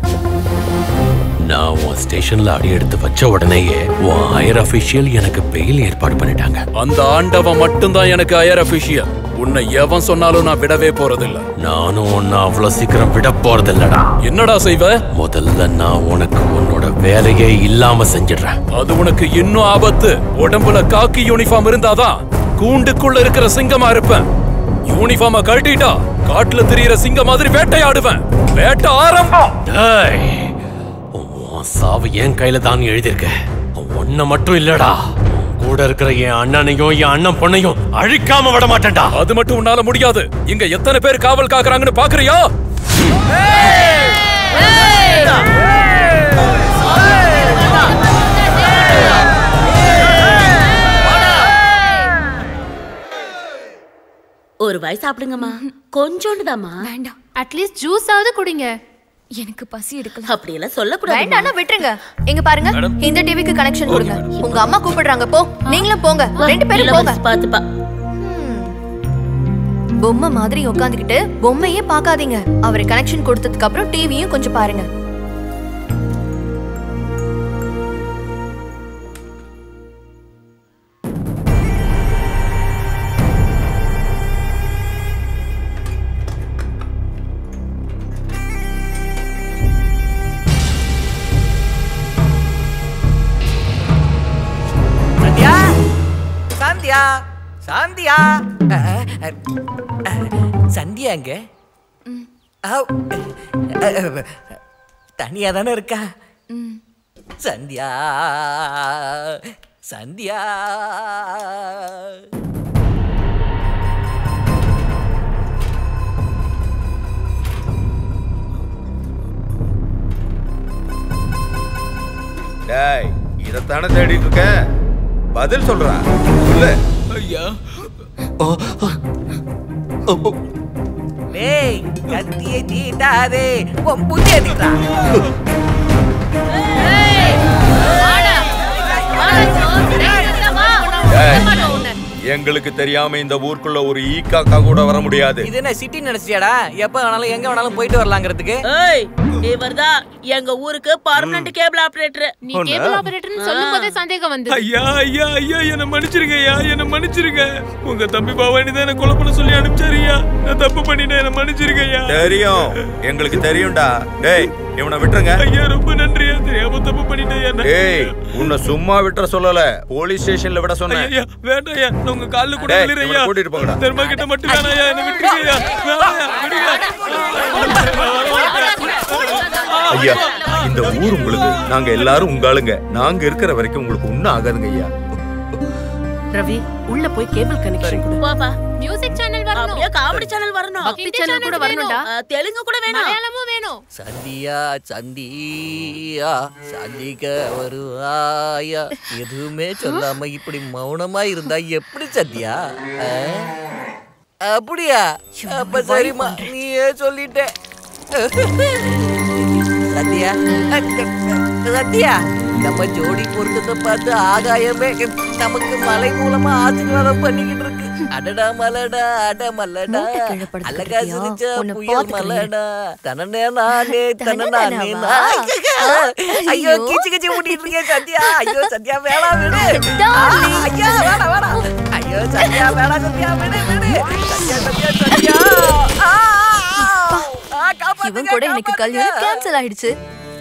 நான் உன் ஸ்டேஷன்ல அடி எடுத்து வச்ச உடனேயே உன் ஹையர் அபிஷியல் எனக்கு பெயில் ஏற்பாடு பண்ணிட்டாங்க. அந்த ஆண்டவன் மட்டும்தான் எனக்கு ஹையர் அபிஷியல். உன்னை எவன் சொன்னாலும் நான் விடவே போறதில்ல. நானும் உன்னை அவ்வளவு சீக்கிரம் விட போறதில்லடா. என்னடா செய்வ? முதல்ல நான் உனக்கு உன்னோட வேலையே இல்லாம செஞ்சிடுறேன். அது உனக்கு இன்னும் ஆபத்து. உடம்புல காக்கி யூனிஃபார்ம் இருந்தாதான் கூண்டுக்குள்ள இருக்கிற சிங்கமா இருப்பேன். யூனிஃபார்ம கழட்டிட்டா காட்டுல திரியிற சிங்க மாதிரி வேட்டையாடுவேன். வேட்டை ஆரம்பம். உன் சாவு என் கையில தான் எழுதியிருக்க. ஒன்ன மட்டும் இல்லடா, கூட இருக்கிற என் அண்ணனையும் என் அண்ணன் பொண்ணையும் அழிக்காம விட மாட்டேன்டா. அது மட்டும் உன்னால முடியாது. இங்க எத்தனை பேர் காவல் காக்குறாங்கன்னு பாக்குறியா? ஒரு வாய் சாப்பிடுங்கம்மா. கொஞ்சோண்டுதாம்மா. வேண்டாம், அட்லீஸ்ட் ஜூஸ் ஆவது குடிங்க. எனக்கு பசி எடுக்கல. அப்படியெல்லாம் சொல்லக்கூடாது. வேண்டாம்னா விட்டுருங்க. எங்க பாருங்க, இந்த டிவிக்கு கனெக்ஷன் கொடுங்க. உங்க அம்மா கூப்பிடுறாங்க, போ. நீங்களும் போங்க, 2 பேரும் போங்க. பாத்துப்பா. பொம்மை மாதிரி உட்காந்துக்கிட்டு பொம்மையே பார்க்காதீங்க. அவரை கனெக்ஷன் கொடுத்ததுக்கு அப்புறம் டிவியும் கொஞ்சம் பாருங்க. சாந்தியா, சாந்தியா, சந்தியா எங்க? தனியா தானே இருக்கா? சந்தியா, சந்தியா. டேய் இதத்தானே தேடிட்டு இருக்க பதில் சொல்றா சொல்லு ஐயா டேய் கத்தியை தீட்டாதே உன் புத்தியை தீட்டா எங்களுக்கு தெரியாம இந்த ஊருக்குள்ள ஒரு ஈக்காக்கா கூட வர முடியாது. இது என்ன சிட்டி நினைச்சியாடா? எப்ப வேணாலும் எங்க வேணாலும் போயிட்டு வரலாங்கிறதுக்கு. ஏய் இவர்தான் எங்க ஊருக்கு பர்மனன்ட் கேபிள் ஆபரேட்டர். நீ கேபிள் ஆபரேட்டர்னு சொல்லும்போதே சந்தேகம் வந்து. ஐயா ஐயா ஐயா என்ன மன்னிச்சிருங்க ஐயா, என்ன மன்னிச்சிருங்க. உங்க தம்பி பவானி தான் என்ன கொலை பண்ண சொல்லி அனுப்பிச்சாருயா. நான் தப்பு பண்ணிட்டேன், என்ன மன்னிச்சிருங்க ஐயா. தெரியும், எங்களுக்கு தெரியும்டா. டேய் இவனை விட்டுருங்க. ஐயா ரொம்ப நன்றியா, தெரியாம தப்பு பண்ணிட்டேன். டேய் உன்னை சும்மா விட்டுற சொல்லல, போலீஸ் ஸ்டேஷன்ல விட சொன்னேன். ஐயா வேண்டாம் ஐயா, நான் உங்க கால்ல கூட விழுறேன் ஐயா. கூட்டிட்டு போங்கடா. தர்மா கிட்ட மட்டும் வேணாம் ஐயா, என்ன விட்டுருங்க ஐயா. ஐயா இந்த ஊர் உங்களுக்கு, நாங்க எல்லாரும் உங்க ஆளுங்க. நாங்க இருக்கிற வரைக்கும் உங்களுக்கு ஒண்ணும் ஆகாதுங்க ஐயா. ரவி உள்ள போய் கேபிள் கனெக்ஷன் கொடு. பாப்பா மியூசிக் சேனல் வரணும், அப்படியே காமெடி சேனல் வரணும், பக்தி சேனல் கூட வரணும்டா, தெலுங்கு கூட வேணும், மலையாளமும் வேணும். சந்தியா சந்தியா சந்திக்க வருவாயா, எதுவுமே சொல்லாம இப்படி மௌனமா இருந்தா எப்படி சந்தியா? அப்படியா? அப்ப சரிமா, நீயே சொல்லிட்ட. சத்யா சத்யா, நம்ம ஜோடி பொருத்தத்தை பார்த்து ஆகாயமே நமக்கு மலை மூலமா ஆசீர்வாதம் பண்ணிக்கிட்டு இருக்கு. அடடா மலடா அட மலடா அழகா சிரிச்ச புயல் மலடா தனனே நானே தனனானே. ஐயோ கிச்சு கிச்சு ஊட்டிட்டு இருக்கேன் சத்யா. ஐயோ சத்யா வேணா விடு. ஐயா வேணா வேணா. ஐயோ சத்யா வேணா சத்யா விடு விடு. சத்யா சத்யா சத்யா. இவன் கூட எனக்கு கல்யாணம் கேன்சல் ஆயிடுச்சு.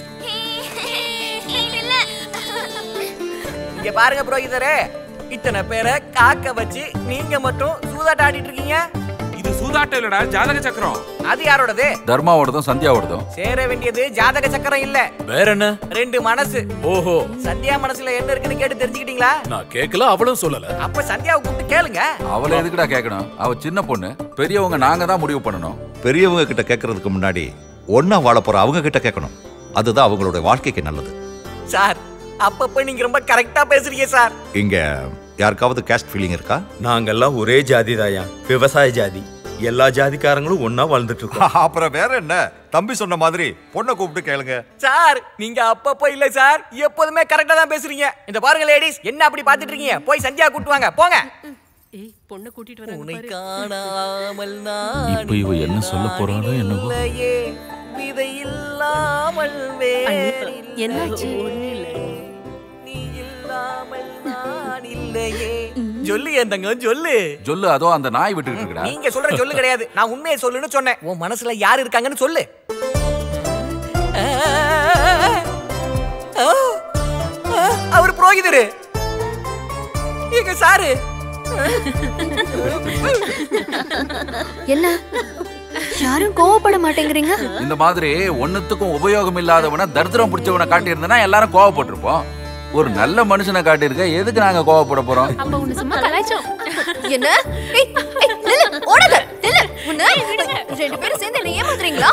இங்க பாருங்க புரோகிதரே, இத்தனை பேரை காக்க வச்சு நீங்க மட்டும் சூதாட்டம் ஆடிட்டு இருக்கீங்க. இது சூதாட்டம் இல்லடா, ஜாதக சக்கரம். அது யாரோடது? தர்மாவோடதும் சந்தியாவோடதும். சேர வேண்டியது ஜாதக சக்கரம் இல்ல, வேற என்ன? ரெண்டு மனசு. ஓஹோ, சந்தியா மனசுல என்ன இருக்குன்னு கேட்டு தெரிஞ்சுக்கிட்டீங்களா? நான் கேட்கல, அவளும் சொல்லல. அப்ப சந்தியாவை கூப்பிட்டு கேளுங்க. அவளை எதுக்குடா கேட்கணும்? அவ சின்ன பொண்ணு, பெரியவங்க நாங்க தான் முடிவு பண்ணணும். பெரியவங்க கிட்ட கேட்கறதுக்கு முன்னாடி ஒன்னா வாழ போற அவங்க கிட்ட கேட்கணும். அதுதான் அவங்களோட வாழ்க்கைக்கு நல்லது. சார் அப்பப்ப நீங்க ரொம்ப கரெக்டா பேசுறீங்க சார். இங்க யாருக்காவது கேஸ்ட் ஃபீலிங் இருக்கா? நாங்கெல்லாம் ஒரே ஜாதி தாயா, விவசாய ஜாதி. எல்லா ஜாதிக்காரங்களும் ஒன்னா வாழ்ந்துட்டு இருக்கோம். அப்புறம் வேற என்ன? தம்பி சொன்ன மாதிரி பொண்ணை கூப்பிட்டு கேளுங்க. சார் நீங்க அப்பப்ப இல்ல சார், எப்போதுமே கரெக்டா தான் பேசுறீங்க. இந்த பாருங்க லேடிஸ், என்ன அப்படி பாத்துட்டு இருக்கீங்க? போய் சந்தியா கூட்டு வாங்க போங்க. ஏய் பொண்ணு கூட்டிட்டு வராங்க உன்னை பாரு. காணாமல் இப்போ இவ என்ன சொல்ல போறாளோ என்னவோ. விதை இல்லாமல் வேறு என்னாச்சு? நீ இல்லாமல் நான் இல்லையே. சொல்லு என் தங்க சொல்லு. சொல்லு, அதோ அந்த நாய் விட்டுக்கிட்டு இருக்கடா. நீங்க சொல்ற சொல்லு கிடையாது, நான் உண்மையை சொல்லுன்னு சொன்னேன். உன் மனசுல யார் இருக்காங்கன்னு சொல்லு. அவர் புரோகிதரு எங்க சாரு. என்ன யாரும் கோவப்பட மாட்டேங்கிறீங்க? இந்த மாதிரி ஒண்ணுத்துக்கும் உபயோகம் இல்லாதவன தரித்திரம் பிடிச்சவனை காட்டி இருந்தா எல்லாரும் கோவப்பட்டிருப்போம். ஒரு நல்ல மனுஷனை காட்டியிருக்க, எதுக்கு நாங்க கோவப்பட போறோம்? அப்ப உன்னை சும்மா கலாய்ச்சோம். என்ன? ஏய் ஏய் நில்லு, ஓடாத நில்லு. உன்னை ரெண்டு பேரும் சேர்ந்து என்ன ஏமாத்துறீங்களா?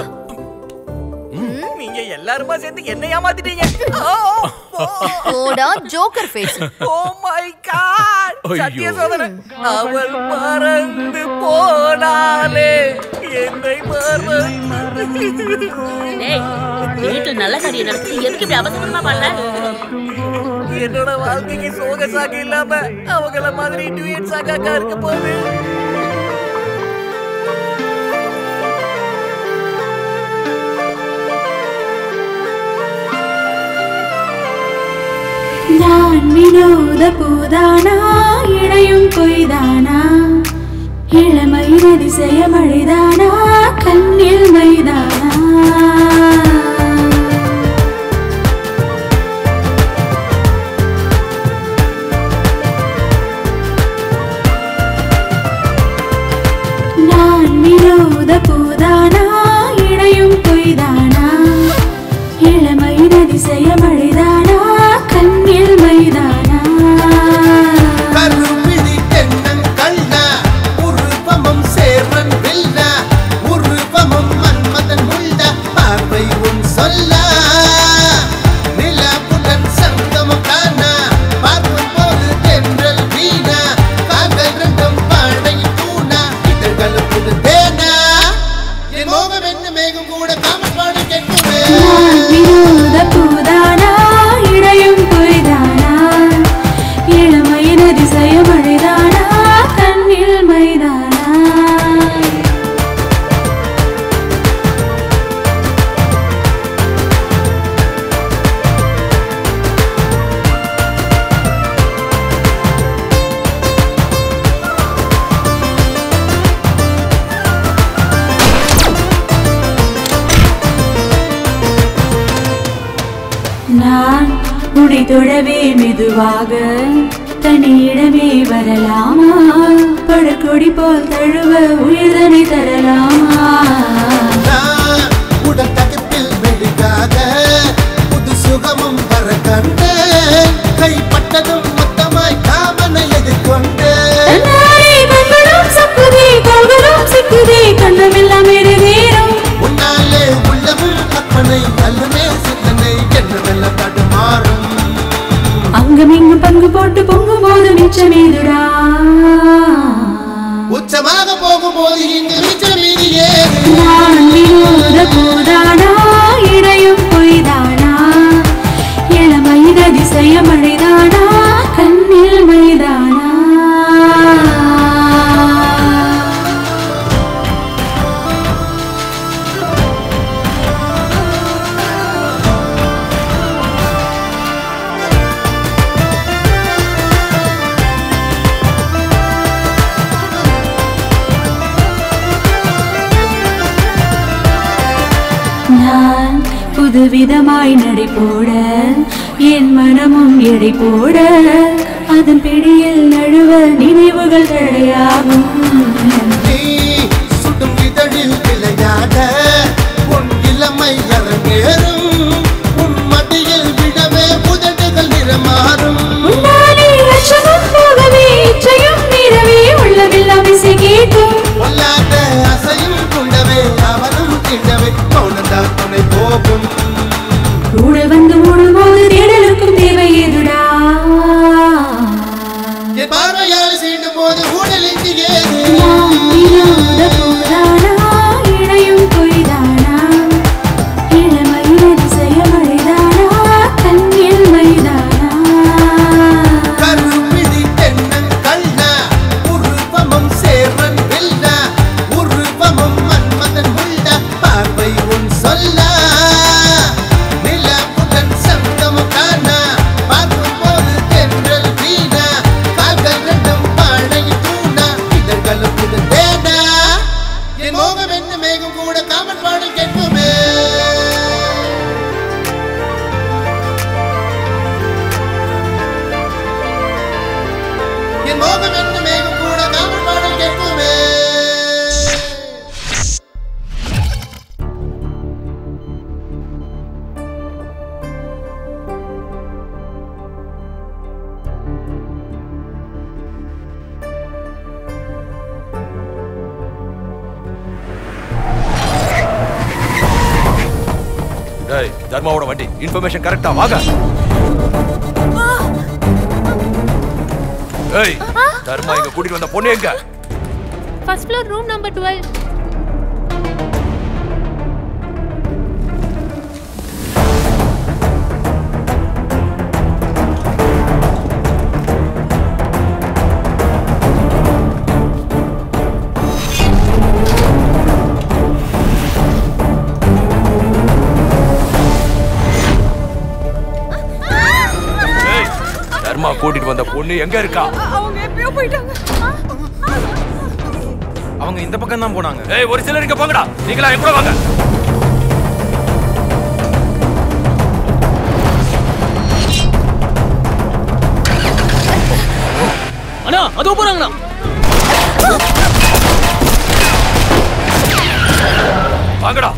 நீங்க எல்லாருமா சேர்ந்து என்ன ஏமாத்திட்டீங்க. ஓடா joker face. Oh my god. சத்திய சோதனை. அவள் மறந்து போனாலே என்னை மறந்து. டேய் வீட்டுல நல்ல காரியம் நடக்குது, எதுக்கு இப்படி அவசரமா பண்ண? என்னோட வாழ்க்கைக்கு சோக சாக இல்லாம அவங்கள மாதிரி டுயட் சாகாக்கா இருக்க போகுது. நான் வினோத பூதானா, இணையும் பொய்தானா, இளமை அதிசய மழைதானா, கண்ணில் மைதானா. நான் வினோத பூதானா, இணையும் பொய்தானா, இளமை அதிசய மழைதானா, கண்ணில் மைதானா. கருவிழி தென்னன் கண்ணா, உருவமும் சேரன் வெல்ல, உருவமும் மன்மதன் உனை தொடவே மெதுவாக தனியிடமே வரலாமா படக்கொடி போல் தழுவ உயிர்தனை தரலாமா உடல் தகப்பில் மெழுகாக புது சுகமும் வர கண்டு கைப்பட்டதும் மொத்தமாய் காமனை எதிர்கொண்டு உன்னாலே உள்ளமும் கற்பனை அல்லமே சிந்தனை என்னவெல்லாம் தடுமாறும் அங்கமிங்கும் பங்கு போட்டு பொங்கும் போது மிச்சமேதுடா உச்சமாக போகும்போது இங்கு மிச்சமீதியே போதானா இடையும் பொய்தானா இளமைத திசைய மழைதானா கண்ணில் மைதானா நான் புதுவிதமாய் நடை போட என் மனமும் எடை போட அதன் பிடியில் நழுவ நினைவுகள் தடையாகும் நீ சுடும் இதழில் விளையாட உன் இளமை அரங்கேறும் உன் மடியில் விடவே உதடுகள் நிறமாறும் போகவே இச்சையும் மீறவே உள்ளவெல்லாம் இசை கேட்கும் பொல்லாத அசையும் கொண்டவே அவனும் திண்டவே மௌனந்தான் துணை போகும் கூட வந்து மூடும்போது தேடலுக்கும் தேவை எதுடா என் பார்வையால் சீண்டும் போது ஊடலின் ஏது போதானா இடையும் பொய்தானா இளமையில திசைய மழைதானா கண்ணில் மைதானா கருமிழி தென்னன் கண்ணா உருவமும் சேரன் வெல்லா உருவமும் மன்மதன் உள்ள பார்வை உன் சொல்ல நிலவுடன் சந்தமும் காணா பார்க்கும் போது தென்றல் வீணா கால்கள் ரெண்டும் பாழையில் தூணா இதழ்களும் புது தேடா என் மோகம் என்ன மேகம் கூட காமன் பாடல் கேட்குமே என் மோகம் என்ன மேகம் கூட காமன் பாடல் கேட்குமே டேய் தர்மாவோட வண்டி இன்ஃபர்மேஷன் கரெக்ட்டா வாங்க ஏய் தர்மா இங்க கூட்டிட்டு வந்த பொண்ணு எங்க first floor room number 12 Dharma கூட்டிட்டு வந்த பொண்ணு எங்க இருக்கா அவங்க எப்பயோ போயிட்டாங்க அவங்க இந்த பக்கம் தான் போனாங்க ஏய் ஒரு சிலர் இங்க போங்கடா நீங்களா என் கூட வாங்க அண்ணா அதோ போறாங்கண்ணா வாங்கடா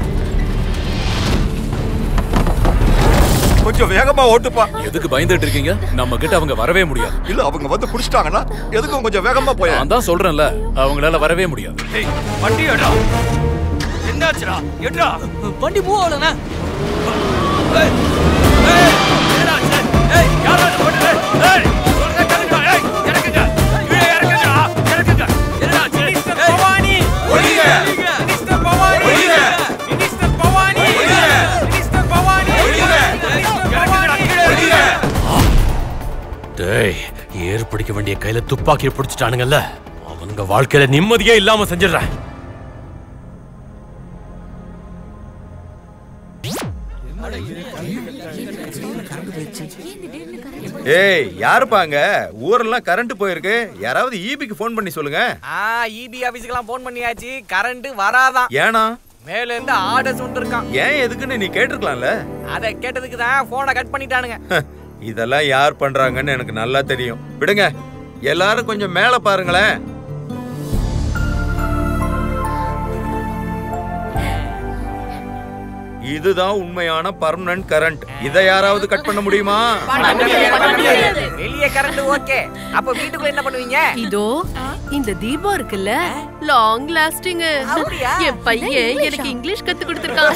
கொஞ்சம் வேகமா ஓட்டுப்பா எதுக்கு பயந்துட்டு இருக்கீங்க நம்ம கிட்ட அவங்க வரவே முடியாது இல்ல அவங்க வந்து புடிச்சிட்டாங்கன்னா எதுக்கும் கொஞ்சம் வேகமா போய் நான் தான் சொல்றேன்ல அவங்களால வரவே முடியாது ஏய் வண்டி ஏடா என்னாச்சுடா ஏடா வண்டி மூவ் ஆகலண்ணா ஏய் ஏய் என்னாச்சு ஏய் யாரா ஓடுற ஏய் சொல்றத கேளுடா ஏய் இறக்குங்க கீழே இறக்குங்கடா இறக்குங்க என்னாச்சு ஏய் பவானி ஒளிங்க மினிஸ்டர் பவானி ஒளிங்க மினிஸ்டர் பவானி மினிஸ்டர் பவானி டேய் ஏறு பிடிக்க வேண்டிய கையில துப்பாக்கியை பிடிச்சிட்டானுங்கல்ல அவனுங்க வாழ்க்கையில நிம்மதியே இல்லாம செஞ்சிடறேன் ஏய் யாருப்பாங்க ஊரெல்லாம் கரண்ட் போயிருக்கு யாராவது ஈபிக்கு ஃபோன் பண்ணி சொல்லுங்க ஈபி ஆபீஸ்க்குலாம் ஃபோன் பண்ணியாச்சு கரண்ட் வராதான் ஏனா மேல இருந்து ஆர்டர்ஸ் வந்திருக்கான் ஏன் எதுக்குன்னு நீ கேட்டிருக்கலாம்ல அத கேட்டதுக்கு தான் போனை கட் பண்ணிட்டானுங்க இதெல்லாம் யார் பண்றாங்கன்னு எனக்கு நல்லா தெரியும். விடுங்க, எல்லாரும் கொஞ்சம் மேல பாருங்களேன். இதுதான் உண்மையான பர்மனன்ட் கரண்ட். இதை யாராவது கட் பண்ண முடியுமா? வெளியே கரண்ட் ஓகே. அப்ப வீட்டுக்குள்ள என்ன பண்ணுவீங்க? இதோ இந்த தீபம் இருக்குல்ல, லாங் லாஸ்டிங். என் பையன் எனக்கு இங்கிலீஷ் கத்து கொடுத்திருக்கான்.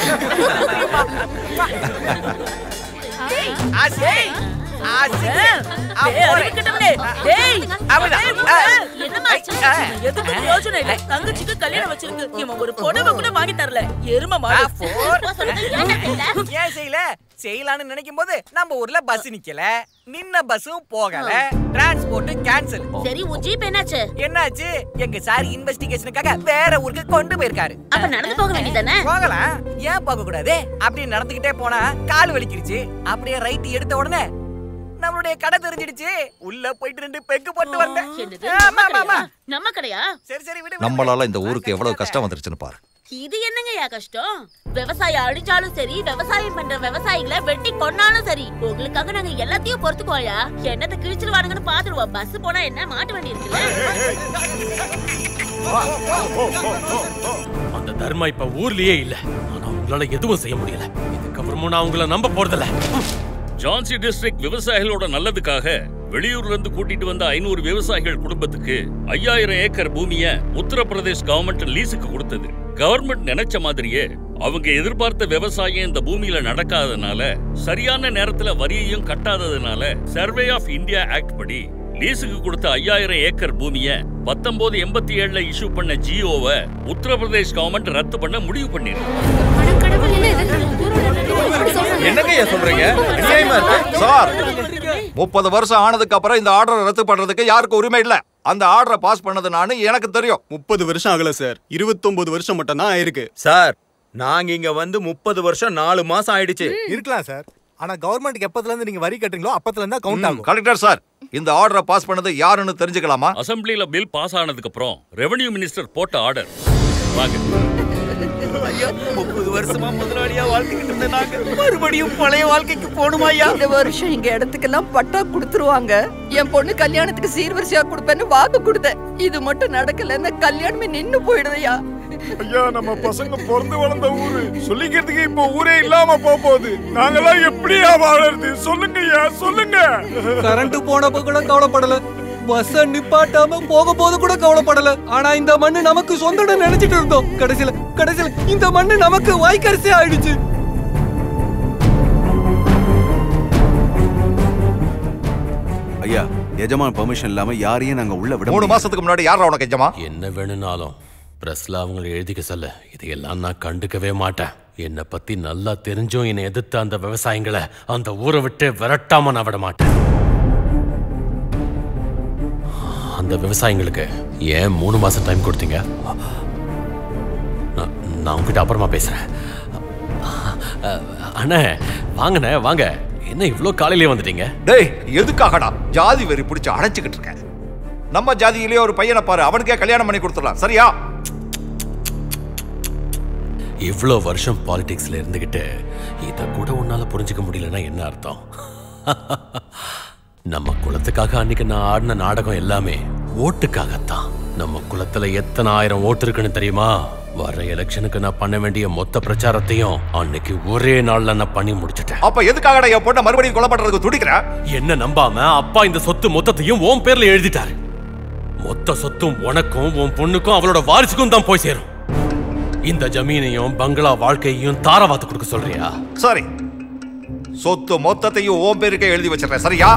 தங்கச்சிக்கு கல்யாணம் வச்சிருக்கு, இவன் ஒரு புடவை கூட வாங்கி தரல. எருமை மாடு. ஏன் செய்யல? செய்யலான்னு நினைக்கும் போது நம்ம ஊர்ல பஸ் நிக்கல, நின்ன பஸ்ஸும் போகல, டிரான்ஸ்போர்ட் கேன்சல். சரி, உன் ஜீப் என்னாச்சு? என்னாச்சு? எங்க சார் இன்வெஸ்டிகேஷனுக்காக வேற ஊருக்கு கொண்டு போயிருக்காரு. அப்ப நடந்து போக வேண்டியதானே? போகலாம், ஏன் போக கூடாது? அப்படியே நடந்துகிட்டே போனா கால் வலிக்கிடுச்சு. அப்படியே ரைட் எடுத்த உடனே நம்மளுடைய கடை தெரிஞ்சிடுச்சு. உள்ள போயிட்டு 2 பெக்கு போட்டு வந்தேன். நம்ம கடையா? சரி சரி விடு. நம்மளால இந்த ஊருக்கு எவ்வளவு கஷ்டம் வந்துருச்சுன்னு பாரு. இது என்னங்கயா கஷ்டம்? விவசாயம் அழிஞ்சாலும் சரி, விவசாயம் பண்ற விவசாயிகளை வெட்டி கொன்னாலும் சரி, உங்களுக்காக நாங்க எல்லாத்தையும் பொறுத்துக்குவோயா. என்னத்தை கிழிச்சிருவானுங்கன்னு பாத்துருவோம். பஸ் போனா என்ன, மாட்டு வண்டி இருக்குல்ல. அந்த தர்மா இப்ப ஊர்லயே இல்ல. ஆனா உங்களால எதுவும் செய்ய முடியல. இதுக்கப்புறமும் நான் உங்களை நம்ப போறதில்ல. ஜான்சி டிஸ்ட்ரிக்ட் விவசாயிகளோட நல்லதுக்காக வெளியூர்ல இருந்து கூட்டிட்டு வந்த 500 விவசாயிகள் குடும்பத்துக்கு 5000 ஏக்கர் பூமியை உத்தரப்பிரதேஷ் கவர்மெண்ட் லீஸுக்கு கொடுத்தது. கவர்மெண்ட் நினைச்ச மாதிரியே அவங்க எதிர்பார்த்த விவசாயம் இந்த பூமியில நடக்காததுனால, சரியான நேரத்துல வரியையும் கட்டாததுனால, சர்வே ஆஃப் இந்தியா ஆக்ட் படி லீஸுக்கு கொடுத்த 5000 ஏக்கர் பூமியை 1987 இஷ்யூ பண்ண ஜியோவை உத்தரப்பிரதேஷ் கவர்மெண்ட் ரத்து பண்ண முடிவு பண்ணிருக்கு. என்னங்க சொல்றீங்க? சார், 30 வருஷம் ஆனதுக்கு அப்புறம் இந்த ஆர்டரை ரத்து பண்றதுக்கு யாருக்கு உரிமை இல்ல. அந்த ஆர்டரை பாஸ் பண்ணது நானு, எனக்கு தெரியும். 30 வருஷம் ஆகல சார், 29 வருஷம் மட்டும் தான் ஆயிருக்கு. சார், நாங்க இங்க வந்து 30 வருஷம் 4 மாசம் ஆயிடுச்சு. இருக்கலாம் சார். ஆனா கவர்மெண்ட்க்கு எப்பத்துல இருந்து நீங்க வரி கட்டுறீங்களோ அப்பத்துல இருந்தா கவுண்ட் ஆகும். கலெக்டர் சார், இந்த ஆர்டரை பாஸ் பண்ணது யாருன்னு தெரிஞ்சுக்கலாமா? அசெம்பிளில பில் பாஸ் ஆனதுக்கு அப்புறம் ரெவென்யூ மினிஸ்டர் போட்ட ஆர்டர். வாங்க. ஐயா, 30 வருஷமா முதலாளியா வாழ்ந்துகிட்டு இருந்த நாங்க மறுபடியும் பழைய வாழ்க்கைக்கு போணுமா ஐயா? இந்த வருஷம் இங்க இடத்துக்கெல்லாம் பட்டா கொடுத்துருவாங்க. என் பொண்ணு கல்யாணத்துக்கு சீர்வரிசையா கொடுப்பேன்னு வாக்கு கொடுத்தேன். இது மட்டும் நடக்கலன்னா கல்யாணமே நின்னு போயிடுதையா? ஐயா, நம்ம பசங்க பிறந்து வளர்ந்த ஊரு சொல்லிக்கிறதுக்கு இப்போ ஊரே இல்லாம போகுது. நாங்கெல்லாம் எப்படியா வாழறது? சொல்லுங்க ஐயா, சொல்லுங்க. கரண்ட் போனப்ப கூட கவலைப்படல, பஸ்ஸ நிப்பாட்டாம போக போது கூட கவலைப்படல. ஆனா இந்த மண்ணு நமக்கு சொந்தம் நினைச்சிட்டு இருந்தோம். கடைசியில இந்த மண்ணு நமக்கு வாய்க்கரிசி ஆயிடுச்சு. ஐயா, எஜமான் பெர்மிஷன் இல்லாம யாரையும் நாங்க உள்ள விட 3 மாசத்துக்கு முன்னாடி யாரா உனக்கு எஜமா? என்ன வேணும்னாலும் பிரஸ்ல அவங்களை எழுதிக்க சொல்ல. இதையெல்லாம் நான் கண்டுக்கவே மாட்டேன். என்னை பத்தி நல்லா தெரிஞ்சும் என்னை எதிர்த்த அந்த விவசாயிகளை அந்த ஊரை விட்டு விரட்டாம நான் விட மாட்டேன். அந்த விவசாயிங்களுக்கு ஏன் 3 மாசம் டைம் கொடுத்தீங்க? நான் உங்ககிட்ட அப்புறமா பேசுறேன். அண்ணே, வாங்கண்ணே வாங்க. என்ன இவ்ளோ காலையிலே வந்துட்டீங்க? டேய், எதுக்காகடா ஜாதி வெறி பிடிச்சு அடைச்சுக்கிட்டு இருக்க? நம்ம ஜாதியிலேயே ஒரு பையனை பாரு, அவனுக்கே கல்யாணம் பண்ணி கொடுத்துடலாம். சரியா? இவ்ளோ வருஷம் பாலிடிக்ஸ்ல இருந்துகிட்டு இத கூட உன்னால புரிஞ்சுக்க முடியலன்னா என்ன அர்த்தம்? நம்ம குலத்துக்காக அன்னைக்கு நான் ஆடின நாடகம் எல்லாமே ஓட்டுக்காகத்தான். நம்ம குலத்துல எத்தனை ஆயிரம் ஓட்டு இருக்குன்னு தெரியுமா? வர எலெக்ஷனுக்கு நான் பண்ண வேண்டிய மொத்த பிரச்சாரத்தையும் அன்னைக்கு ஒரே நாள்ல நான் பண்ணி முடிச்சிட்டேன். அப்ப எதுக்காகடா என் பொண்ணை மறுபடியும் கொலை பண்றதுக்கு துடிக்கிற? என்ன நம்பாம அப்பா இந்த சொத்து மொத்தத்தையும் உன் பேர்ல எழுதிட்டாரு. மொத்த சொத்தும் உனக்கும் உன் பொண்ணுக்கும் அவளோட வாரிசுக்கும் தான் போய் சேரும். இந்த ஜமீனையும் பங்களா வாழ்க்கையையும் தாரவாத்து கொடுக்க சொல்றியா? சரி, சொத்து மொத்தத்தையும் ஓம் பேருக்கே எழுதி வச்சிருக்கேன். சரியா?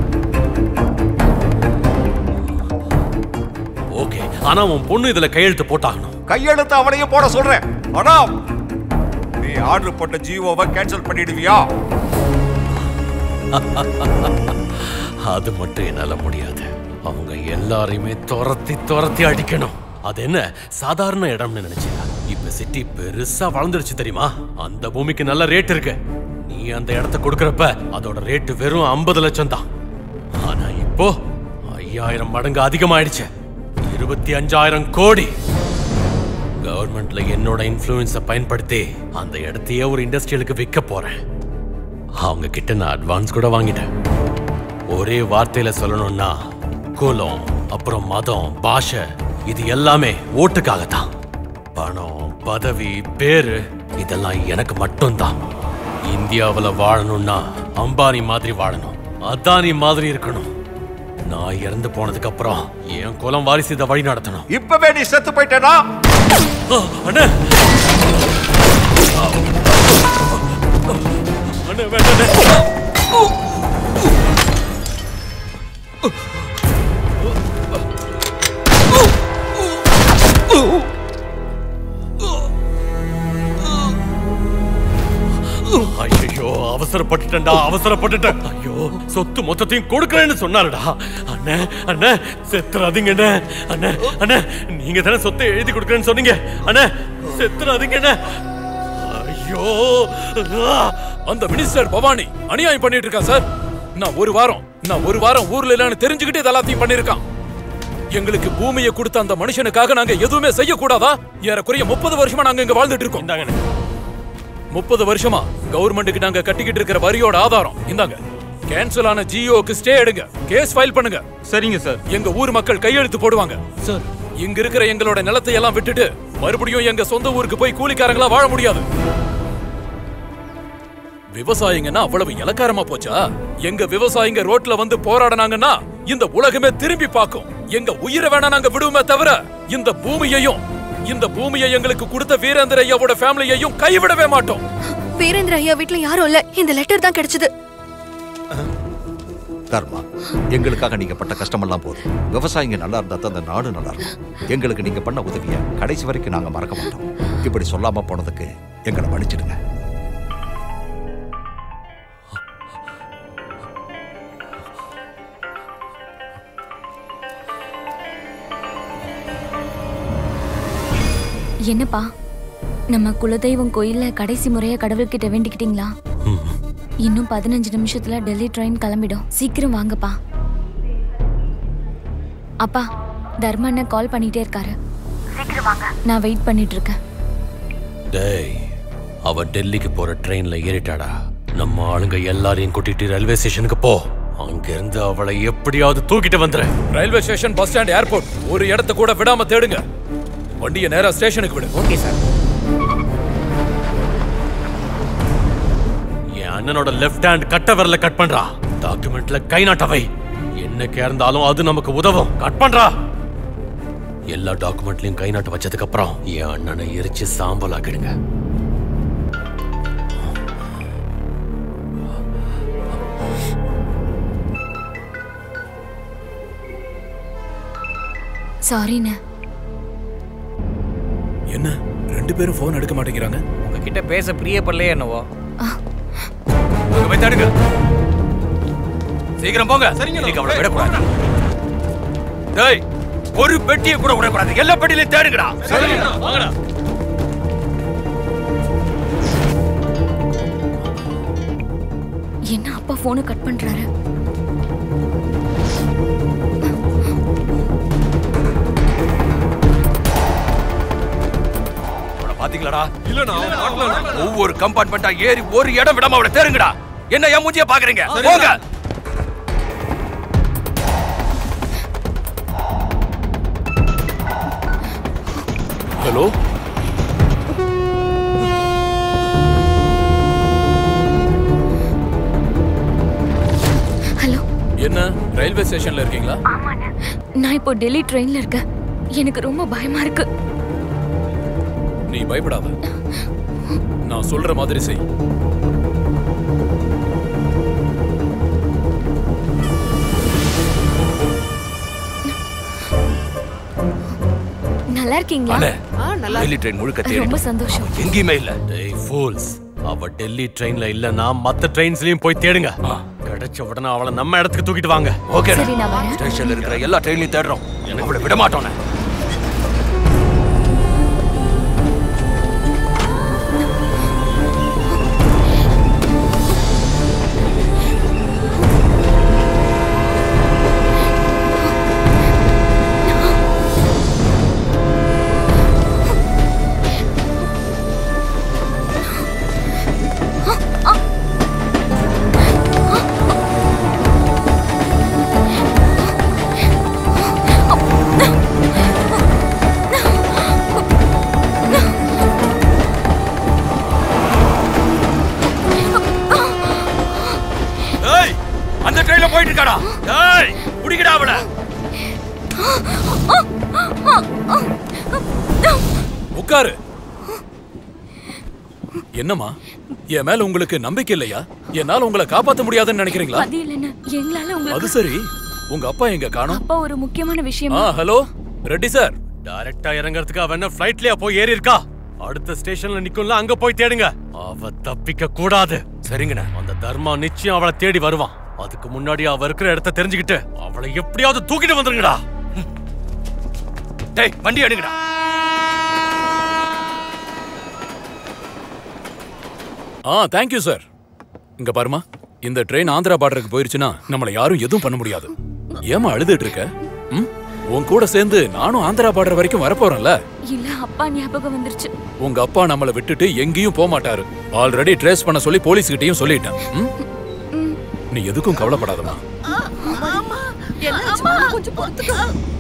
ஓகே, ஆனா உன் பொண்ணு இதுல கையெழுத்து போட்டாகணும். கையெழுத்து அவனையும் போட சொல்றேன். ஆனா நீ ஆர்டர் போட்ட ஜியோவை கேன்சல் பண்ணிடுவியா? அது மட்டும் என்னால முடியாது. அவங்க எல்லாரையுமே துரத்தி அடிக்கணும். அது என்ன சாதாரண இடம்னு நினைச்சியா? இப்ப சிட்டி பெருசா வளர்ந்துருச்சு தெரியுமா? அந்த பூமிக்கு நல்ல ரேட் இருக்கு. நீ அந்த இடத்தை கொடுக்கறப்ப அதோட ரேட் வெறும் 50 லட்சம் தான். ஆனா இப்போ 5000 மடங்கு அதிகமாயிடுச்சு. 25,000 கோடி. கவர்மெண்ட்ல என்னோட இன்ஃப்ளூயன்ஸை பயன்படுத்தி அந்த இடத்தையே ஒரு இண்டஸ்ட்ரியலுக்கு விற்க போறேன். அவங்க கிட்ட நான் அட்வான்ஸ் கூட வாங்கிட்டேன். ஒரே வார்த்தையில சொல்லணும்னா குலம், அப்புறம் மதம், பாஷை, இது எல்லாமே ஓட்டுக்காகத்தான். பணம், பதவி, பேரு இதெல்லாம் எனக்கு மட்டும்தான். இந்தியாவுல வாழணும்னா அம்பானி மாதிரி வாழணும், அதானி மாதிரி இருக்கணும். நான் இறந்து போனதுக்கு அப்புறம் என் குலம் வாரிசு இதை வழி நடத்தணும். இப்பவே நீ செத்து போயிட்டேனா? அண்ணே அண்ணே வேண்டாம். ஐயோ, அவசரப்பட்டுட்டேன்டா, அவசரப்பட்டுட்டேன். ஐயோ, சொத்து மொத்தத்தையும் கொடுக்கறேன்னு சொன்னாருடா. அண்ணே அண்ணே செத்துறாதீங்க அண்ணே. அண்ணே நீங்க தானே சொத்தை எழுதி கொடுக்கறேன்னு சொன்னீங்க. அண்ணே செத்துறாதீங்க. ஐயோ, அந்த மினிஸ்டர் பவானி அநியாயம் பண்ணிட்டு இருக்கா சார். நான் ஒரு வாரம் ஊர்ல இல்லன்னு தெரிஞ்சுக்கிட்டு இதெல்லாத்தையும் பண்ணிருக்கான். எங்களுக்கு பூமியை கொடுத்த அந்த மனுஷனுக்காக நாங்க எதுவுமே செய்யக்கூடாதா? ஏறக்குறைய 30 வருஷமா நாங்க இங்க வாழ்ந்துட்டு இருக்கோம். 30 வருஷமா கவர்மெண்ட்டுக்கு நாங்க கட்டிக்கிட்டு இருக்கிற வரியோட ஆதாரம் இந்தாங்க. கேன்சல் ஆன ஜியோக்கு ஸ்டே எடுங்க, கேஸ் ஃபைல் பண்ணுங்க. சரிங்க சார். எங்க ஊர் மக்கள் கையெழுத்து போடுவாங்க சார். இங்க இருக்கிற எங்களோட நிலத்தை எல்லாம் விட்டுட்டு மறுபடியும் எங்க சொந்த ஊருக்கு போய் கூலிக்காரங்களா வாழ முடியாது. விவசாயிங்கன்னா அவ்வளவு இலக்காரமா போச்சா? எங்க விவசாயிங்க ரோட்ல வந்து போராடினாங்கன்னா இந்த உலகமே திரும்பி பார்க்கும். எங்க உயிரை வேணா நாங்க விடுவோமே தவிர இந்த பூமியை எங்களுக்கு கொடுத்த வீரேந்திர ஐயாவோட ஃபேமிலியையும் கைவிடவே மாட்டோம். வீரேந்திர ஐயா வீட்ல யாரும் இல்ல, இந்த லெட்டர் தான் கிடைச்சது. தர்மா, எங்களுக்காக நீங்க பட்ட கஷ்டமெல்லாம் போதும். விவசாயிங்க நல்லா இருந்தா தான் அந்த நாடு நல்லா இருக்கும். எங்களுக்கு நீங்க பண்ண உதவியை கடைசி வரைக்கும் நாங்க மறக்க மாட்டோம். இப்படி சொல்லாம போனதுக்கு எங்களை மன்னிச்சிடுங்க. என்னப்பா, நம்ம குலதெய்வம் கோயில்ல கடைசி முறையா கடவுள்கிட்ட வேண்டிக்கிட்டீங்களா? இன்னும் 15 நிமிஷத்துல டெல்லி ட்ரெயின் கிளம்பிடும். சீக்கிரம் வாங்கப்பா. அப்பா, தர்மண்ண கால் பண்ணிட்டே இருக்காரு. சீக்கிரம் வாங்க, நான் வெயிட் பண்ணிட்டு இருக்கேன். டேய், அவ டெல்லிக்கு போற ட்ரெயின்ல ஏறிட்டாடா. நம்ம ஆளுங்க எல்லாரையும் கூட்டிட்டு ரயில்வே ஸ்டேஷனுக்கு போ. அங்க இருந்து அவளை எப்படியாவது தூக்கிட்டு வந்துரு. Railway station, bus stand, airport ஒரு இடத்த கூட விடாம தேடுங்க. வண்டியை நேரா ஸ்டேஷனுக்கு விடு. Okay sir. என் அண்ணனோட லெஃப்ட் ஹேண்ட் கட்ட விரல கட் பண்றா. டாக்குமெண்ட்ல கை நாட்டவை. என்னைக்கா இருந்தாலும் அது நமக்கு உதவும். கட் பண்றா. எல்லா டாக்குமெண்ட்லயும் கை நாட்ட வச்சதுக்கு அப்புறம் என் அண்ணனை எரிச்சு சாம்பல் ஆக்கிடுங்க. சாரிண்ணே. என்ன 2 பேரும் போன் எடுக்க மாட்டேங்கிறாங்க? உங்ககிட்ட பேச பிரியப்படலையே என்னவோ. அங்க போய் தேடுங்க. சீக்கிரம் போங்க. இன்னைக்கு அவளை விடக்கூடாது. டேய், ஒரு பெட்டியை கூட விடக்கூடாது. எல்லா பெட்டியிலையும் தேடுங்கடா. வாங்கடா. என்ன அப்பா போனை கட் பண்றாரு? பாத்தீங்களாடா? இல்லனா ஒவ்வொரு கம்பார்ட்மெண்டா ஏறி ஒரு இடம் விடாம அவளை தேடுங்கடா. என்ன என் மூஞ்சிய பாக்குறீங்க? போங்க. Hello, hello. என்ன ரயில்வே ஸ்டேஷன்ல இருக்கீங்களா? நான் இப்போ டெல்லி ட்ரெயின்ல இருக்கேன். எனக்கு ரொம்ப பயமா இருக்கு. நீ பயப்படாத, நான் சொல்ற மாதிரி செய். நல்லா இருக்கீங்களா? டெல்லி ட்ரெயின் முழுக்க தேடி ரொம்ப சந்தோஷம். எங்கேயுமே இல்ல. டேய் ஃபூல்ஸ், அவ டெல்லி ட்ரெயின்ல இல்லனா மத்த ட்ரெயின்ஸ்லயும் போய் தேடுங்க. கிடைச்ச உடனே அவளை நம்ம இடத்துக்கு தூக்கிட்டு வாங்க. ஓகே. சரி, நான் வரேன். ஸ்டேஷன்ல இருக்கிற எல்லா ட்ரெயின்லயும் தேடுறோம். அவளை விட மாட்டோம். இருக்காடா? டேய் புடிங்கடா அவள. உட்காரு. என்னம்மா, என் மேல உங்களுக்கு நம்பிக்கை இல்லையா? என்னால உங்களை காப்பாத்த முடியாதுன்னு நினைக்கிறீங்களா? அது இல்லைன்னா எங்களால அது உங்களுக்கு சரி, உங்க அப்பா எங்க காணோம்? அப்பா ஒரு முக்கியமான விஷயம். Hello Reddy sir. டைரக்டா இறங்கறதுக்கு அவ என்ன ஃளைட்லயா போய் ஏறி இருக்கா? அடுத்த ஸ்டேஷன்ல நிக்கும்ல, அங்க போய் தேடுங்க. அவ தப்பிக்க கூடாது. சரிங்கண்ணா. அந்த தர்மா நிச்சயம் அவளை தேடி வருவான். அதுக்கு முன்னாடி அவ இருக்கிற இடத்த தெரிஞ்சுக்கிட்டு அவளை எப்படியாவது தூக்கிட்டு வந்துருங்கடா. டேய் வண்டி எடுங்கடா. Thank you sir. இங்க பாருமா, இந்த ட்ரெயின் ஆந்திரா பார்டருக்கு போயிருச்சுன்னா நம்மள யாரும் எதுவும் பண்ண முடியாது. ஏமா அழுதுட்டு இருக்க? உன் கூட சேர்ந்து நானும் ஆந்திரா பார்டர் வரைக்கும் வரப்போறேன்ல. இல்ல அப்பா ஞாபகம் வந்துருச்சு. உங்க அப்பா நம்மள விட்டுட்டு எங்கேயும் போக மாட்டாரு. ஆல்ரெடி ட்ரேஸ் பண்ண சொல்லி போலீஸ் கிட்டயும் சொல்லிட்டேன். நீ எதுக்கும் கவலைப்படாதமா. கொஞ்சம் பொறுத்துக்கோ.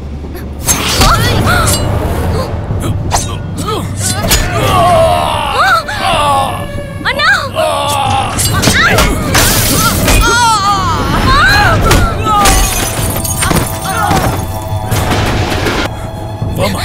அண்ணா! வாமா.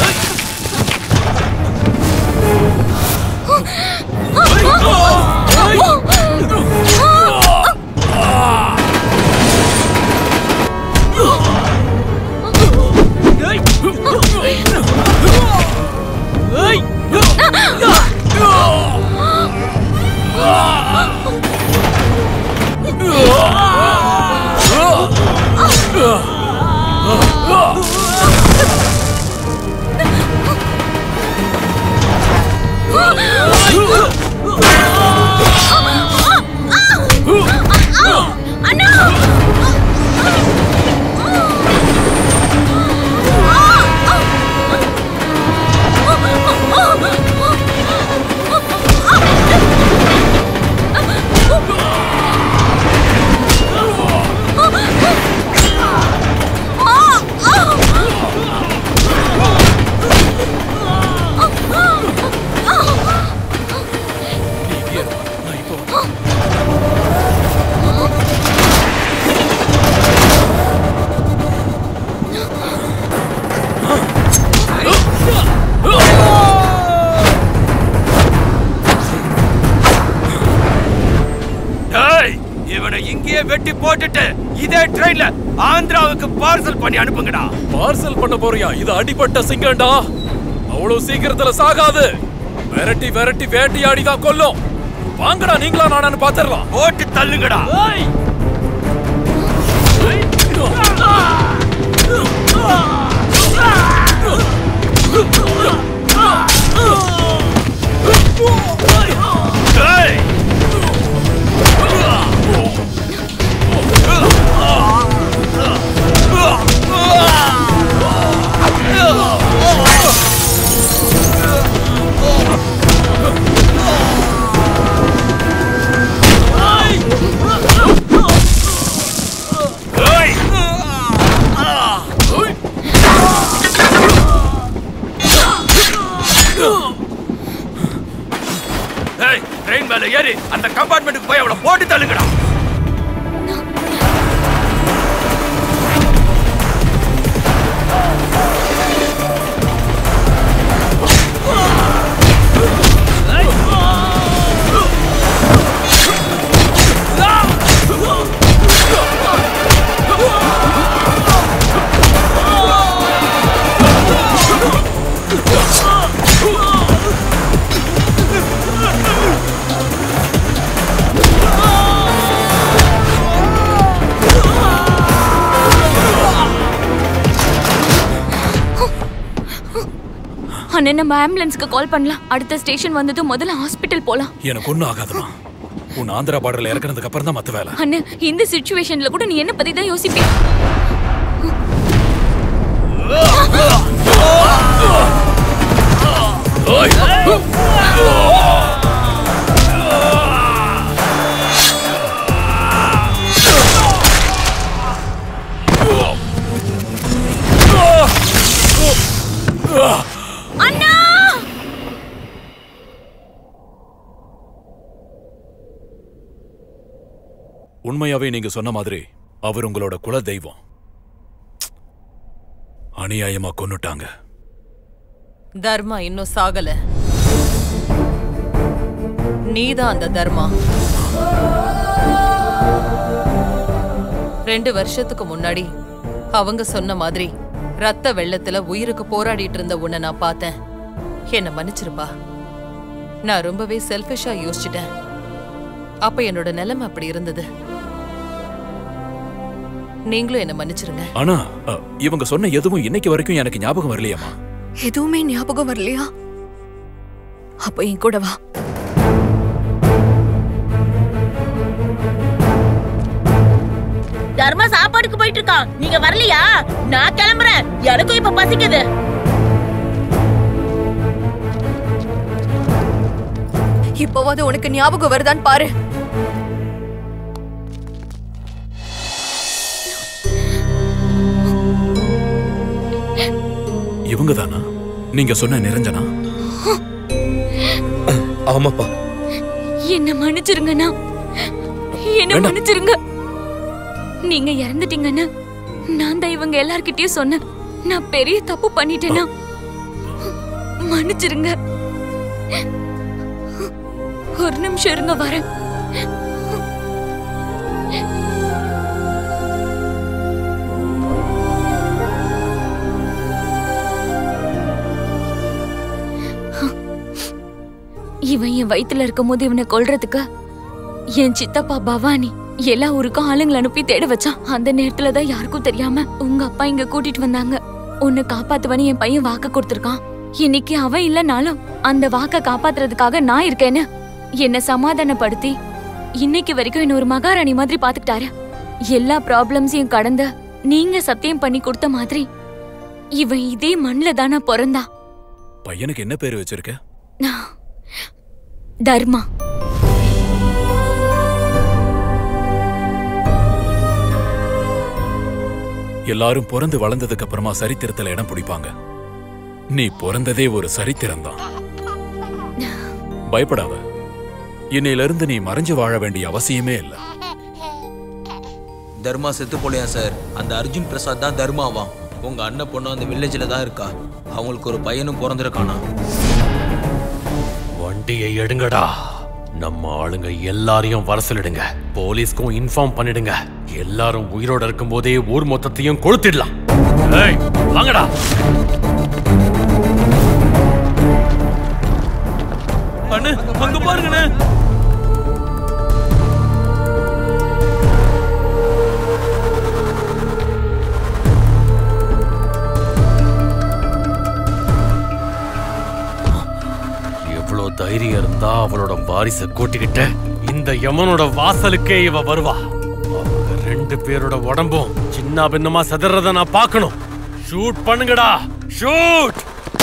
வெட்டி போட்டுட்டு இதே ட்ரெயின்ல ஆந்திராவுக்கு பார்சல் பண்ணி அனுப்புங்கடா. பார்சல் பண்ண போறியா? இது அடிபட்ட சிங்கம்டா. அவ்வளவு சீக்கிரத்துல சாகாது. விரட்டி விரட்டி வேட்டையாடி தான் கொல்லும். வாங்கடா, நீங்களா நானான்னு பாத்துறலாம். போட்டு தள்ளுங்கடா. ட்ரெயின் மேல ஏறி அந்த கம்பார்ட்மெண்ட்டுக்கு போய் அவளை போட்டு தள்ளுங்கடா. அண்ணே, நம்ம ஆம்புலன்ஸ்க்கு கால் பண்ணலாம். அடுத்த ஸ்டேஷன் வந்ததும் முதல்ல ஹாஸ்பிடல் போலாம். எனக்கு ஒண்ணும் ஆகாதுமா. உன் ஆந்திரா பார்டர்ல இறக்குனதுக்கு அப்புறம் தான் மத்த வேலை. அண்ணே, இந்த சிச்சுவேஷன்ல கூட நீ என்ன பத்தி தான் யோசிப்பே. அண்ணா! உண்மையாவே நீங்க சொன்ன மாதிரி அவர் உங்களோட குல தெய்வம். அநியாயமா கொன்னுட்டாங்க. தர்மா இன்னும் சாகல. நீதான் அந்த தர்மா. 2 வருஷத்துக்கு முன்னாடி அவங்க சொன்ன மாதிரி ரத்த வெள்ளத்துல உயிருக்கு போராடிட்டு இருந்த உன்னை நான் பார்த்தேன். என்ன மன்னிச்சிருப்பா. நான் ரொம்பவே செல்ஃபிஷா யோசிச்சிட்டேன். அப்ப என்னோட நிலைமை அப்படி இருந்தது. நீங்களும் என்ன மன்னிச்சிருங்க. ஆனா இவங்க சொன்ன எதுவும் இன்னைக்கு வரைக்கும் எனக்கு ஞாபகம் வரலையாமா? எதுவுமே ஞாபகம் வரலையா? அப்ப என் கூட வா. தர்மா சாப்பாடுக்கு போயிட்டு இருக்கான். நீங்க வரலையா? நான் கிளம்புறேன். எனக்கும் இப்ப பசிக்குது. இப்போவாது உனக்கு ஞாபகம் வருதான்னு பாரு. இவங்க தானா நீங்க சொன்ன நிரஞ்சனா? ஆமாப்பா. என்ன மன்னிச்சிருங்கண்ணா. என்ன மன்னிச்சிருங்க. நீங்க இறந்துட்டீங்கன்னு நான் தான் இவங்க எல்லார்கிட்டயும் சொன்னேன். நான் பெரிய தப்பு பண்ணிட்டேனா? மன்னிச்சிருங்க. ஒரு நிமிஷம் இருங்க, வரேன். இவன் என் வயித்துல இருக்கும் போது இவனை கொல்றதுக்கு என் சித்தப்பா பவானி எல்லா ஊருக்கும் ஆளுங்களை அனுப்பி தேட வச்சான். அந்த நேரத்துலதான் யாருக்கும் தெரியாம உங்க அப்பா இங்க கூட்டிட்டு வந்தாங்க. உன்னை காப்பாத்துவனு என் பையன் வாக்கு கொடுத்திருக்கான். இன்னைக்கு அவன் இல்லனாலும் அந்த வாக்க காப்பாத்துறதுக்காக நான் இருக்கேன்னு என்ன சமாதானப்படுத்தி இன்னைக்கு வரைக்கும் என்ன ஒரு மகாராணி மாதிரி பாத்துக்கிட்டாரு. எல்லா ப்ராப்ளம்ஸையும் கடந்த நீங்க சத்தியம் பண்ணி கொடுத்த மாதிரி இவன் இதே மண்ல தானா பிறந்தா. பையனுக்கு என்ன பேரு வச்சிருக்க? தர்மா. எல்லாரும் பிறந்து வளர்ந்ததுக்கு அப்புறமா சரித்திரத்துல இடம் பிடிப்பாங்க. நீ பிறந்ததே ஒரு சரித்திரம் தான். பயப்படாத. இன்னையில இருந்து நீ மறைஞ்சு வாழ வேண்டிய அவசியமே இல்ல. தர்மா செத்து போலையா சார்? அந்த அர்ஜுன் பிரசாத் தான் தர்மாவா. உங்க அண்ணன் பொண்ணு அந்த வில்லேஜ்ல தான் இருக்கா. அவங்களுக்கு ஒரு பையனும் பிறந்திருக்கானா? வண்டியை எடுங்கடா. நம்ம ஆளுங்க எல்லாரையும் வர சொல்லிடுங்க. போலீஸ்க்கும் இன்ஃபார்ம் பண்ணிடுங்க. எல்லாரும் உயிரோட இருக்கும் போதே ஊர் மொத்தத்தையும் கொளுத்திடலாம். ஏய், வாங்கடா. அண்ணே, அங்க பாருங்கண்ணே. எவ்வளவு தைரியம் இருந்தா அவளோட வாரிசை கூட்டிக்கிட்டு இந்த யமனோட வாசலுக்கே இவ வருவா. அவங்க 2 பேரோட உடம்பும் சின்ன பின்னமா செதறத நான் பார்க்கணும். ஷூட் பண்ணுங்கடா, ஷூட்.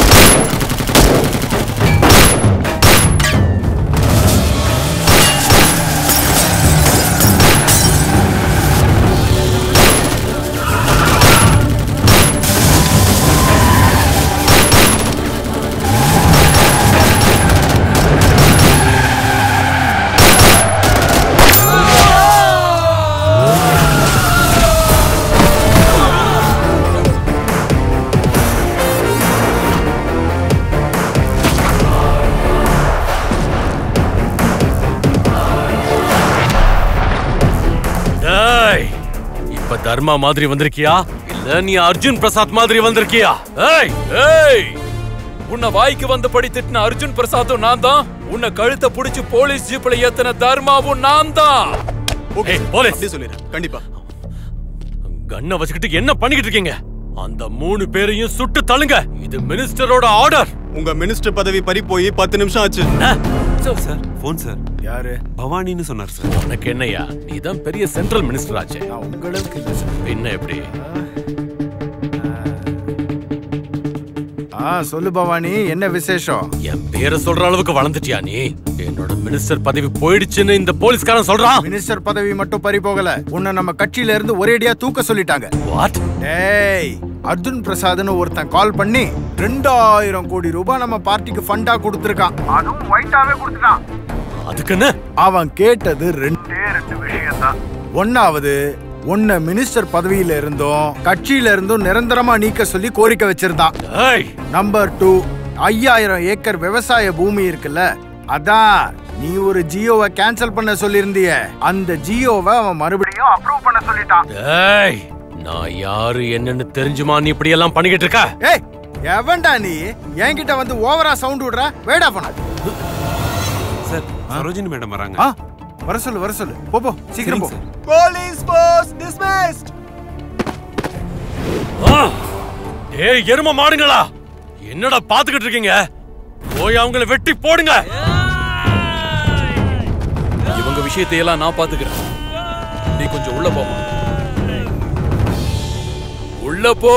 தர்மா மாதிரி வந்திருக்கியா இல்ல நீ அர்ஜுன் பிரசாத் மாதிரி வந்திருக்கியா? ஏய் ஏய், உன்னை வாய்க்கு வந்தபடி திட்டின அர்ஜுன் பிரசாத்தும் நான் தான். உன்னை கழுத்தை புடிச்சு போலீஸ் ஜீப்ல ஏத்தின தர்மாவும் நான் தான். ஓகே, போலீஸ் சொல்லிடுறேன். கண்டிப்பா. கண்ணை வச்சுக்கிட்டு என்ன பண்ணிக்கிட்டு இருக்கீங்க? அந்த 3 பேரையும் சுட்டு தள்ளுங்க. இது மினிஸ்டரோட ஆர்டர். உங்க மினிஸ்டர் பதவி பறி போய் 10 நிமிஷம் ஆச்சு. Sir phone sir. யாரு? பவானின்னு சொன்னார் சார். உனக்கு என்னையா? நீதான் பெரிய சென்ட்ரல் மினிஸ்டர் ஆச்சே. உங்களுக்கு என்ன எப்படி? சொல்லு பவானி, என்ன விசேஷம்? என் பேரை சொல்ற அளவுக்கு வளர்ந்துட்டியா நீ? என்னோட மினிஸ்டர் பதவி போயிடுச்சுன்னு இந்த போலீஸ்காரன் சொல்றான். மினிஸ்டர் பதவி மட்டும் பறி போகல, உன்னை நம்ம கட்சியில இருந்து ஒரேடியா தூக்க சொல்லிட்டாங்க. வாட்? ஏய், அர்ஜுன் பிரசாத்னு ஒருத்தன் கால் பண்ணி 2000 கோடி ரூபாய் நம்ம பார்ட்டிக்கு ஃபண்டா கொடுத்திருக்கான். அதுவும் ஒயிட்டாவே கொடுத்துட்டான். அதுக்குன்னு அவன் கேட்டது 2 விஷயம் தான். ஒன்னாவது, உன்னை மினிஸ்டர் பதவியில இருந்தும் கட்சியில இருந்தும் நிரந்தரமா நீக்க சொல்லி கோரிக்கை வச்சிருந்தான். நம்பர் 2, 5000 ஏக்கர் விவசாய பூமி இருக்குல்ல, அதான் நீ ஒரு ஜியோவை கேன்சல் பண்ண சொல்லியிருந்திய, அந்த ஜியோவை அவன் மறுபடியும் அப்ரூவ் பண்ண சொல்லிட்டான். ஏய், நான் யாரு என்னன்னு தெரிஞ்சுமா நீ இப்படி எல்லாம் பண்ணிக்கிட்டு இருக்க? ஏய், எவன்டா நீ என்கிட்ட வந்து ஓவரா சவுண்ட் விடுற? வேடா போன சார். சரோஜினி மேடம் வராங்க. வர சொல்லு. போ சீக்கிரம் போ. Police post dismissed. ஏய் எரும மாடுங்களா, என்னடா பாத்துக்கிட்டு இருக்கீங்க? போய் அவங்கள வெட்டி போடுங்க. இவங்க விஷயத்தை எல்லாம் நான் பாத்துக்கிறேன். நீ கொஞ்சம் உள்ள போமா. உள்ள போ.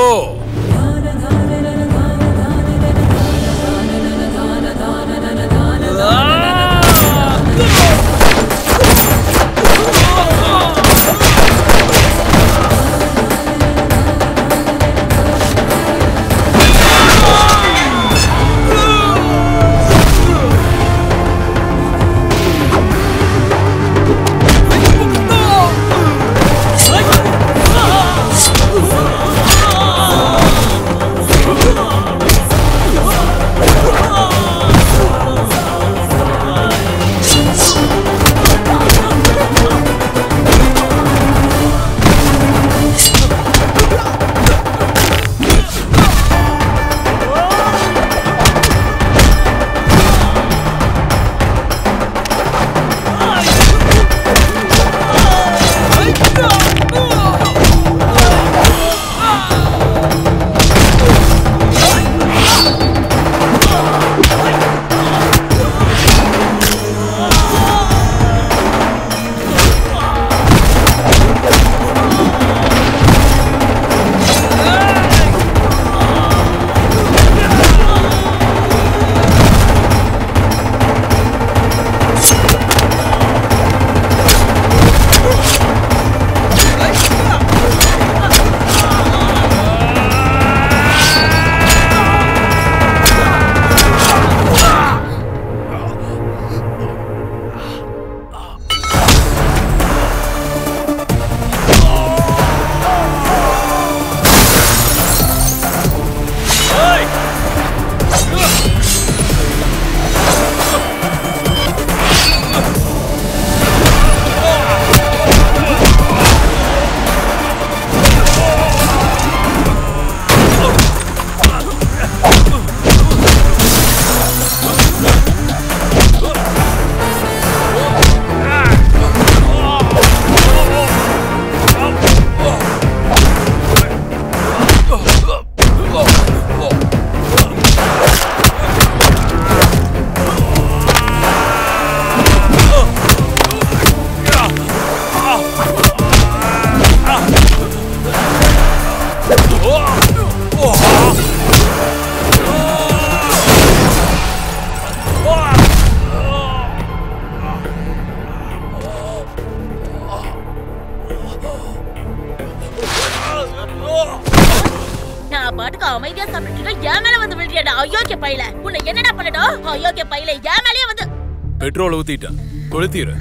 நான் பாட்டுக்கு அமைதியா சாப்பிட்டுட்டு என் மேல வந்து விழுறியாடா அயோக்கிய பையல. உன்னை என்னடா பண்ணட்டும்? அயோக்கிய பையல என் மேலயே வந்து பெட்ரோல் ஊத்திட்டேன், கொளுத்திரு.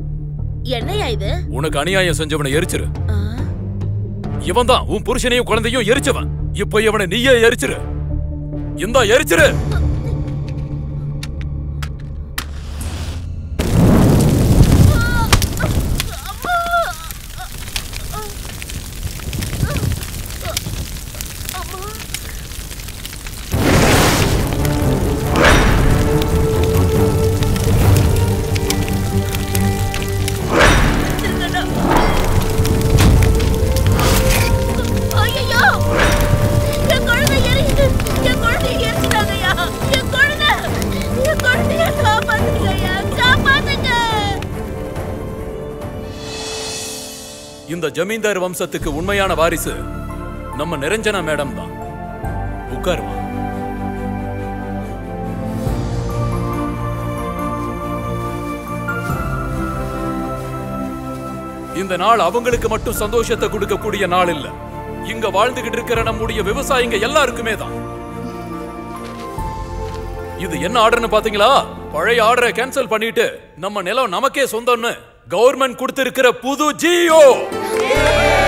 என்னையா இது? உனக்கு அநியாயம் செஞ்சவனை எரிச்சிரு. இவன் தான் உன் புருஷனையும் குழந்தையும் எரிச்சவன். இப்போ இவனை நீயே எரிச்சிரு. இந்தா எரிச்சிரு. இந்த ஜமீன்தார் வம்சத்துக்கு உண்மையான வாரிசு நம்ம நிரஞ்சனா மேடம் தான். உட்காருமா. இந்த நாள் அவங்களுக்கு மட்டும் சந்தோஷத்தை கொடுக்கக்கூடிய நாள் இல்ல, இங்க வாழ்ந்துகிட்டு இருக்கிற நம்முடைய விவசாயிங்க எல்லாருக்குமே தான். இது என்ன ஆர்டர்னு பாத்தீங்களா? பழைய ஆர்டரை கேன்சல் பண்ணிட்டு நம்ம நிலம் நமக்கே சொந்தம்னு கவர்மெண்ட் கொடுத்திருக்கிற புது ஜியோ.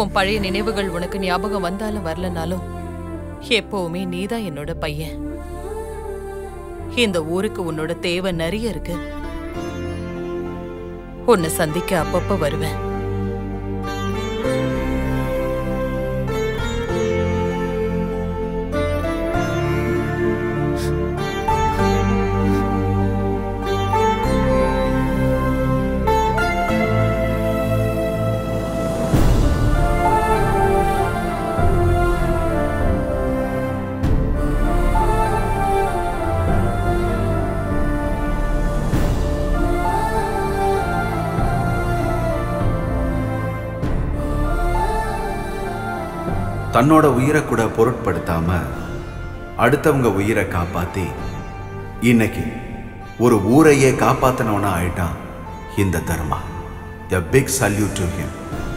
உன் பழைய நினைவுகள் உனக்கு ஞாபகம் வந்தாலும் வரலனாலும் எப்பவுமே நீதான் என்னோட பையன். இந்த ஊருக்கு உன்னோட தேவை நிறைய இருக்கு. உன்னை சந்திக்க அப்பப்ப வருவேன். தன்னோட உயிரை கூட பொருட்படுத்தாம அடுத்தவங்க உயிரை காப்பாத்தி இன்னைக்கு ஒரு ஊரையே காப்பாத்தினவனா ஆயிட்டான் இந்த தர்மா. A big salute to him.